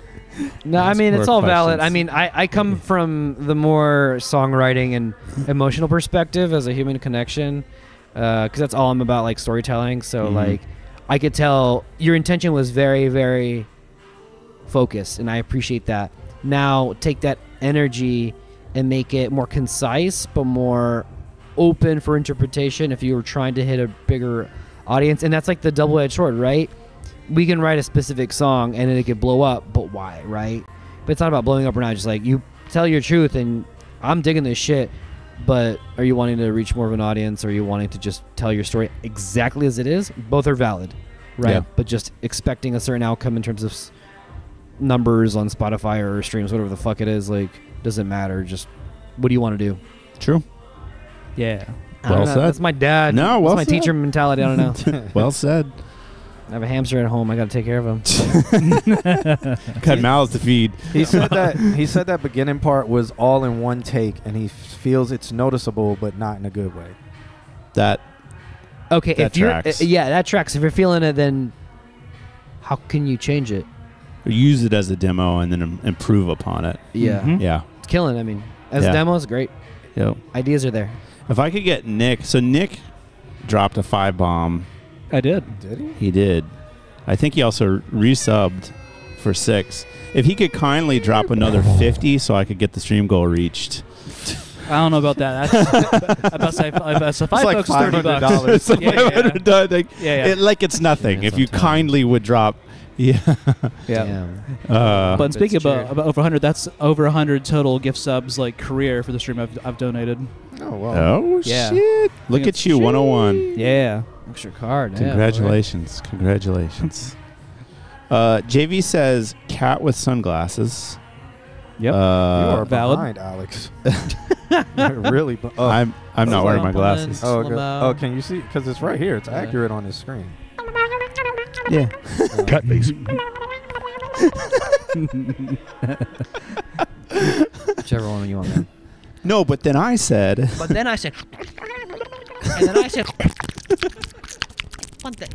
G: No, I
E: Ask
G: mean
E: more
G: it's all valid.
E: questions.
G: I mean, I, I come from the more songwriting and emotional perspective as a human connection, because that's all I'm about, like storytelling. So
E: Mhm.
G: like, I could tell your intention was very very focused, and I appreciate that. Now take that energy and make it more concise, but more open for interpretation. If you were trying to hit a bigger audience, and that's like the double-edged sword, right? We can write a specific song and it could blow up, but why, right? But it's not about blowing up or not. Just like you tell your truth, and I'm digging this shit. But are you wanting to reach more of an audience, or are you wanting to just tell your story exactly as it is? Both are valid, right?
E: Yeah.
G: But just expecting a certain outcome in terms of s- numbers on Spotify or streams, whatever the fuck it is, like doesn't matter. Just what do you want to do?
E: True.
K: Yeah.
G: I don't
E: Well
G: know.
E: said.
G: That's my dad.
E: No,
G: That's
E: well
G: my
E: said.
G: teacher mentality. I don't know.
E: Well said.
G: I have a hamster at home. I got to take care of him.
E: Cut mouths to feed.
H: He said that he said that beginning part was all in one take, and he f- feels it's noticeable, but not in a good way.
E: That
G: Okay,
E: That
G: if you're
E: tracks.
G: uh, yeah, that tracks. If you're feeling it, then how can you change it?
E: use it as a demo and then im- improve upon it.
G: Yeah,
K: Mhm.
E: Yeah.
G: it's killing. I mean, as
E: Yeah.
G: a demo, it's great.
E: Yep.
G: Ideas are there.
E: If I could get Nick, so Nick dropped a five bomb.
K: I did.
H: Did he?
E: He did. I think he also resubbed for six. If he could kindly drop another fifty, so I could get the stream goal reached.
K: I don't know about that. That's about to say, about so five
H: like
K: bucks, thirty bucks.
H: $500.
E: It's like
K: Yeah, yeah,
E: five hundred dollars, like,
K: Yeah, yeah.
E: It, like it's nothing.
G: Yeah,
E: if you
G: sometimes.
E: kindly would drop, yeah.
K: Yeah.
G: Damn.
E: Uh,
K: But speaking
G: It's
K: about,
G: true.
K: about over one hundred, that's over one hundred total gift subs, like career for the stream I've, I've donated.
H: Oh wow.
E: oh
K: Yeah.
E: shit! Look
K: think
E: at
K: it's-
E: you, one oh one.
K: Yeah.
G: Extra card. yeah, boy.
E: Congratulations, congratulations. Uh, J V says cat with sunglasses.
K: Yep.
H: You
E: Uh,
H: are
K: valid.
H: behind, Alex. You're really. Bu- oh.
E: I'm I'm not
G: Slow
E: wearing my
G: up
E: glasses.
G: on
H: Oh,
G: Slow
H: good.
G: mo.
H: Oh, can you see? Because it's right here. It's
G: Yeah.
H: accurate on his screen.
E: Yeah.
H: Cut face.
G: Whichever one you want, man.
E: No, but then I said.
J: But then I said, and then I said, one thing.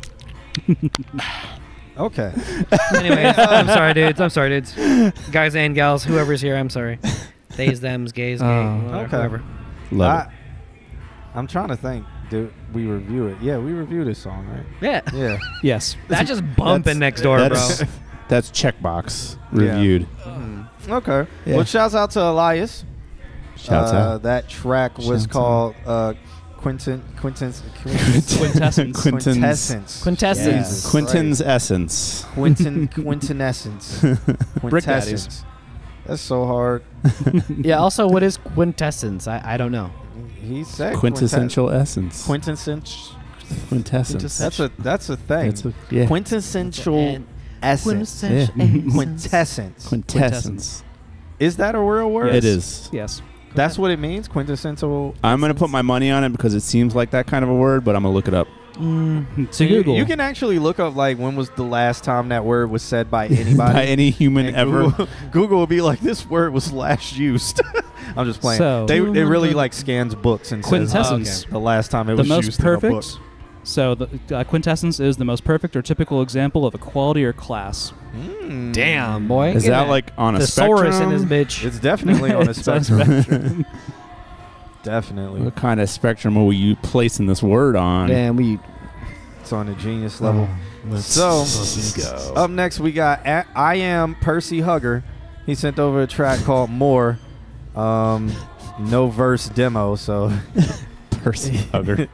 H: Okay.
G: Anyways, I'm sorry, dudes. I'm sorry, dudes. Guys and gals, whoever's here, I'm sorry. Theys, thems, gays, gay,
K: Oh.
G: whatever,
H: Okay.
G: whoever.
E: Love
H: I,
E: it.
H: I'm trying to think. Did we review it? Yeah, we reviewed this song, right?
G: Yeah.
H: Yeah.
K: Yes.
G: That's just bumping next door, bro.
E: That's, that's checkbox reviewed.
H: Yeah. Mm. Okay.
E: Yeah.
H: Well, shouts out to Elias.
E: Shouts
H: uh,
E: out.
H: That track was
E: Shouts
H: called uh, Quintin, Quintin's,
K: Quintessence.
H: Quintessence.
G: Quintessence.
H: Jesus
E: Quintin's
H: Christ.
E: essence.
H: Quintin, Quintessence.
K: Brick daddies.
H: Quintessence. That's so hard.
G: Yeah. Also, what is quintessence? I, I don't know.
H: He said
E: Quintessential essence.
H: Quintessence.
E: Quintessence.
H: That's a that's a thing.
E: That's a- yeah.
H: Quintessential essence.
E: Yeah.
H: Quintessence.
E: Quintessence.
H: Is that a real word?
E: It is.
K: Yes.
H: That's what it means. Quintessential.
E: I'm gonna put my money on it because it seems like that kind of a word, but I'm gonna look it up.
G: Mm,
K: To
H: You,
K: Google.
H: you can actually look up like when was the last time that word was said by anybody,
E: By any human
H: And
E: ever.
H: Google, Google will be like, this word was last used. I'm just playing.
K: So-
H: they they really like scans books and says
K: Quintessence.
H: oh, the last time it
K: the
H: was
K: most
H: used in a book.
K: perfect. So the uh, quintessence is the most perfect or typical example of a quality or class.
H: Mm.
G: Damn, boy.
E: Is
G: Get
E: that like on a
G: thesaurus in
E: spectrum?
G: this bitch.
H: It's definitely on a
K: It's on a
H: spectrum.
K: spectrum.
H: Definitely.
E: What kind of spectrum are you placing this word on?
G: Damn, we.
H: It's on a genius level.
E: Let's
H: So,
E: go.
H: up next we got A- I Am Percy Hugger. He sent over a track called More. Um, no verse demo, so
E: Percy Hugger.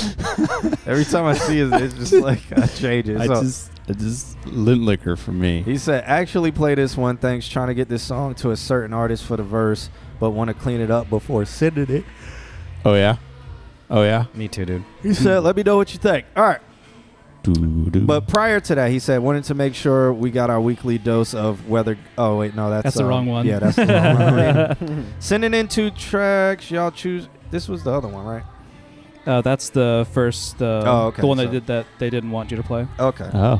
H: every time I see it, it's just like I change it.
E: I
H: So
E: just, it's just lint liquor for me.
H: he said, actually play this one. Thanks. Trying to get this song to a certain artist for the verse, but want to clean it up before sending it.
E: Oh yeah, oh yeah.
G: Me too, dude.
H: He said, let me know what you think. All right.
E: Doo-doo.
H: But prior to that, he said, wanted to make sure we got our weekly dose of weather. Oh, wait, no, that's
K: That's the
H: um,
K: wrong one.
H: Yeah, that's the wrong one. Sending in two tracks. Y'all choose. This was the other one, right?
K: Uh, that's the first. Uh,
H: Oh, okay,
K: The one
H: so-
K: they did that they didn't want you to play.
H: Okay.
E: Oh.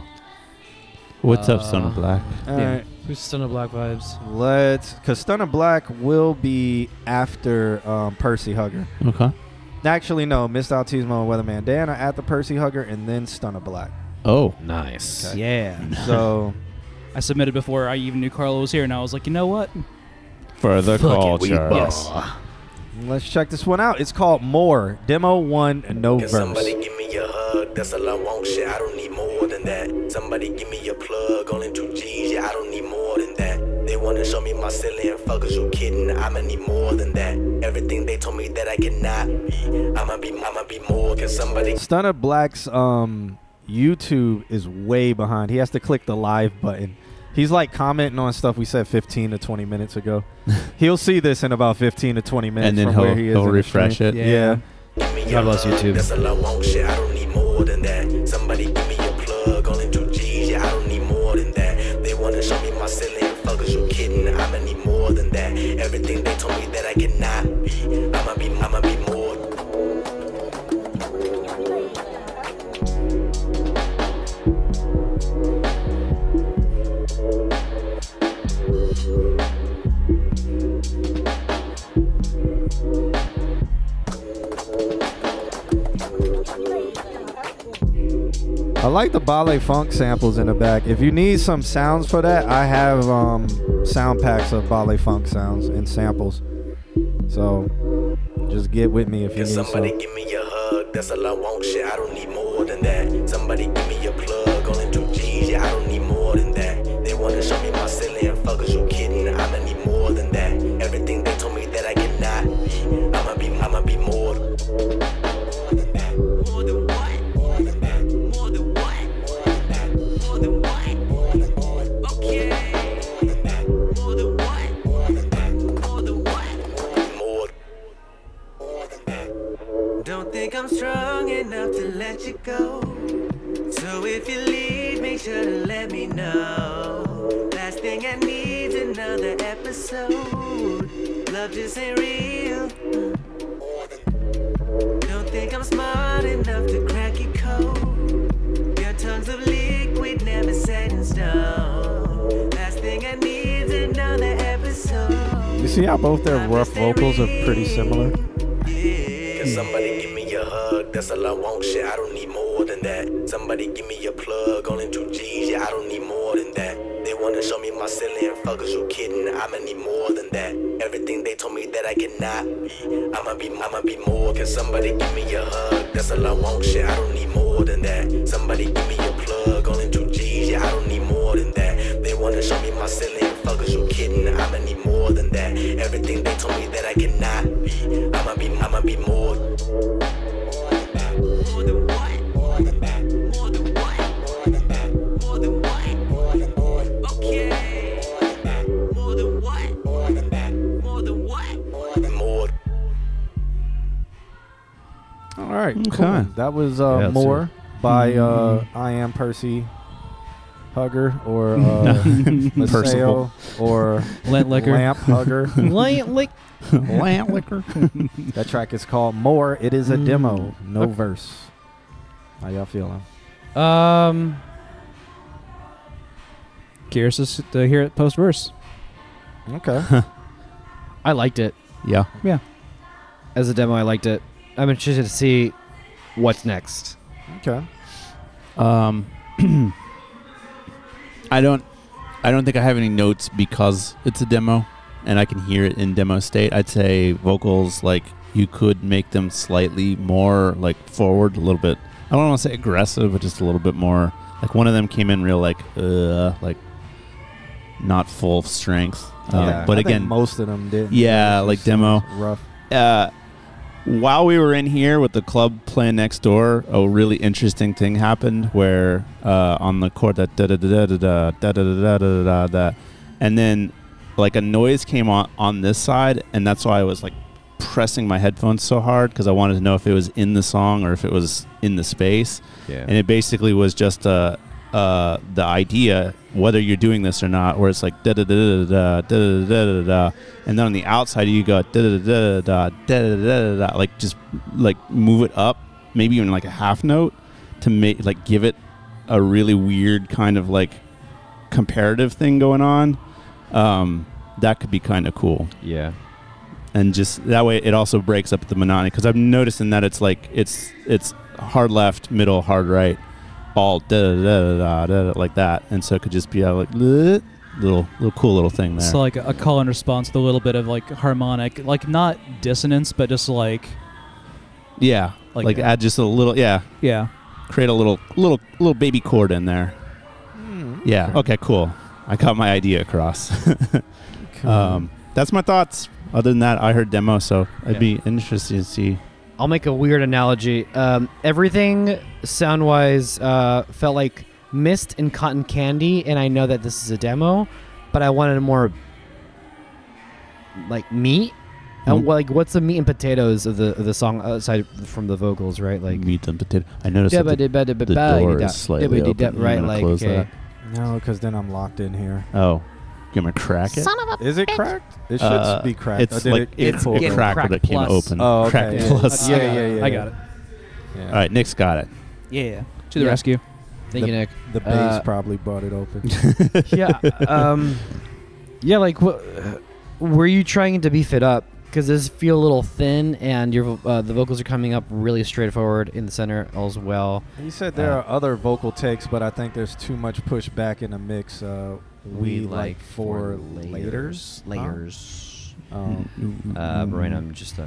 E: What's up, Son of
G: Uh,
E: Black?
H: All
G: Yeah.
H: right.
G: Who's Stunner Black vibes?
H: Let's, because Stunner Black will be after um, Percy Hugger.
E: Okay.
H: Actually, no. Miss Altismo and Weatherman Dan are at the Percy Hugger and then Stunner Black.
E: Oh.
G: Nice.
H: Okay.
K: Yeah.
H: So,
K: I submitted before I even knew Carlo was here, and I was like, you know what?
E: For the culture.
K: Yes.
H: let's check this one out. It's called More. Demo one, no
S: Can
H: verse.
S: somebody give me a hug? That's all I want, shit. I don't need more than that. Somebody give me a plug. Only two G's, yeah, I don't need more than that. They wanna show me my ceiling, fuckers, you kidding? I'ma need more than that. Everything they told me that I cannot be, I'ma be, I'ma be more. Can somebody?
H: Stunner Black's um, YouTube is way behind. He has to click the live button. He's like commenting on stuff we said fifteen to twenty minutes ago. He'll see this in about fifteen to twenty minutes
E: And then
H: from
E: he'll-
H: where he is
E: he'll
H: in the
E: refresh
H: stream.
E: it.
H: Yeah.
G: God bless YouTube.
S: That's all I want, shit. I don't need more than that. Somebody give me a plug. Only two G's, yeah, I don't need more than that. They wanna show me my ceiling, fuckers, you kidding? I'ma need more than that. Everything they told me that I cannot be, I'ma be, I'ma be more.
H: I like the ballet funk samples in the back. If you need some sounds for that, I have um, sound packs of ballet funk sounds and samples. So just get with me if you
S: Can
H: need
S: somebody
H: some.
S: give me a hug? That's all I want, shit. I don't need more than that. Somebody give me a plug. Only two G's, yeah, I don't need more than that. They wanna show me my ceiling, fuckers, you kidding? I'ma need more than that. Everything they told me that I cannot be, I'ma be, I'ma be more. More than what? More than that. More than what? More than what? More than what? Okay. More than what? More than that. More than what? More. More than that. Don't think I'm strong enough to let you go. So if you leave, make sure to let me know. Last thing I need's another episode. Love just ain't real. Don't think I'm smart enough to crack your code. Your tongues of liquid never set in stone. Last thing I need's another episode.
H: You see how both their rough vocals are pretty similar?
S: Can somebody give me a hug? That's all I want, shit. I don't need more than that. Somebody give me a plug. Only two G's, yeah, I don't need more than that. They wanna show me my ceiling, and fuck is you kidding? I'ma need more than that. Everything they told me that I cannot be, I'ma be, I'ma be more. Can somebody give me a hug? That's all I want, shit. I don't need more than that. Somebody give me a plug, only two G's, yeah, I don't need more than that. They wanna show me my ceiling, fuck is you kidding? I'ma need more than that. Everything they told me that I cannot be, I'ma be, I'ma be more. More than what? More than what? More than what? More than what? Okay. More than what? More than what? More.
H: All right,
E: Okay.
H: cool. That was uh,
G: Yeah,
H: More
G: so-
H: by uh,
E: Mm-hmm.
H: I Am Percy Hugger or uh, Maseo
E: Percival.
H: or
K: Lent Liquor.
H: Lamp Hugger.
G: Light lick.
E: Lamp liquor.
H: That track is called More. It is a
G: Mm.
H: demo, no
G: Okay.
H: verse. How y'all feeling?
G: Um,
K: Curious to s- to hear it post verse.
H: Okay.
G: I liked it
E: Yeah.
K: Yeah.
G: as a demo. I liked it. I'm interested to see what's next.
H: Okay.
E: Um, I don't, I don't think I have any notes because it's a demo, and I can hear it in demo state. I'd say vocals, like you could make them slightly more like forward, a little bit. I don't want to say aggressive, but just a little bit more. Like one of them came in real like, uh, like not full strength. Uh,
H: Yeah,
E: but
H: I think
E: again,
H: most of them did.
E: Yeah, like demo.
H: Rough.
E: Uh, while we were in here with the club playing next door, a really interesting thing happened where uh, on the chord that da da da da da da da da da da da da, and then like a noise came on on this side, and that's why I was like pressing my headphones so hard because I wanted to know if it was in the song or if it was in the space.
G: Yeah.
E: And it basically was just uh, uh, the idea, whether you're doing this or not, where it's like da da da da da da da da da, and then on the outside you go da da da da da da da da, like just like move it up, maybe even like a half note to make like give it a really weird kind of like comparative thing going on. Um, that could be kind of cool.
G: Yeah.
E: And just that way it also breaks up the monotony because I'm noticing that it's like it's it's hard left, middle, hard right, all da da da da da, da like that, and so it could just be a like little little cool little thing there.
K: So like a call and response with a little bit of like harmonic, like not dissonance, but just like
E: yeah, like,
K: like-
E: add just a little yeah
K: yeah.
E: create a little little little baby chord in there. Yeah. Okay. Cool. I got my idea across. um, that's my thoughts. Other than that, I heard demo, so I'd
G: Yeah.
E: be interested to see.
G: I'll make a weird analogy. Um, everything sound-wise uh, felt like mist and cotton candy, and I know that this is a demo, but I wanted more like meat.
E: Mm.
G: And, like, what's the meat and potatoes of the of the song aside from the vocals, right? Like
E: Meat and potato. I noticed that the, the door is slightly open.
G: right?
E: I'm gonna
G: Like
E: close
G: okay.
E: that.
H: No, because then I'm locked in here.
E: Oh, you want me to crack it?
J: Son of a
H: Is it
J: bitch.
H: cracked? It should
E: Uh,
H: be cracked.
E: It's
H: Or did
E: like
H: it,
E: it,
G: It's
E: it
G: getting
E: cracked,
G: cracked
E: but it came
G: plus.
E: open.
H: Oh, okay.
E: Cracked
H: Yeah.
E: plus.
H: Yeah, yeah, yeah.
K: I got it.
H: Yeah.
E: All right, Nick's got it.
K: Yeah. To the
G: Yeah.
K: rescue.
G: Thank
H: the,
G: you, Nick.
H: The bass
G: Uh,
H: probably brought it open.
G: yeah. Um, yeah. Like, what were you trying to beef it up? Because this feel a little thin, and your uh, the vocals are coming up really straightforward in the center as well.
H: He said there
G: Uh,
H: are other vocal takes, but I think there's too much pushback in the mix. Uh, we, like four layers.
G: Layers.
H: Huh? Um,
G: Uh, right. I'm just. Uh,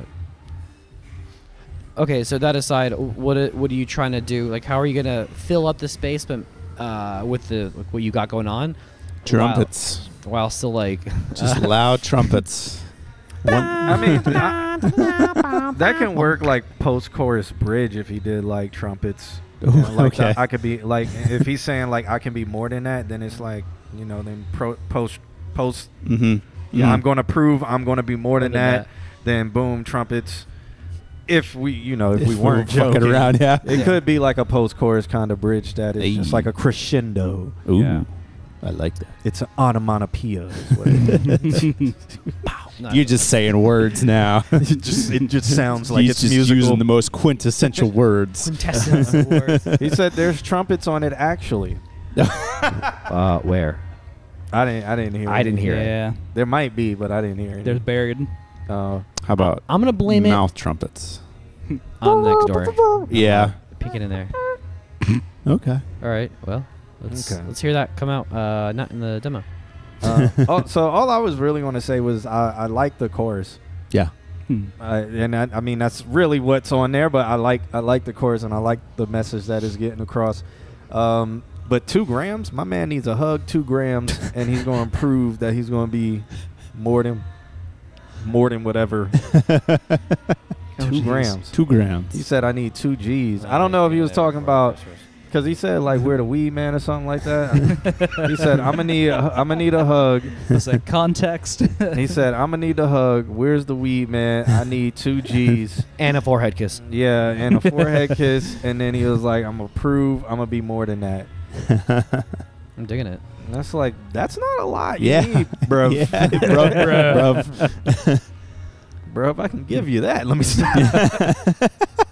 G: okay, so that aside, what a- what are you trying to do? Like, how are you gonna fill up the space, but uh, with the like, what you got going on?
E: Trumpets.
G: While, while still like
E: Just loud trumpets. One,
H: I mean, I- that can work like post-chorus bridge if he did like trumpets. You know, like
E: okay.
H: the- I could be like if he's saying like I can be more than that, then it's like you know then pro, post post.
E: mm-hmm.
H: Yeah, I'm going to prove I'm going to be more than,
G: than
H: that.
G: that.
H: Then boom, trumpets. If we, you know, if,
E: If
H: we
E: we
H: weren't
E: were fucking
H: joking,
E: around, yeah.
H: it
G: Yeah.
H: could be like a post-chorus kind of bridge that is just
E: Ayy.
H: like a crescendo.
E: Ooh,
G: Yeah.
E: I like that.
H: It's an onomatopoeia. Is what it is.
G: No,
E: You're just saying words now.
H: it just it just sounds like
E: He's
H: it's
E: just
H: musical.
E: using the most quintessential words.
G: quintessence of words.
H: He said there's trumpets on it actually.
G: Uh, where?
H: I didn't I didn't hear
G: I
H: it.
G: didn't hear it.
K: Yeah.
H: There might be, but I didn't hear it.
K: They're buried.
H: Uh,
E: How about
G: I'm gonna blame it
E: mouth trumpets?
G: on next door.
E: Yeah.
G: Peek it in there.
E: Okay.
G: All right. Well, let's
H: Okay.
G: let's hear that come out. Uh, not in the demo.
H: Uh, oh, so all I was really going to say was I, I like the chorus.
E: Yeah.
K: Hmm.
H: Uh, and I, I mean that's really what's on there, but I like I like the chorus and I like the message that is getting across. Um, but two grams, my man needs a hug. Two grams, and he's going to prove that he's going to be more than more than whatever. two
E: geez.
H: grams.
E: Two grams.
H: He said I need two G's. I don't know if he was talking about. Because he said, like, we're the weed man or something like that. He said, I'm going to need a, I'm gonna need a hug.
K: Is that context?
H: He said, I'm going to need a hug. Where's the weed man? I need two G's.
G: And a forehead kiss.
H: Yeah, and a forehead kiss. And then he was like, I'm going to prove I'm going to be more than that.
G: I'm digging it.
H: And that's like, that's not a lot. You
E: Yeah.
H: need, bro.
E: Yeah, bruv, bruv.
H: Bro, if I can give you that, let me stop.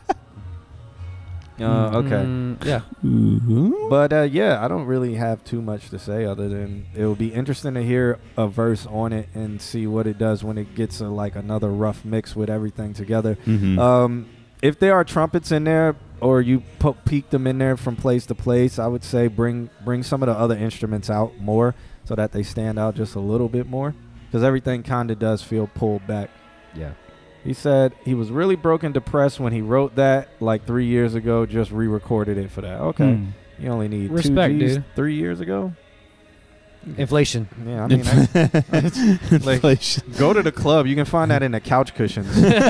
H: Uh, okay.
G: Mm, yeah.
E: Mm-hmm.
H: But uh, yeah, I don't really have too much to say other than it will be interesting to hear a verse on it and see what it does when it gets a, like another rough mix with everything together.
E: Mhm.
H: Um, if there are trumpets in there or you put, peek them in there from place to place, I would say bring bring some of the other instruments out more so that they stand out just a little bit more because everything kind of does feel pulled back.
G: Yeah.
H: He said he was really broken depressed when he wrote that like three years ago, just re-recorded it for that. Okay.
K: Hmm.
H: You only need
G: Respect,
H: two G's
G: dude.
H: three years ago?
G: Inflation.
H: Yeah, I mean, I, like,
E: Inflation.
H: go to the club. You can find that in the couch cushions.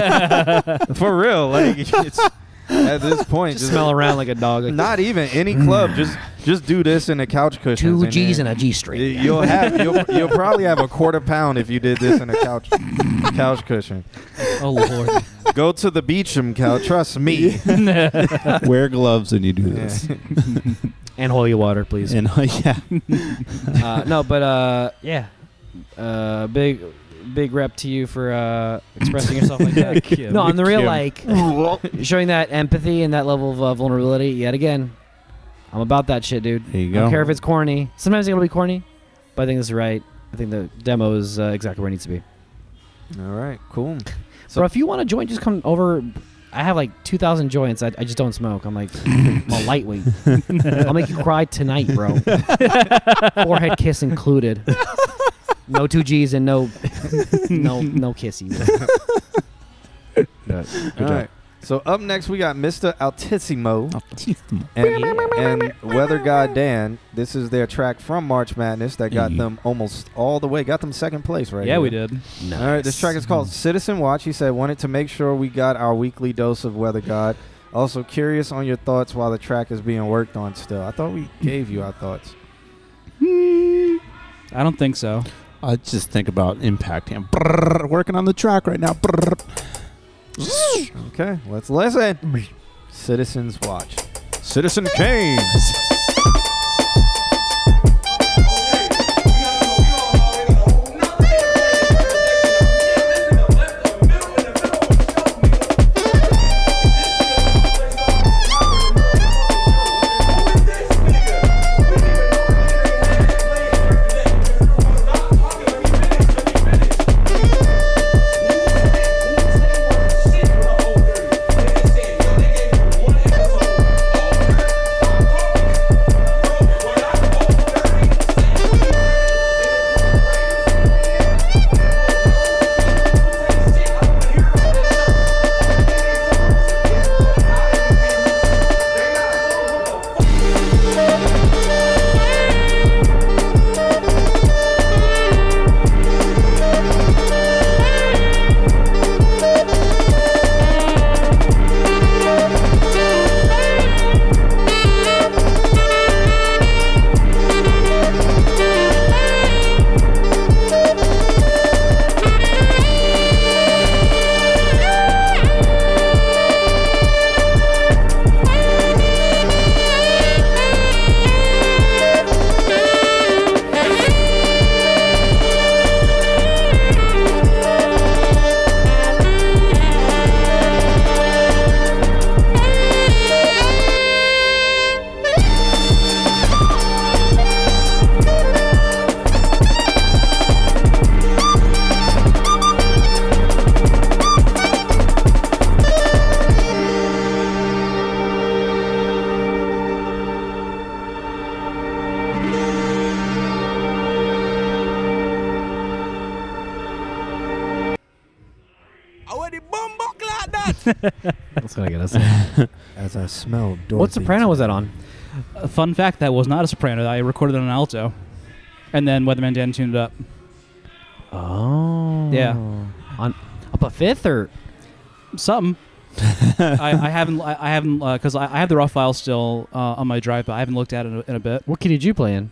H: For real. Like, it's, at this point.
G: Just smell around like a dog. Like
H: not even any club. Just just do this in the couch cushions.
G: two G's
H: then
G: and a G string.
H: You'll have you'll, you'll probably have a quarter pound if you did this in a couch couch cushion.
K: Oh Lord.
H: Go to the Beecham couch. Trust me.
E: Wear gloves when you do this.
H: Yeah.
G: And holy water, please.
E: And uh, yeah.
G: uh, no, but uh, yeah, uh, big, big rep to you for uh, expressing yourself like that.
K: Kim.
G: No, on the real,
E: Kim.
G: like showing that empathy and that level of uh, vulnerability. Yet again, I'm about that shit, dude.
E: There you
G: I
E: go.
G: don't care if it's corny. Sometimes it'll be corny, but I think this is right. I think the demo is uh, exactly where it needs to be.
H: All right, cool.
G: So if you want to join, just come over. I have like two thousand joints. I, I just don't smoke. I'm like, I'm a lightweight. I'll make you cry tonight, bro. Forehead kiss included. No two G's and no, no, no kissing. Good
H: All
G: job.
H: right. So up next we got Mister Altissimo and, and Weather God Dan. This is their track from March Madness that got
E: Yeah.
H: them almost all the way, got them second place right
K: Yeah,
H: here.
K: we did.
G: Nice.
H: All right, this track is called Citizen Watch. He said, wanted to make sure we got our weekly dose of Weather God. Also curious on your thoughts while the track is being worked on still. I thought we gave you our thoughts.
K: I don't think so.
E: I just think about impact. I'm brrr, working on the track right now. Brrr.
H: Okay, let's listen. Citizens Watch. Citizen Kane.
G: That's gonna get us in.
H: As I smell Dorothy.
G: What soprano was that on?
K: A fun fact, that was not a soprano. I recorded it on an alto. And then Weatherman Dan tuned it up.
G: Oh.
K: Yeah.
G: On up a fifth or
K: something. I, I haven't, I, I haven't, because uh, I, I have the raw file still uh, on my drive, but I haven't looked at it in a, in a bit.
G: What key did you play in?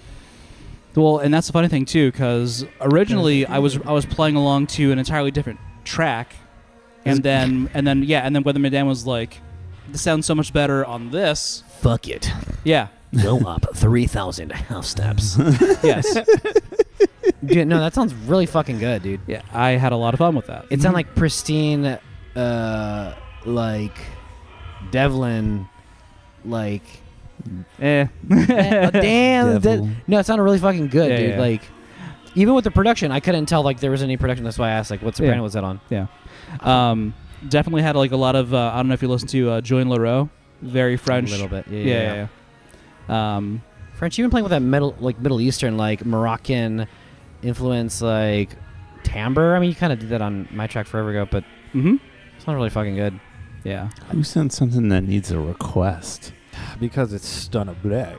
K: Well, and that's the funny thing too, because originally I was I was playing along to an entirely different track, and then and then yeah, and then Weatherman Dan was like, "This sounds so much better on this."
P: Fuck it.
K: Yeah.
P: Go up three thousand half steps.
K: Yes.
G: Dude, no, that sounds really fucking good, dude.
K: Yeah, I had a lot of fun with that.
G: It sounded like pristine, uh, like Devlin, like.
K: Eh.
G: eh oh, damn. That, no, it sounded really fucking good,
K: Yeah,
G: dude.
K: yeah.
G: Like, even with the production, I couldn't tell like there was any production. That's why I asked, like, what soprano
K: Yeah.
G: was that on?
K: Yeah. Um, definitely had like a lot of. Uh, I don't know if you listen to uh, Joan Leroux. Very French.
G: A little bit. Yeah.
K: Yeah.
G: yeah,
K: yeah,
G: yeah.
K: yeah. Um,
G: French. You've been playing with that middle, like Middle Eastern, like Moroccan influence, like timbre. I mean, you kind of did that on my track forever ago, but
K: mm-hmm.
G: it's not really fucking good.
K: Yeah.
E: Who sent something that needs a request?
H: Because it's Stunner Black.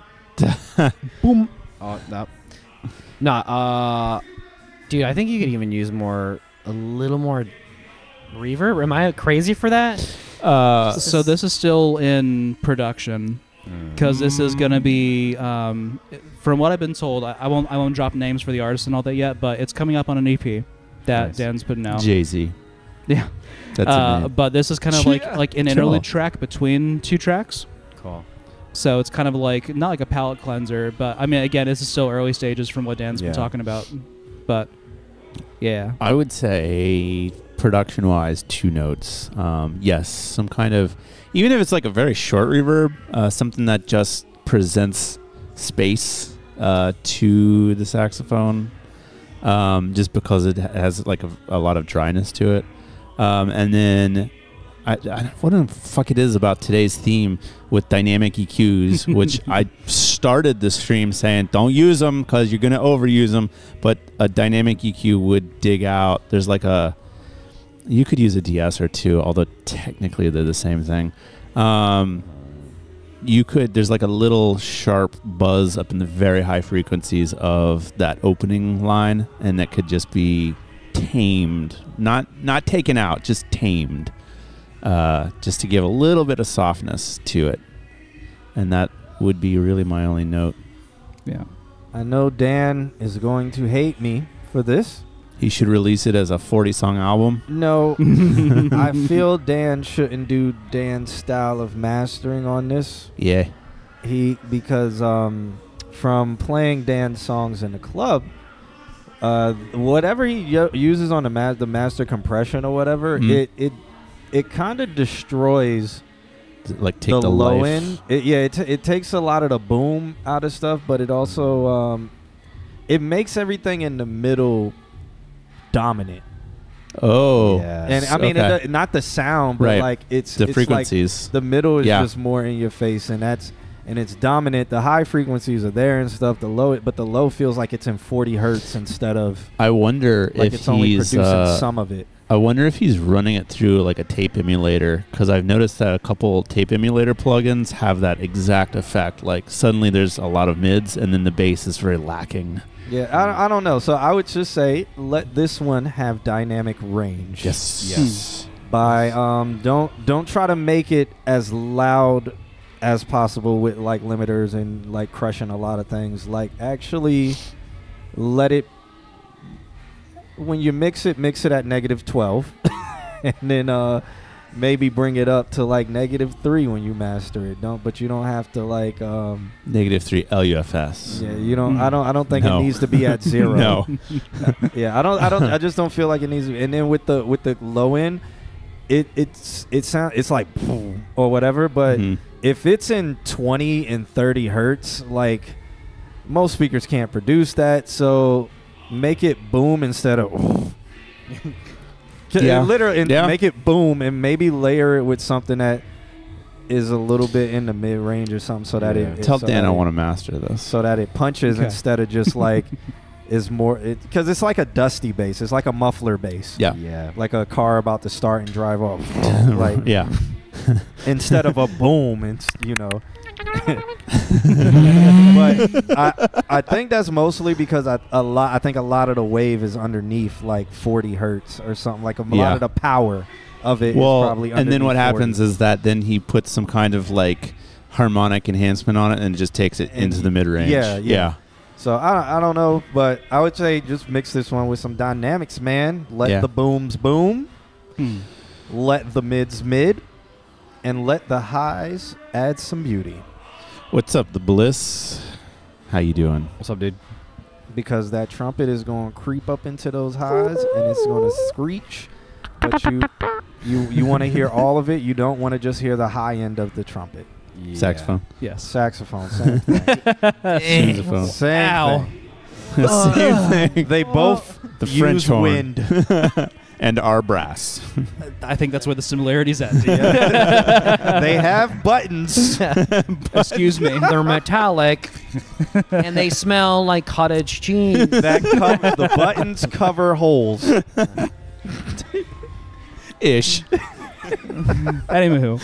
G: Boom. Oh, no. Nah, uh, dude, I think you could even use more, a little more reverb. Am I crazy for that?
K: Uh, so this is still in production, because this is gonna be, um, from what I've been told, I, I won't I won't drop names for the artists and all that yet, but it's coming up on an E P that
E: Nice.
K: Dan's putting out.
E: Jay-Z.
K: Yeah.
E: That's
K: uh,
E: a name.
K: but this is kind of
E: Yeah,
K: like like an
E: chill.
K: interlude track between two tracks.
G: Cool.
K: So it's kind of like not like a palette cleanser, but I mean, again, this is still early stages from what Dan's
E: Yeah.
K: been talking about. But yeah,
E: I would say production-wise, two notes. Um, yes, some kind of, even if it's like a very short reverb, uh, something that just presents space uh, to the saxophone, um, just because it has like a, a lot of dryness to it. Um, and then, I, I what the fuck it is about today's theme with dynamic E Qs, which I started the stream saying don't use them because you're gonna overuse them. But a dynamic E Q would dig out. There's like a, you could use a D S or two, although technically they're the same thing. Um, you could, there's like a little sharp buzz up in the very high frequencies of that opening line, and that could just be tamed, not not taken out, just tamed, uh, just to give a little bit of softness to it. And that would be really my only note.
K: Yeah.
H: I know Dan is going to hate me for this.
E: He should release it as a forty song album.
H: No, I feel Dan shouldn't do Dan's style of mastering on this.
E: Yeah.
H: He, because um, from playing Dan's songs in the club, uh, whatever he u- uses on the ma- the master compression or whatever,
E: Mhm.
H: it it it kind of destroys
E: like take
H: the,
E: the
H: low
E: life.
H: end. It, yeah, it, t- it takes a lot of the boom out of stuff, but it also um, it makes everything in the middle dominant.
E: Oh,
H: And I mean,
E: okay.
H: it, not the sound, but
E: Right.
H: like it's
E: The
H: it's
E: frequencies.
H: Like the middle is
E: Yeah.
H: just more in your face, and that's and it's dominant. The high frequencies are there and stuff. The low, but the low feels like it's in forty hertz instead of.
E: I wonder
H: like
E: if
H: it's only
E: he's
H: producing
E: uh,
H: some of it.
E: I wonder if he's running it through like a tape emulator, because I've noticed that a couple tape emulator plugins have that exact effect. Like suddenly there's a lot of mids, and then the bass is very lacking.
H: Yeah, I, I don't know. So I would just say let this one have dynamic range.
E: Yes. Yes.
H: By um, don't don't try to make it as loud as possible with like limiters and like crushing a lot of things. Like actually let it, when you mix it, mix it at negative twelve, and then uh, maybe bring it up to like negative three when you master it. Don't, but you don't have to like um,
E: Negative three L U F S.
H: yeah, you don't. I don't. I don't think
E: No.
H: it needs to be at zero.
E: No.
H: yeah, I don't. I don't. I just don't feel like it needs to. And then with the with the low end, it it's it sound it's like boom or whatever. But
E: Mhm.
H: if it's in twenty and thirty hertz, like most speakers can't produce that. So make it boom instead of.
E: Yeah.
H: Literally, and
E: Yeah.
H: make it boom, and maybe layer it with something that is a little bit in the mid range or something, so that
E: Yeah.
H: it.
E: Tell
H: so
E: Dan
H: that
E: I
H: it-
E: want to master this.
H: so that it punches
K: Okay.
H: instead of just like is more because it, it's like a dusty bass. It's like a muffler bass.
E: Yeah.
H: Yeah. Like a car about to start and drive off. Like
E: yeah.
H: Instead of a boom, it's you know. But I I think that's mostly because I a lot I think a lot of the wave is underneath like forty hertz or something. Like a lot
E: Yeah.
H: of the power of it
E: Well,
H: is probably
E: and then what
H: underneath
E: happens
H: forty.
E: is that then he puts some kind of like harmonic enhancement on it and just takes it
H: And
E: into the mid range.
H: Yeah, yeah. So I I don't know, but I would say just mix this one with some dynamics, man. Let
E: Yeah.
H: the booms boom,
K: Hmm.
H: let the mids mid, and let the highs add some beauty.
E: What's up, the Bliss? How you doing?
G: What's up, dude?
H: Because that trumpet is going to creep up into those highs and it's going to screech. But you you you want to hear all of it. You don't want to just hear the high end of the trumpet.
E: Saxophone.
K: Yes.
H: Saxophone. Same thing.
E: Sousaphone.
H: Same
K: Ow.
H: thing.
E: Same thing.
H: They both
E: The
H: use
E: French horn.
H: wind.
E: And our brass.
K: I think that's where the similarities end.
H: They have buttons.
K: Excuse me.
G: They're metallic, and they smell like cottage cheese.
H: That cover, the buttons cover holes.
E: Ish.
K: Anywho.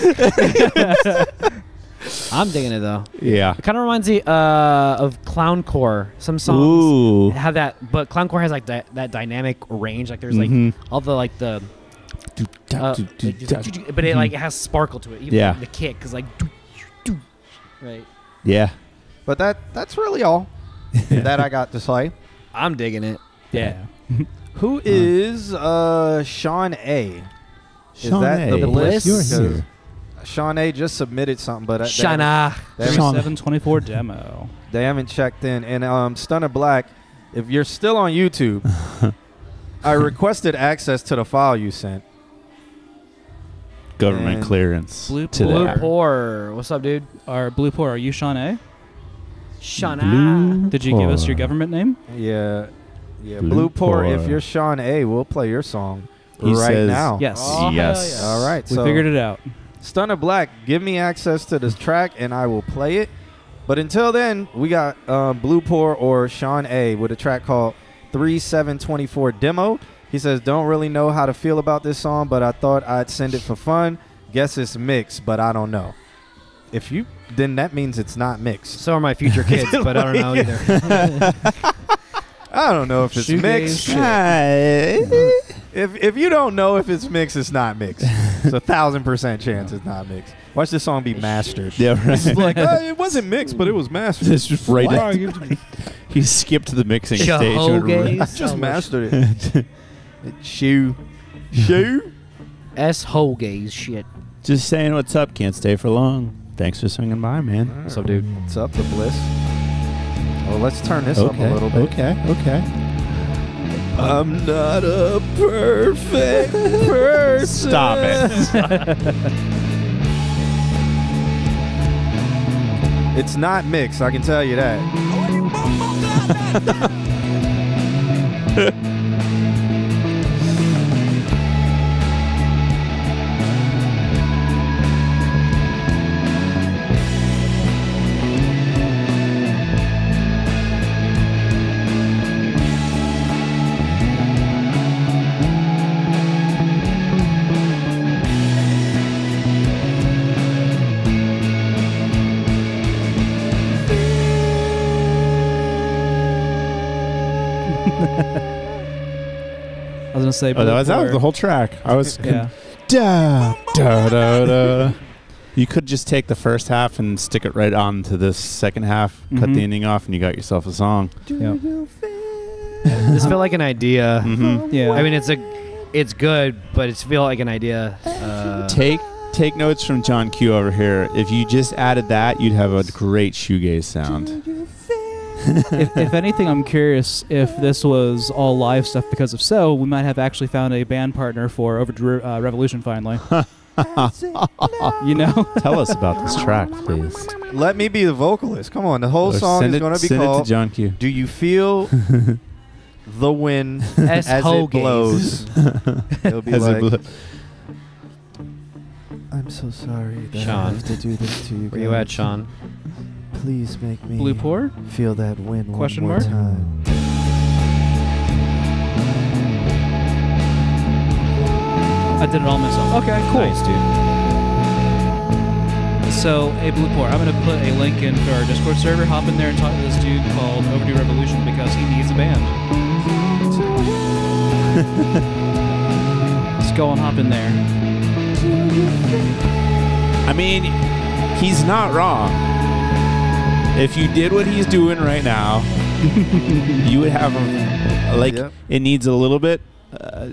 G: I'm digging it though.
E: Yeah.
G: It kind of reminds me uh, of clowncore. Some songs
E: Ooh.
G: have that, but clowncore has like di- that dynamic range. Like there's
E: Mhm.
G: like all the like the, uh, like, but it like it has sparkle to it. Even
E: Yeah.
G: like, the kick is like, right.
E: Yeah.
H: But that that's really all that I got to say.
G: I'm digging it.
K: Yeah.
H: Who is uh, Sean A? Is
E: Sean
H: that
E: A.
H: the Bliss?
E: You're
H: Because
E: here.
H: Sean A just submitted something, but that-
G: Shana.
H: they haven't-
E: Sean-
K: seven twenty-four demo.
H: They haven't checked in. And um, Stunner Black, if you're still on YouTube, I requested access to the file you sent.
E: Government
H: And
E: clearance.
K: Blue
E: to
G: Blue
E: there.
G: Pour. What's up, dude?
K: Our Blue Pour, are you Sean A?
G: Shana.
E: Blue
K: Did you give us your
E: Pour.
K: government name?
H: Yeah, yeah.
E: Blue
H: Blue Pour. If
E: Pour.
H: you're Sean A, we'll play your song
E: He
H: right
E: says
H: now.
K: Yes.
G: Oh, hell
E: yes.
G: yeah.
H: All right.
K: We
H: so
K: figured it out.
H: Stunner Black, give me access to this track and I will play it. But until then, we got uh, Blue Pour or Sean A with a track called three seven twenty-four Demo. He says, don't really know how to feel about this song, but I thought I'd send it for fun. Guess it's mixed, but I don't know. If you, then that means it's not mixed.
G: So are my future kids, but I don't know either.
H: I don't know if it's
K: Shoegaze
H: mixed.
K: shit.
H: If if you don't know if it's mixed, it's not mixed. It's a thousand percent chance it's not mixed. Watch this song be mastered.
E: Yeah, right.
H: It's like, uh, it wasn't mixed, but it was mastered.
E: It's just right
H: What?
E: in- He skipped the mixing stage.
G: Shoegaze.
H: I just mastered it. Shoe. Shoe?
G: S Hogaze shit.
E: Just saying what's up. Can't stay for long. Thanks for swinging by, man.
G: What's up, dude?
H: What's up, the Bliss? Well, let's turn this up
E: Okay.
H: a little bit.
E: Okay. Okay.
H: I'm not a perfect person.
E: Stop it.
H: It's not mixed, I can tell you that.
K: I was gonna say.
E: Oh, that was, that was
K: Blue
E: the whole track. I was.
K: Yeah.
E: Da, da, da, da. You could just take the first half and stick it right on to this second half, cut
K: Mhm.
E: the ending off, and you got yourself a song.
K: Yeah.
G: This felt like an idea.
E: Mm-hmm.
K: Yeah.
G: I mean, it's a, it's good, but it's feel like an idea. Uh,
E: Take take notes from John Q over here. If you just added that, you'd have a great shoegaze sound.
K: if, if anything, I'm curious if this was all live stuff, because if so, we might have actually found a band partner for Overdue uh, Revolution finally. You know?
E: Tell us about this track, please.
H: Let me be the vocalist. Come on, the whole
E: Or
H: song
E: send
H: is
E: it-
H: going to be
E: send it to
H: called
E: John Q.
H: Do You Feel the Wind
G: S
H: as it
G: Hogaze.
H: blows? It'll be
E: As it
H: like,
E: blo-
H: I'm so sorry that I
G: Sean.
H: have to do this to you
G: Where you at,
H: guys.
G: Sean?
H: Please make me
K: Blue Pour?
H: feel that wind
K: Question
H: one more
K: mark?
H: time.
K: I did it all myself.
G: Okay, cool. Nice, dude.
K: So, hey, Blue Pour, I'm going to put a link in for our Discord server. Hop in there and talk to this dude called Overdue Revolution because he needs a band. Just go and hop in there.
E: I mean, he's not wrong. If you did what he's doing right now, you would have a, like, yep. It needs a little bit. Uh,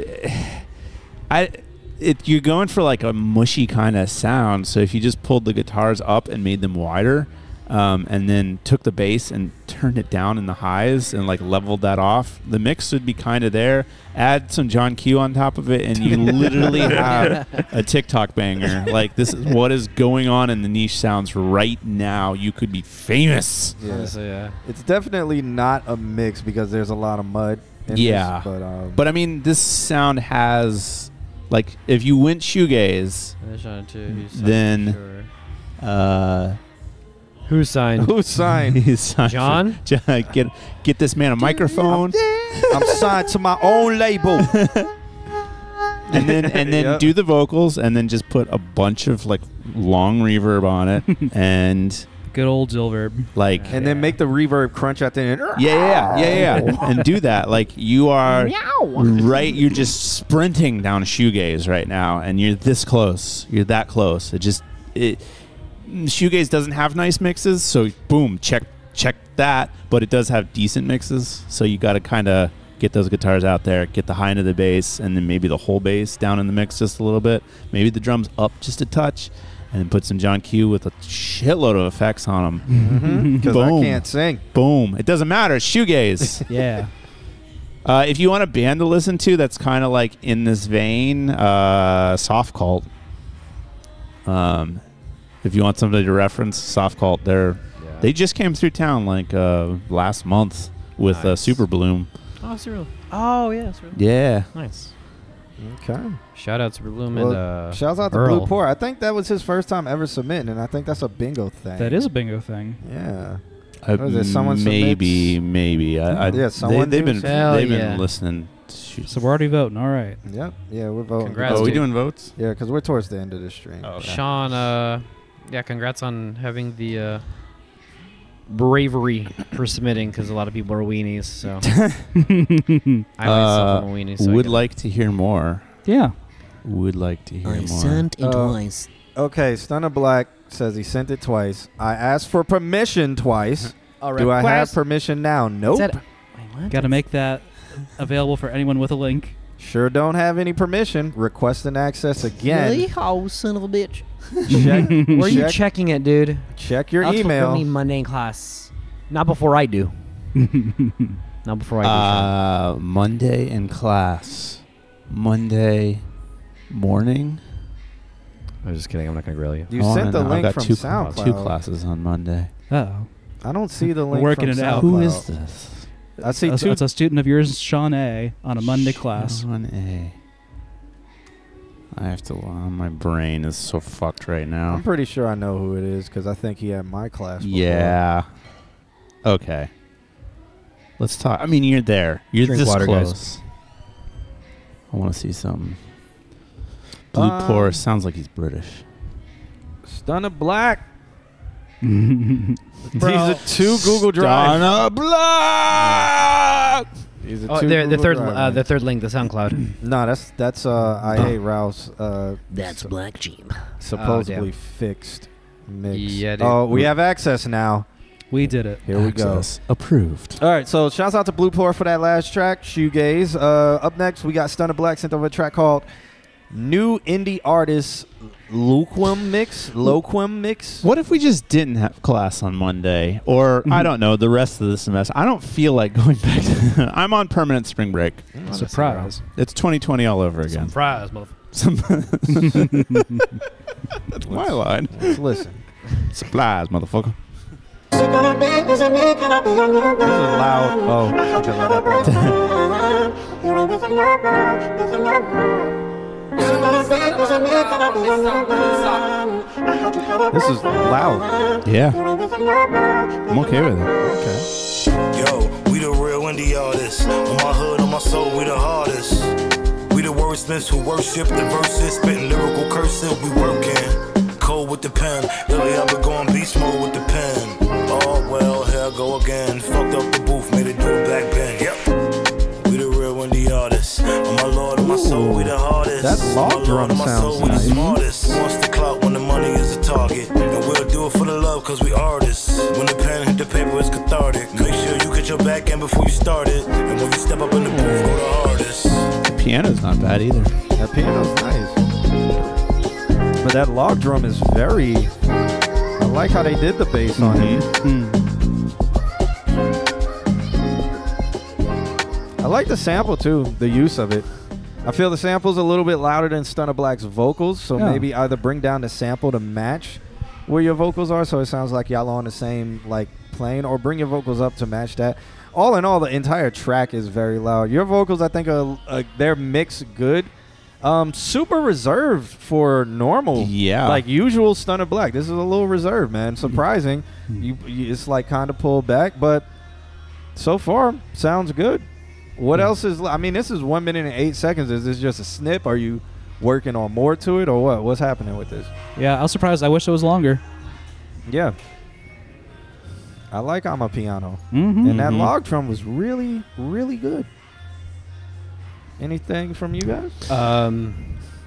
E: I, it, you're going for like a mushy kind of sound. So if you just pulled the guitars up and made them wider, um, and then took the bass and turned it down in the highs and like leveled that off, the mix would be kind of there. Add some John Q on top of it, and you literally have a TikTok banger. Like, this is what is going on in the niche sounds right now. You could be famous.
H: Yeah.
G: Honestly, yeah.
H: It's definitely not a mix because there's a lot of mud in
E: yeah.
H: this, but, um,
E: but I mean, this sound has, like, if you went shoegaze, then sure. uh,
G: Who's signed?
H: Who's signed?
E: He's signed.
G: John?
E: John? Get get this man a microphone.
H: I'm signed to my own label.
E: and then and then yep. do the vocals, and then just put a bunch of like long reverb on it, and
K: good old Zilverb.
E: Like,
H: and yeah. then make the reverb crunch at the end.
E: Yeah, yeah, yeah, yeah. And do that. Like, you are right. You're just sprinting down shoegaze right now, and you're this close. You're that close. It just it. Shoegaze doesn't have nice mixes, so boom, check check that. But it does have decent mixes, so you got to kind of get those guitars out there, get the high end of the bass, and then maybe the whole bass down in the mix just a little bit. Maybe the drums up just a touch, and then put some John Q with a shitload of effects on them.
H: Because
E: Mm-hmm.
H: I can't sing.
E: Boom. It doesn't matter. It's shoegaze.
K: Yeah.
E: Uh, if you want a band to listen to that's kind of like in this vein, uh, Soft Cult. Um. If you want somebody to reference, Soft Cult, they're yeah. they just came through town like uh, last month with nice. uh, Super Bloom.
G: Oh, Super. Oh, yeah, Super.
E: Yeah.
G: Nice.
H: Okay.
G: Shout out to Super Bloom
H: well,
G: and uh,
H: shouts out to
G: Earl.
H: Blue Pour. I think that was his first time ever submitting, and I think that's a bingo thing.
K: That is a bingo thing.
H: Yeah.
E: Uh,
H: what is it? Someone
E: maybe,
H: submits?
E: maybe. I, I,
H: yeah, someone.
E: They, they've been
G: Hell
E: they've
G: yeah.
E: been listening. Shoot.
K: So we're already voting. All right.
H: Yep. Yeah, we're voting.
G: Congrats.
E: Oh, are we
G: dude.
E: doing votes?
H: Yeah, because we're towards the end of the stream.
E: Oh, okay.
G: Sean, uh, yeah, congrats on having the uh, bravery for submitting, because a lot of people are weenies. So I myself am a weenie. So
E: would like to hear more.
K: Yeah.
E: Would like to hear
P: I
E: more.
P: sent it
H: Uh,
P: twice.
H: Okay, Stunner Black says he sent it twice. I asked for permission twice.
G: A
H: Do I have
G: request?
H: permission now? Nope.
G: That- Wait, what?
K: Got to make that available for anyone with a link.
H: Sure don't have any permission. Requesting access again.
P: Really? Oh, son of a bitch.
H: Check,
G: Where are you
H: check,
G: checking it, dude?
H: check your
G: That's
H: email.
G: Me Monday in class. Not before I do. Not before I do.
E: Uh, Monday in class. Monday morning.
G: I'm just kidding. I'm not gonna grill you.
H: You
E: Oh,
H: sent the
E: and I've
H: link
E: got
H: from
E: two,
H: SoundCloud.
E: two classes on Monday.
K: Oh.
H: I don't see the link
K: Working
H: from
K: it out.
H: SoundCloud.
E: Who is this?
H: I see
K: That's,
H: two.
K: that's a student of yours, Sean A, on a Monday class.
E: Sean A. I have to. Oh, my brain is so fucked right now.
H: I'm pretty sure I know who it is because I think he had my class before.
E: Yeah. Okay. Let's talk. I mean, you're there. You're
G: Drink
E: this
G: water,
E: close.
G: guys.
E: I want to see something. Blue
H: Um,
E: Pour sounds like he's British.
H: Stunner Black. These are two Google Drive.
E: Stunner Black.
H: These are
G: Oh,
H: two
G: the, the
H: Google
G: third,
H: Drive
G: uh, the
H: links.
G: third link, the SoundCloud.
H: No, that's that's uh, I hate Ralph's. Uh,
P: That's
H: sup-
P: Black Jeep.
H: supposedly
G: Oh,
H: fixed mix.
G: Yeah, dude.
H: Oh, we have access now.
K: We did it.
H: Here we go.
E: Access approved.
H: All right, so shouts out to Blue Pour for that last track, Shoegaze. Uh, up next, we got Stunner Black sent over a track called New Indie Artist Loquim Mix. Loquim Mix.
E: What if we just didn't have class on Monday, or I don't know, the rest of the semester? I don't feel like going back. To I'm on permanent spring break.
K: Surprise.
E: It's twenty twenty all over again.
G: Surprise, motherfucker.
E: That's my line.
H: Let's listen.
E: Supplies, motherfucker.
H: This is loud. Oh, okay, let that go. This is loud.
E: Yeah. I'm okay with it.
T: Yo, we the real indie artists. On my hood, on my soul, we the hardest. We the worst wordsmiths who worship the verses, spitting lyrical cursive, we working. Cold with the pen, lately I've been going beast mode with the pen. Oh well, here I go again. Fucked up the booth, made it do a back bend. Yep. We the real indie artists. Oh my lord, on my soul, we the hardest.
H: That log drum
T: on my soul,
H: sounds
T: we the
H: nice.
T: smartest. Who wants the clout when the money is the target? And we'll do it for the love, cause we artists. When the pen hit the paper, it's cathartic. Make sure you get your back end before you start it. And when you step up in the booth, go the hardest.
E: The piano's not bad either.
H: That piano's nice. But that log drum is very... I like how they did the bass on it. I like the sample too, the use of it. I feel the sample's a little bit louder than Stunner Black's vocals, so
E: Yeah.
H: maybe either bring down the sample to match where your vocals are, so it sounds like y'all on the same like plane, or bring your vocals up to match that. All in all, the entire track is very loud. Your vocals, I think, are uh, they're mixed good. Um, super reserved for normal,
E: Yeah.
H: like usual Stunner Black. This is a little reserved, man. Surprising. you, you, it's like kind of pulled back, but so far sounds good. What else is? I mean, this is one minute and eight seconds. Is this just a snip? Are you working on more to it, or what? What's happening with this?
K: Yeah, I was surprised. I wish it was longer.
H: Yeah, I like I'm a piano,
K: Mhm.
H: and that
K: Mhm.
H: log drum was really, really good. Anything from you guys?
G: Um,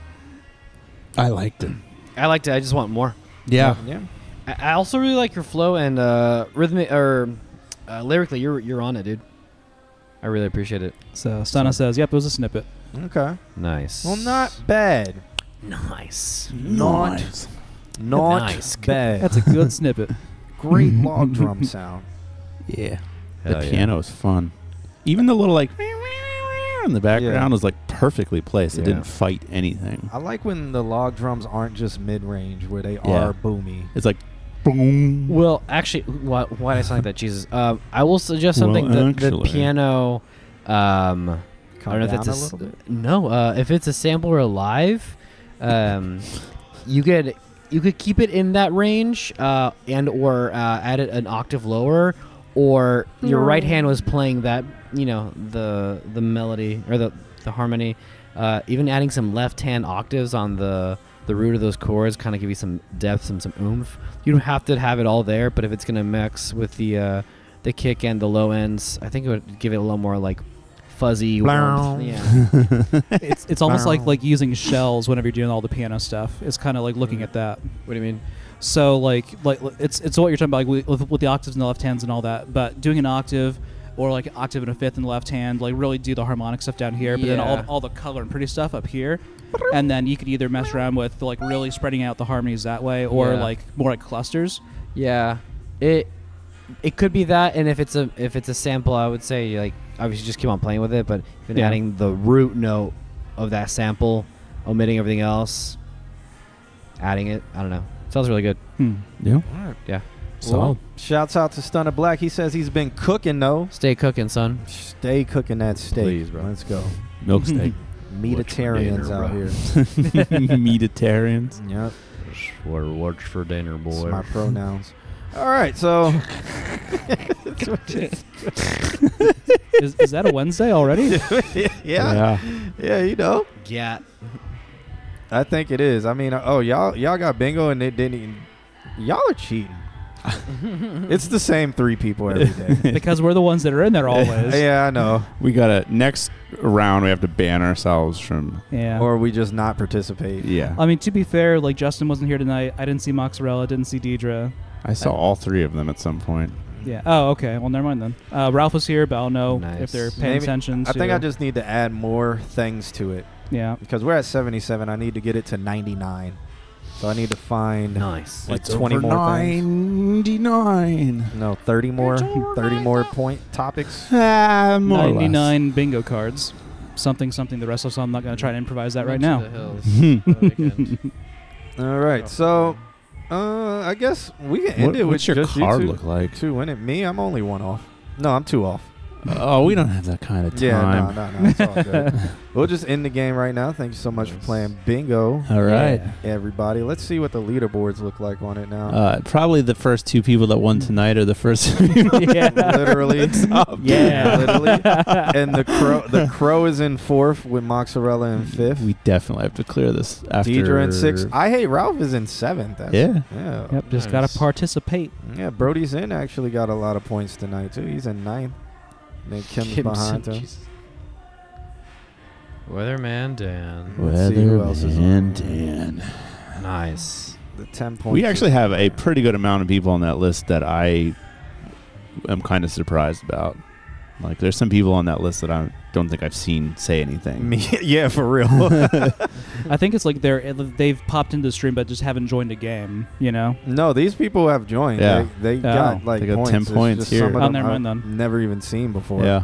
E: I liked it.
G: I liked it. I just want more.
E: Yeah.
H: Yeah.
G: I, I also really like your flow and uh, rhythmic or uh, lyrically. You're you're on it, dude. I really appreciate it.
K: So Stunna says, "Yep, it was a snippet."
H: Okay.
G: Nice.
H: Well, not bad.
G: Nice.
H: Not, not
G: Nice.
H: bad.
K: That's a good snippet.
H: Great log drum sound.
E: Yeah.
G: Hell
E: the
G: yeah.
E: piano is fun. Even the little like in the background
H: Yeah.
E: was like perfectly placed. It
H: Yeah.
E: didn't fight anything.
H: I like when the log drums aren't just mid-range, where they
E: Yeah.
H: are boomy.
E: It's like boom.
G: Well, actually, why, why did I sound like that? Jesus. Um, I will suggest
E: Well,
G: something. the, the
E: actually.
G: piano. Um,
H: Come
G: I don't know
H: down
G: if
H: a
G: it's a,
H: little
G: s-
H: bit.
G: no. Uh, if it's a sampler live, um, you could you could keep it in that range, uh, and or uh, add it an octave lower, or your right hand was playing that, you know, the the melody or the the harmony. Uh, even adding some left hand octaves on the the root of those chords kind of give you some depth and some oomph. You don't have to have it all there, but if it's gonna mix with the uh, the kick and the low ends, I think it would give it a little more like fuzzy warmth. Yeah.
K: it's it's almost like like using shells whenever you're doing all the piano stuff. It's kind of like looking at that.
G: What do you mean?
K: So like like it's it's what you're talking about, like with, with the octaves and the left hands and all that. But doing an octave or like an octave and a fifth in the left hand, like really do the harmonic stuff down here, but then all
G: Yeah.
K: all the color and pretty stuff up here. And then you could either mess around with like really spreading out the harmonies that way, or
G: Yeah.
K: like more like clusters.
G: Yeah, it it could be that, and if it's a if it's a sample, I would say like obviously just keep on playing with it, but even
K: Yeah.
G: adding the root note of that sample, omitting everything else, adding it, I don't know, sounds really good.
E: Hmm. Yeah.
G: Yeah.
H: Well, shouts out to Stunner Black. He says he's been cooking though.
G: Stay cooking, son.
H: Stay cooking that steak.
G: Please, bro.
H: Let's go.
E: Milk steak.
H: Meatitarians out here.
E: Meatitarians.
H: Yep.
G: What what's for dinner,
H: That's
G: boy?
H: my pronouns. All right, so
K: is, is that a Wednesday already?
H: yeah.
E: Yeah.
H: Yeah, you know.
G: Yeah.
H: I think it is. I mean, oh, y'all y'all got bingo and they didn't even. Y'all are cheating. It's the same three people every day.
K: Because we're the ones that are in there always.
H: Yeah, I know.
E: We gotta next round. We have to ban ourselves from.
K: Yeah.
H: Or we just not participate.
E: Yeah.
K: I mean, to be fair, like Justin wasn't here tonight. I didn't see Mozzarella. Didn't see Deidre.
E: I saw all three of them at some point.
K: Yeah. Oh, okay. Well, never mind then. Uh, Ralph was here, but I don't know
G: Nice.
K: if they're paying
H: Maybe-
K: attention.
H: I
K: to,
H: think I just need to add more things to it.
K: Yeah.
H: Because we're at seventy-seven. I need to get it to ninety-nine. So I need to find
G: Nice.
H: like
E: It's
H: twenty
E: over
H: more things.
E: ninety-nine.
H: No, thirty more. thirty more point topics.
E: Ah, more or less.
K: ninety-nine bingo cards. Something, something. The rest of us, I'm not going to try to improvise that right now.
H: All right. So uh, I guess we can end
E: What-
H: it with
E: what's your
H: just you
E: card
H: two-
E: look like?
H: Two in it. Me, I'm only one off. No, I'm two off.
E: Oh, we don't have that kind of time.
H: Yeah, no, no, no. It's all good. We'll just end the game right now. Thank you so much for playing bingo.
E: All right.
H: Yeah, everybody. Let's see what the leaderboards look like on it now.
E: Uh, probably the first two people that won tonight are the first people.
G: Yeah.
H: Literally.
G: Yeah.
H: Literally. And the crow the crow is in fourth with Mozzarella in fifth.
E: We definitely have to clear this after.
H: Deidre in sixth. I Hate Ralph is in seventh. That's,
E: Yeah.
H: Yeah.
K: Yep, just gotta participate.
H: Yeah, Brody's in actually got a lot of points tonight too. He's in ninth. Then Kim's
N: Kim's
H: behind
N: in-
H: him.
N: Jesus. Weatherman Dan.
H: Let's see who else is on.
E: Dan.
N: Nice.
H: The ten points.
E: We actually
H: is-
E: have a pretty good amount of people on that list that I am kind of surprised about. Like, there's some people on that list that I don't think I've seen say anything.
H: Me, yeah, for real.
K: I think it's like they're they've popped into the stream but just haven't joined a game. You know?
H: No, these people have joined.
E: Yeah.
H: They, they
K: Oh.
H: got like
E: They got
H: points.
E: ten
H: It's
E: points
H: just
E: here.
H: Some of
K: Oh,
H: them
K: never mind
H: I've
K: then.
H: never even seen before.
E: Yeah.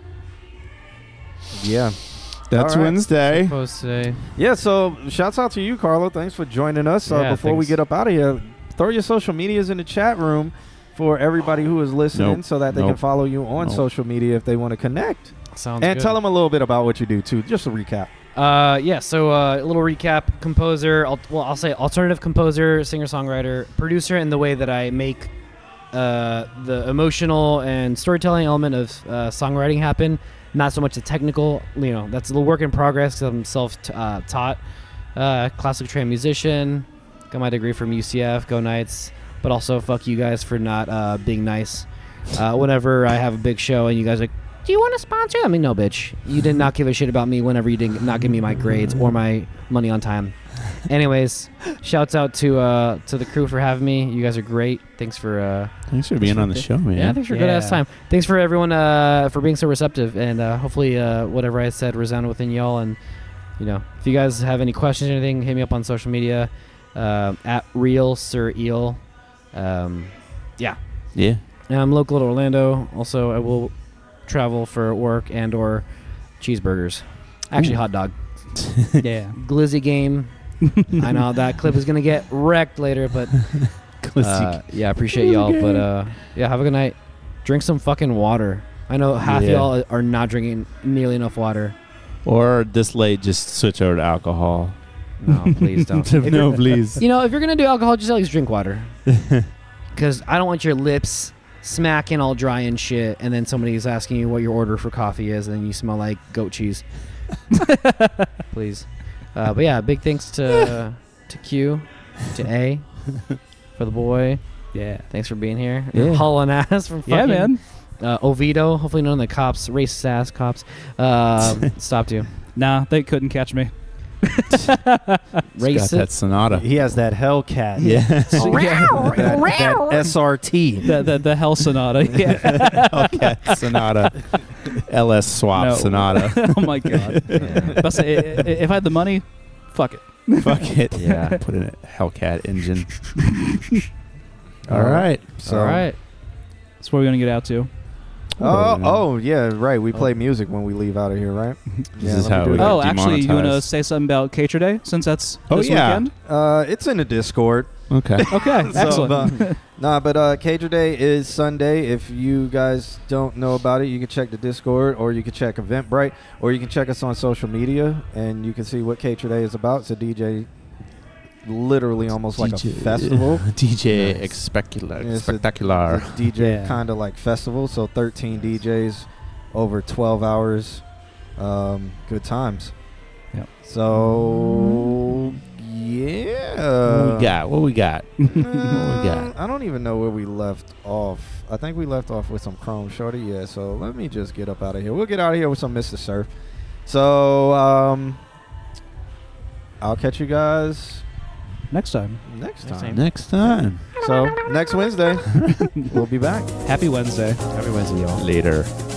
H: Yeah.
E: That's
H: All right.
E: Wednesday.
N: Supposed to say.
H: Yeah, so shouts out to you, Carlo. Thanks for joining us. Uh,
N: Yeah,
H: before we
N: thanks.
H: get up out of here, throw your social medias in the chat room for everybody who is listening
E: Nope.
H: so that they can
E: Nope.
H: follow you on
E: Nope.
H: social media if they want to connect.
N: Sounds
H: and
N: good.
H: tell them a little bit about what you do, too. Just a recap.
G: Uh, yeah. So uh, a little recap: composer. Al- well, I'll say alternative composer, singer-songwriter, producer. In the way that I make uh, the emotional and storytelling element of uh, songwriting happen. Not so much the technical. You know, that's a little work in progress because I'm self-taught, uh, classic trained musician. Got my degree from U C F. Go Knights. But also, fuck you guys for not uh, being nice. Uh, whenever I have a big show and you guys are like, do you want to sponsor? I mean, no, bitch. You did not give a shit about me whenever you did not give me my grades or my money on time. Anyways, shouts out to uh, to the crew for having me. You guys are great. Thanks for uh,
E: Thanks for being on the show, man.
G: yeah, thanks for a good ass
K: Yeah.
G: time. Thanks for everyone uh, for being so receptive, and uh, hopefully uh, whatever I said resounded within y'all. And you know, if you guys have any questions or anything, hit me up on social media uh, at real sir eel. Um, yeah,
E: Yeah.
G: and I'm local to Orlando. Also, I will travel for work and or cheeseburgers. Actually,
E: Ooh.
G: hot dog.
K: Yeah.
G: Glizzy game. I know that clip is gonna get wrecked later, but uh, yeah, I appreciate y'all. But uh, yeah, have a good night. Drink some fucking water. I know half
E: Yeah.
G: y'all are not drinking nearly enough water.
E: Or this late, just switch over to alcohol.
G: No, please don't. If
E: No,
G: you're-
E: please.
G: You know, if you're gonna do alcohol, just at least drink water. Because I don't want your lips smacking all dry and shit, and then somebody's asking you what your order for coffee is, and then you smell like goat cheese. Please. Uh, but yeah, big thanks to to Q, to A, for the boy.
K: Yeah.
G: Thanks for being here.
K: Yeah.
G: Hauling ass from fucking
K: Yeah, man.
G: Uh, Oviedo. Hopefully none of the cops, racist ass cops, um, stopped you.
K: Nah, they couldn't catch me.
G: Racist.
E: Got that Sonata.
H: He has that Hellcat.
E: Yeah.
H: that, that S R T.
K: The the, the Hell Sonata. Yeah.
E: Hellcat Sonata. L S Swap
K: No.
E: Sonata.
K: Oh my god.
G: Yeah.
K: But say, i- i- if I had the money, fuck it.
E: Fuck it.
G: Yeah.
E: Put in a Hellcat engine. All right.
H: So,
G: All right.
K: That's where we're gonna get out to.
H: Oh, oh, yeah, right. We play music when we leave out of here, right?
E: This
H: Yeah,
E: is
H: let me
E: how
H: do
E: we
H: that.
E: got
K: Oh, actually, you want to
E: demonetized.
K: say something about Cater Day since that's
E: Oh,
K: this
E: yeah.
K: weekend?
H: Uh, it's in the Discord.
E: Okay.
K: Okay,
H: So,
K: excellent.
H: but- nah, but uh, Cager Day is Sunday. If you guys don't know about it, you can check the Discord, or you can check Eventbrite, or you can check us on social media, and you can see what Cager Day is about. It's a D J, literally almost like a
E: D J
H: festival.
E: D J
H: Nice.
E: Spectacular.
H: It's a-
E: Spectacular.
H: It's a D J
K: Yeah.
H: kind of like festival. So thirteen D Js over twelve hours. Um, good times.
K: Yep.
H: So yeah.
E: What we got? What we got? what we
H: Uh,
E: got?
H: I don't even know where we left off. I think we left off with some Chrome Shorty. Yeah, so let me just get up out of here. We'll get out of here with some Mister Surf. So um, I'll catch you guys
K: Next time.
H: next
G: Next
H: time.
E: Next time.
H: So next Wednesday, we'll be back.
K: Happy Wednesday.
G: Happy Wednesday, y'all.
E: Later.